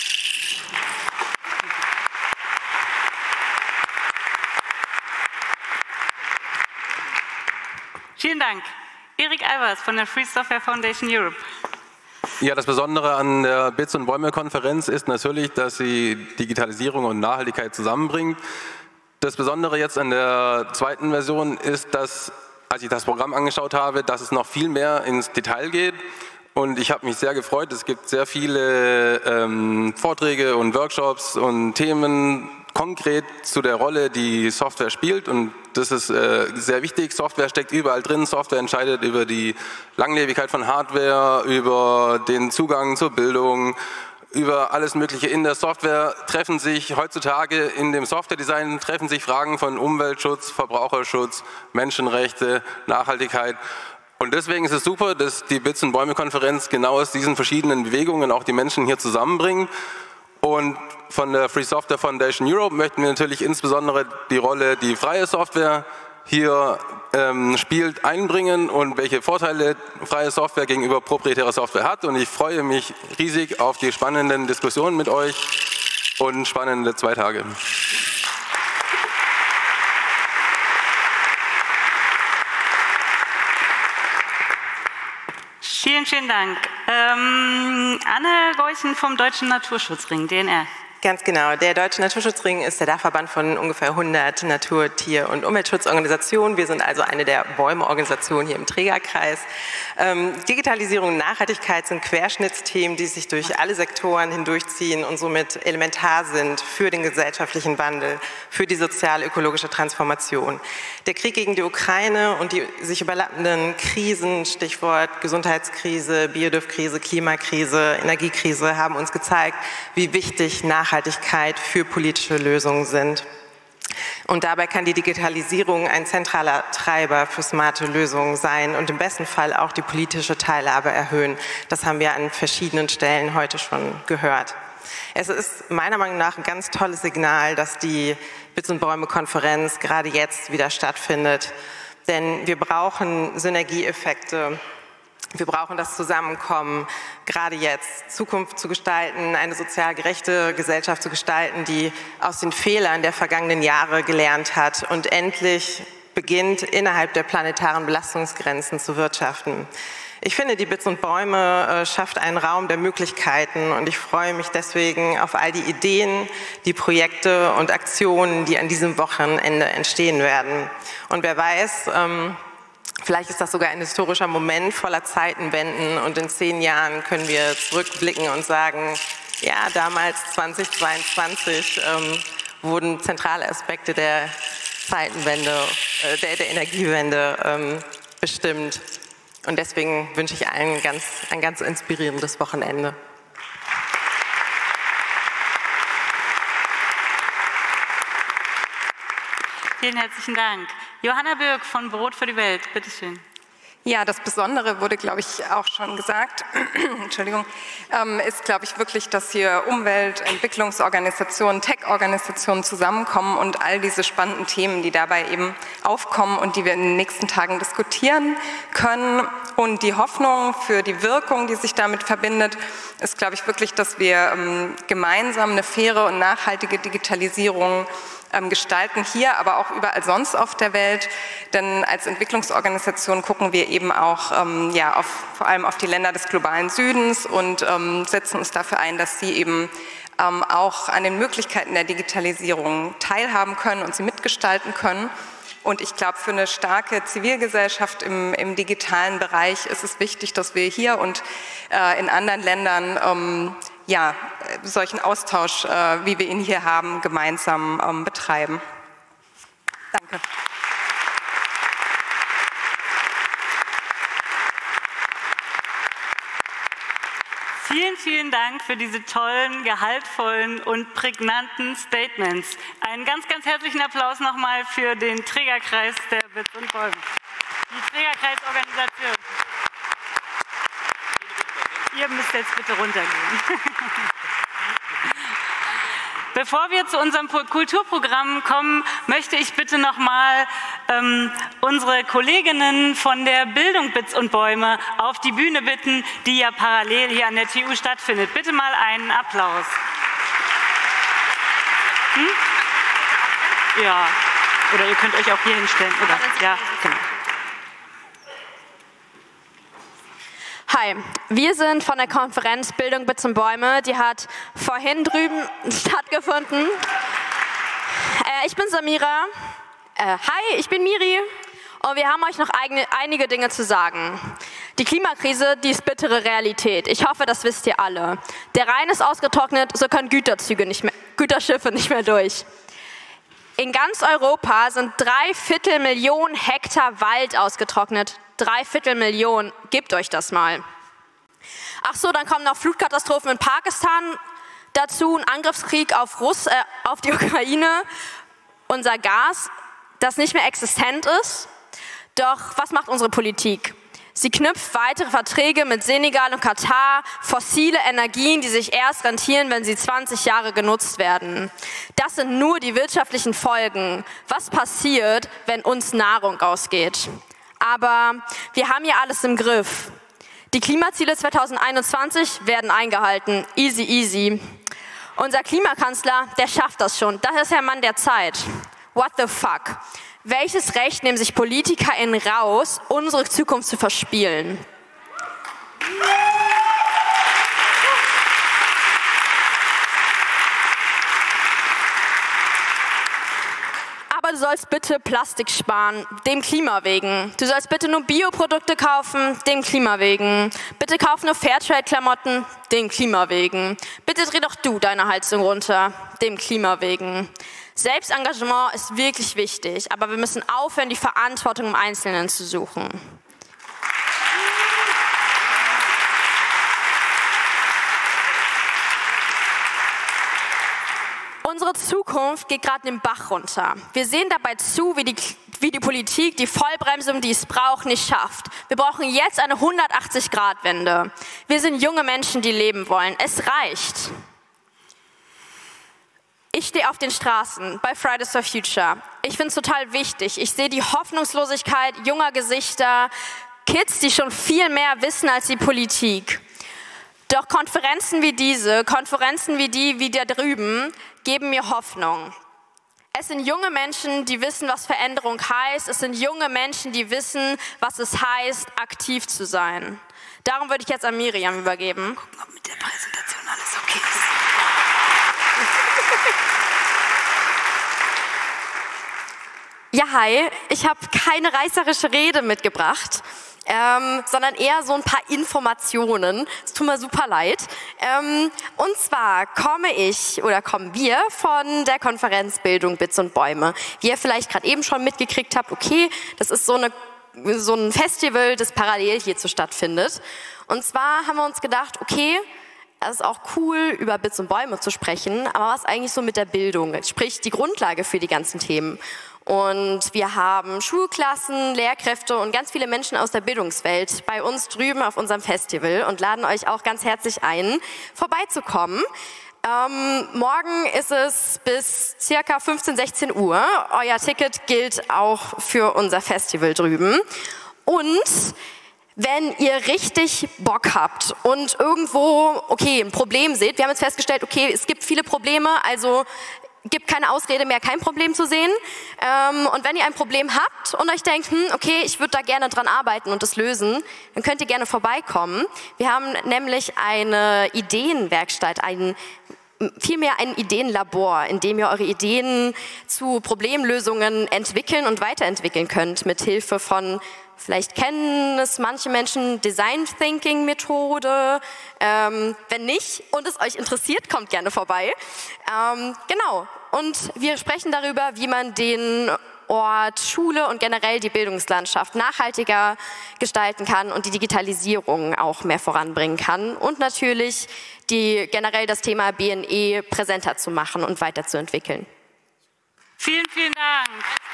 Vielen Dank. Erik Albers von der Free Software Foundation Europe. Ja, das Besondere an der Bits und Bäume-Konferenz ist natürlich, dass sie Digitalisierung und Nachhaltigkeit zusammenbringt. Das Besondere jetzt an der zweiten Version ist, dass, als ich das Programm angeschaut habe, dass es noch viel mehr ins Detail geht. Und ich habe mich sehr gefreut. Es gibt sehr viele ähm, Vorträge und Workshops und Themen konkret zu der Rolle, die Software spielt. Und das ist äh, sehr wichtig. Software steckt überall drin. Software entscheidet über die Langlebigkeit von Hardware, über den Zugang zur Bildung, über alles Mögliche. In der Software treffen sich heutzutage, in dem Software-Design treffen sich Fragen von Umweltschutz, Verbraucherschutz, Menschenrechte, Nachhaltigkeit. Und deswegen ist es super, dass die Bits und Bäume-Konferenz genau aus diesen verschiedenen Bewegungen auch die Menschen hier zusammenbringen. Und von der Free Software Foundation Europe möchten wir natürlich insbesondere die Rolle, die freie Software hier ähm, spielt, einbringen und welche Vorteile freie Software gegenüber proprietärer Software hat. Und ich freue mich riesig auf die spannenden Diskussionen mit euch und spannende zwei Tage. Vielen, vielen Dank. Ähm, Anne Geuchen vom Deutschen Naturschutzring, D N R. Ganz genau. Der Deutsche Naturschutzring ist der Dachverband von ungefähr hundert Natur-, Tier- und Umweltschutzorganisationen. Wir sind also eine der Bäume-Organisationen hier im Trägerkreis. Ähm, Digitalisierung und Nachhaltigkeit sind Querschnittsthemen, die sich durch alle Sektoren hindurchziehen und somit elementar sind für den gesellschaftlichen Wandel, für die sozial-ökologische Transformation. Der Krieg gegen die Ukraine und die sich überlappenden Krisen, Stichwort Gesundheitskrise, Biodiversitätskrise, Klimakrise, Energiekrise, haben uns gezeigt, wie wichtig Nachhaltigkeit Nachhaltigkeit für politische Lösungen sind. Und dabei kann die Digitalisierung ein zentraler Treiber für smarte Lösungen sein und im besten Fall auch die politische Teilhabe erhöhen. Das haben wir an verschiedenen Stellen heute schon gehört. Es ist meiner Meinung nach ein ganz tolles Signal, dass die Bits und Bäume-Konferenz gerade jetzt wieder stattfindet. Denn wir brauchen Synergieeffekte. Wir brauchen das Zusammenkommen, gerade jetzt Zukunft zu gestalten, eine sozial gerechte Gesellschaft zu gestalten, die aus den Fehlern der vergangenen Jahre gelernt hat und endlich beginnt, innerhalb der planetaren Belastungsgrenzen zu wirtschaften. Ich finde, die Bits und Bäume äh, schafft einen Raum der Möglichkeiten und ich freue mich deswegen auf all die Ideen, die Projekte und Aktionen, die an diesem Wochenende entstehen werden. Und wer weiß, ähm, vielleicht ist das sogar ein historischer Moment voller Zeitenwenden und in zehn Jahren können wir zurückblicken und sagen, ja, damals zweitausendzweiundzwanzig ähm, wurden zentrale Aspekte der Zeitenwende, äh, der, der Energiewende ähm, bestimmt. Und deswegen wünsche ich allen ganz, ein ganz inspirierendes Wochenende. Vielen herzlichen Dank. Johanna Birk von Brot für die Welt, bitteschön. Ja, das Besondere wurde, glaube ich, auch schon gesagt, Entschuldigung, ähm, ist, glaube ich, wirklich, dass hier Umwelt-, Entwicklungsorganisationen, Tech-Organisationen zusammenkommen und all diese spannenden Themen, die dabei eben aufkommen und die wir in den nächsten Tagen diskutieren können. Und die Hoffnung für die Wirkung, die sich damit verbindet, ist, glaube ich, wirklich, dass wir ähm, gemeinsam eine faire und nachhaltige Digitalisierung gestalten, hier, aber auch überall sonst auf der Welt. Denn als Entwicklungsorganisation gucken wir eben auch ähm, ja, auf, vor allem auf die Länder des globalen Südens und ähm, setzen uns dafür ein, dass sie eben ähm, auch an den Möglichkeiten der Digitalisierung teilhaben können und sie mitgestalten können. Und ich glaube, für eine starke Zivilgesellschaft im, im digitalen Bereich ist es wichtig, dass wir hier und äh, in anderen Ländern ähm, ja, solchen Austausch, äh, wie wir ihn hier haben, gemeinsam ähm, betreiben. Danke. Vielen, vielen Dank für diese tollen, gehaltvollen und prägnanten Statements. Einen ganz, ganz herzlichen Applaus nochmal für den Trägerkreis der Bits und Bäume. Die Trägerkreisorganisation. Ihr müsst jetzt bitte runtergehen. Bevor wir zu unserem Kulturprogramm kommen, möchte ich bitte nochmal ähm, unsere Kolleginnen von der Bildung Bits und Bäume auf die Bühne bitten, die ja parallel hier an der T U stattfindet. Bitte mal einen Applaus. Hm? Ja, oder ihr könnt euch auch hier hinstellen. Oder? Ja, genau. Hi, wir sind von der Konferenz Bildung Bits und Bäume. Die hat vorhin drüben stattgefunden. Äh, ich bin Samira. Äh, hi, ich bin Miri. Und wir haben euch noch eigene, einige Dinge zu sagen. Die Klimakrise, die ist bittere Realität. Ich hoffe, das wisst ihr alle. Der Rhein ist ausgetrocknet, so können Güterzüge nicht mehr, Güterschiffe nicht mehr durch. In ganz Europa sind drei Viertel Millionen Hektar Wald ausgetrocknet. Dreiviertel Millionen, gebt euch das mal. Ach so, dann kommen noch Flutkatastrophen in Pakistan dazu, ein Angriffskrieg auf, Russ, äh, auf die Ukraine, unser Gas, das nicht mehr existent ist. Doch was macht unsere Politik? Sie knüpft weitere Verträge mit Senegal und Katar, fossile Energien, die sich erst rentieren, wenn sie zwanzig Jahre genutzt werden. Das sind nur die wirtschaftlichen Folgen. Was passiert, wenn uns Nahrung ausgeht? Aber wir haben ja alles im Griff. Die Klimaziele zweitausendeinundzwanzig werden eingehalten. Easy, easy. Unser Klimakanzler, der schafft das schon. Das ist der Mann der Zeit. What the fuck? Welches Recht nehmen sich PolitikerInnen raus, unsere Zukunft zu verspielen? Aber du sollst bitte Plastik sparen, dem Klima wegen. Du sollst bitte nur Bioprodukte kaufen, dem Klima wegen. Bitte kauf nur Fairtrade-Klamotten, dem Klima wegen. Bitte dreh doch du deine Heizung runter, dem Klima wegen. Selbstengagement ist wirklich wichtig, aber wir müssen aufhören, die Verantwortung im Einzelnen zu suchen. Unsere Zukunft geht gerade den Bach runter. Wir sehen dabei zu, wie die, wie die Politik die Vollbremsung, die es braucht, nicht schafft. Wir brauchen jetzt eine hundertachtzig Grad Wende. Wir sind junge Menschen, die leben wollen. Es reicht. Ich stehe auf den Straßen bei Fridays for Future. Ich finde es total wichtig. Ich sehe die Hoffnungslosigkeit junger Gesichter, Kids, die schon viel mehr wissen als die Politik. Doch Konferenzen wie diese, Konferenzen wie die, wie da drüben, geben mir Hoffnung. Es sind junge Menschen, die wissen, was Veränderung heißt. Es sind junge Menschen, die wissen, was es heißt, aktiv zu sein. Darum würde ich jetzt an Miriam übergeben. Gucken, ob mit der Präsentation alles okay ist. Ja, hi. Ich habe keine reißerische Rede mitgebracht. Ähm, sondern eher so ein paar Informationen. Es tut mir super leid. Ähm, und zwar komme ich oder kommen wir von der Konferenz Bildung Bits und Bäume. Wie ihr vielleicht gerade eben schon mitgekriegt habt, okay, das ist so, eine, so ein Festival, das parallel hierzu stattfindet. Und zwar haben wir uns gedacht, okay, es ist auch cool, über Bits und Bäume zu sprechen, aber was eigentlich so mit der Bildung, sprich die Grundlage für die ganzen Themen. Und wir haben Schulklassen, Lehrkräfte und ganz viele Menschen aus der Bildungswelt bei uns drüben auf unserem Festival und laden euch auch ganz herzlich ein, vorbeizukommen. Ähm, morgen ist es bis circa fünfzehn, sechzehn Uhr. Euer Ticket gilt auch für unser Festival drüben. Und wenn ihr richtig Bock habt und irgendwo, okay, ein Problem seht, wir haben jetzt festgestellt, okay, es gibt viele Probleme, also gibt keine Ausrede mehr, kein Problem zu sehen. Ähm, und wenn ihr ein Problem habt und euch denkt, hm, okay, ich würde da gerne dran arbeiten und das lösen, dann könnt ihr gerne vorbeikommen. Wir haben nämlich eine Ideenwerkstatt, ein vielmehr ein Ideenlabor, in dem ihr eure Ideen zu Problemlösungen entwickeln und weiterentwickeln könnt, mit Hilfe von, vielleicht kennen es manche Menschen, Design Thinking Methode. Ähm, wenn nicht und es euch interessiert, kommt gerne vorbei. Ähm, genau. Und wir sprechen darüber, wie man den Ort, Schule und generell die Bildungslandschaft nachhaltiger gestalten kann und die Digitalisierung auch mehr voranbringen kann und natürlich die, generell das Thema B N E präsenter zu machen und weiterzuentwickeln. Vielen, vielen Dank.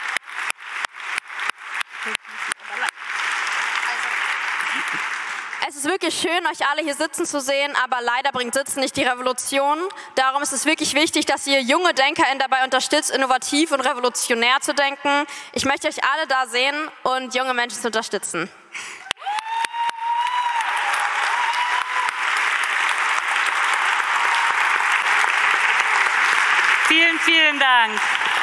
Es ist wirklich schön, euch alle hier sitzen zu sehen, aber leider bringt Sitzen nicht die Revolution. Darum ist es wirklich wichtig, dass ihr junge DenkerInnen dabei unterstützt, innovativ und revolutionär zu denken. Ich möchte euch alle da sehen und junge Menschen zu unterstützen. Vielen, vielen Dank.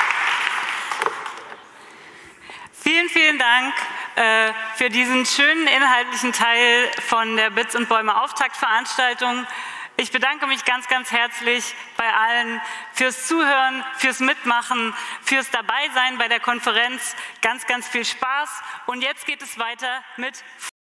Vielen, vielen Dank äh, für diesen schönen inhaltlichen Teil von der Bits und Bäume Auftaktveranstaltung. Ich bedanke mich ganz, ganz herzlich bei allen fürs Zuhören, fürs Mitmachen, fürs Dabeisein bei der Konferenz. Ganz, ganz viel Spaß. Und jetzt geht es weiter mit